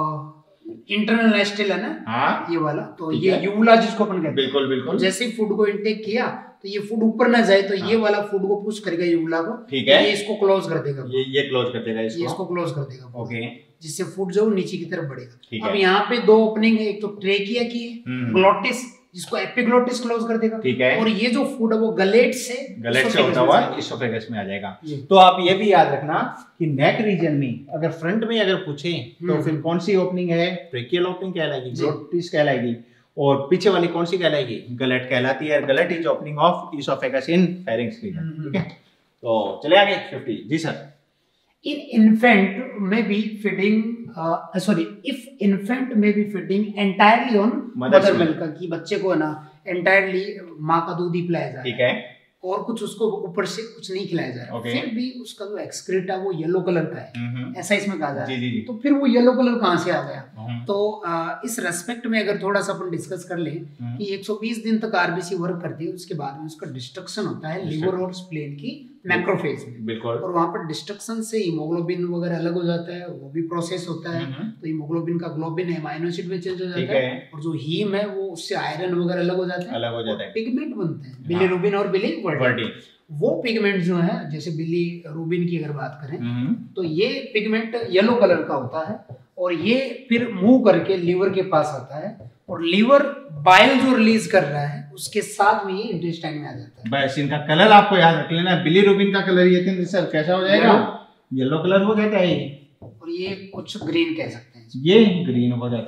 इंटरनल नेस्टल है ना हाँ? ये वाला तो ये यूवुला जिसको अपन कहते हैं। बिल्कुल बिल्कुल। तो जैसे ही फूड को इंटेक किया तो ये फूड ऊपर ना जाए तो हाँ। ये वाला फूड को पुश करेगा यूवुला को, ठीक है। ये इसको क्लोज कर देगा, ये ये क्लोज कर देगा इसको, ये इसको क्लोज कर देगा ओके, जिससे फूड जो नीचे की तरफ बढ़ेगा। अब यहाँ पे दो ओपनिंग है, एक तो ट्रेकिया की है, ग्लोटिस जिसको एपिग्लोटिस क्लोज कर देगा, ठीक है। और ये जो फूड है वो गलेट से गलेट से होता हुआ इसोफेगस में आ जाएगा। तो आप ये भी याद रखना कि नेक रीजन में अगर फ्रंट में अगर पूछे तो फिर कौन सी ओपनिंग है, ट्रेकियल ओपनिंग कहलाएगी, ग्लोटिस कहलाएगी। और पीछे वाली कौन सी कहलाएगी, गलेट कहलाती है। Gullet is opening of oesophagus in pharynx region, ठीक है। तो चले आगे फिफ्टी। जी sir. In infant may be feeding, uh, sorry, if infant may be feeding entirely on mother milk, कि बच्चे को है ना entirely माँ का दूध ही पिलाया जाए, ठीक है, और कुछ उसको ऊपर से कुछ नहीं खिलाया जाए, okay. फिर भी उसका जो एक्सक्रीट है वो येलो कलर का है, ऐसा इसमें कहा जाए। तो फिर वो येलो कलर कहाँ से आ गया? तो आ, इस रेस्पेक्ट में अगर थोड़ा सा अपन डिस्कस कर लें कि एक सौ बीस दिन तक आरबीसी वर्क करती है, उसके बाद में उसका डिस्ट्रक्शन होता है लिवर और स्प्लेन की मैक्रोफेज में, बिल्कुल। और वहाँ पर डिस्ट्रक्शन से हीमोग्लोबिन वगैरह अलग हो जाता है, वो भी प्रोसेस होता है। तो हीमोग्लोबिन का ग्लोबिन अमाइनो एसिड में चेंज हो जाता है, और जो हीम है वो उससे आयरन वगैरह अलग हो जाता है, अलग हो जाता है। पिगमेंट बनते हैं बिलीरुबिन और बिलीवर्डिन। वो पिगमेंट जो है जैसे बिलीरुबिन की अगर बात करें तो ये पिगमेंट येलो कलर का होता है, और ये फिर मूव करके लीवर के पास आता है, और लीवर बाइल जो रिलीज कर रहा है उसके साथ में ये इंटेस्टाइन में आ जाता है। बस इनका कलर आपको याद रख लेना, बिलीरुबिन का कलर ये तीन सर कैसा हो जाएगा, येलो कलर हो जाता है, और ये कुछ ग्रीन कह सकते हैं, ये ग्रीन हो जाता है।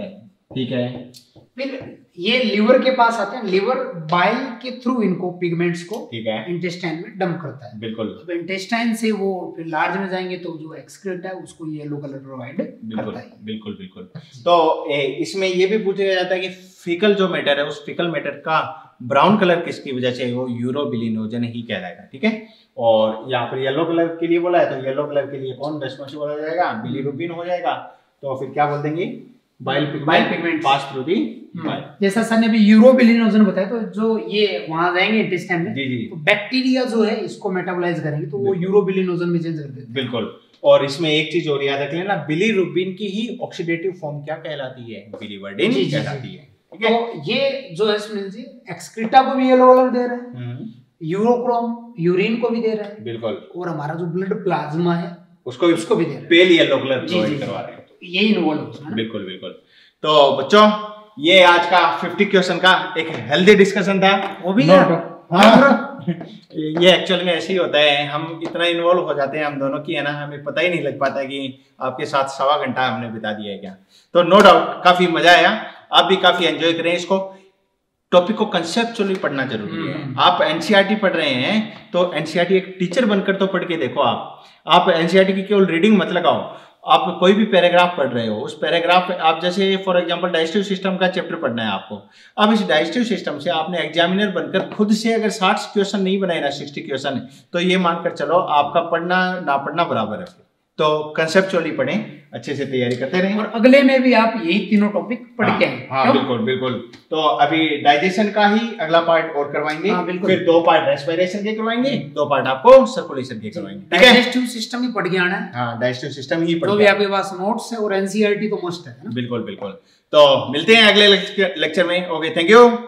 ठीक है। फिर ये लिवर के पास आते हैं, लिवर बाइल के थ्रू इनको पिगमेंट्स को ठीक है इंटेस्टाइन में डंप करता है। बिल्कुल। अब इंटेस्टाइन से वो फिर लार्ज में जाएंगे तो जो एक्सक्रीट है उसको येलो कलर प्रोवाइड करता है। बिल्कुल बिल्कुल। तो ए, इसमें ये भी पूछा जाता है कि फीकल जो मैटर है उस फीकल मैटर का ब्राउन कलर किसकी वजह से, वो यूरोबिलिनोजन ही कहलाएगा। ठीक है। और यहाँ पर येलो कलर के लिए बोला है तो येलो कलर के लिए कौन रेस्पॉन्सिबल हो जाएगा, बिलीरुबिन हो जाएगा। तो फिर क्या बोल देंगे, bile pigment pass through the bile. जैसा सर ने भी यूरोबिलिनोजन बताया, तो जो ये वहां जाएंगे इंटेस्टाइन में, जी जी, तो बैक्टीरिया जो है इसको मेटाबोलाइज करेंगे तो वो यूरोबिलिनोजन में चेंज कर देते हैं। बिल्कुल। और इसमें एक चीज और याद रख लेना, बिलीरुबिन की ही ऑक्सीडेटिव फॉर्म क्या कहलाती है, बिलीवर्डिन कहलाती है। ठीक है। तो ये जो है सुनील जी एक्सक्रीटा को भी येलो कलर दे रहे हैं, यूरोक्रोम यूरिन को भी दे रहे हैं। बिल्कुल। और हमारा जो ब्लड प्लाज्मा है उसको उसको भी दे रहे हैं, पेल येलो कलर प्रोवाइड करवा रहे हैं। यही इन्वॉल्व है। बिल्कुल बिल्कुल। तो बच्चों ये आज का पचास क्वेश्चन का एक हेल्दी डिस्कशन था, वो भी हाँ। ये एक्चुअल में ऐसे ही होता है, हम इतना इन्वॉल्व हो जाते हैं हम दोनों की है ना, हमें पता ही नहीं लग पाता कि आपके साथ सवा घंटा हमने बिता दिया है क्या। तो नो डाउट काफी मजा आया, आप भी काफी एंजॉय करें इसको। टॉपिक को कंसेप्चुअली पढ़ना जरूरी है। आप एनसीईआरटी पढ़ रहे हैं तो एनसीईआरटी एक टीचर बनकर तो पढ़ के देखो। आप आप एनसीईआरटी की केवल रीडिंग मत लगाओ, आप कोई भी पैराग्राफ पढ़ रहे हो उस पैराग्राफ आप जैसे फॉर एग्जांपल डाइजेस्टिव सिस्टम का चैप्टर पढ़ना है आपको, अब इस डाइजेस्टिव सिस्टम से आपने एग्जामिनर बनकर खुद से अगर साठ क्वेश्चन नहीं बनाए ना साठ क्वेश्चन, तो ये मानकर चलो आपका पढ़ना ना पढ़ना बराबर है। तो कंसेप्चुअली पढ़ें, अच्छे से तैयारी करते रहें, और अगले में भी आप यही तीनों टॉपिक पढ़ के आए। हाँ, हाँ बिल्कुल बिल्कुल। तो अभी डाइजेशन का ही अगला पार्ट और करवाएंगे। हाँ, फिर दो पार्ट रेस्पिरेशन के करवाएंगे, दो पार्ट आपको सर्कुलेशन के करवाएंगे। डाइजेस्टिव सिस्टम ही पढ़ के आना है। हाँ, डाइजेस्टिव सिस्टम ही पढ़ के, तो भी आपके पास नोट्स है और एनसीईआरटी तो मस्ट है। बिल्कुल बिल्कुल। तो मिलते हैं अगले लेक्चर में। Okay, thank you.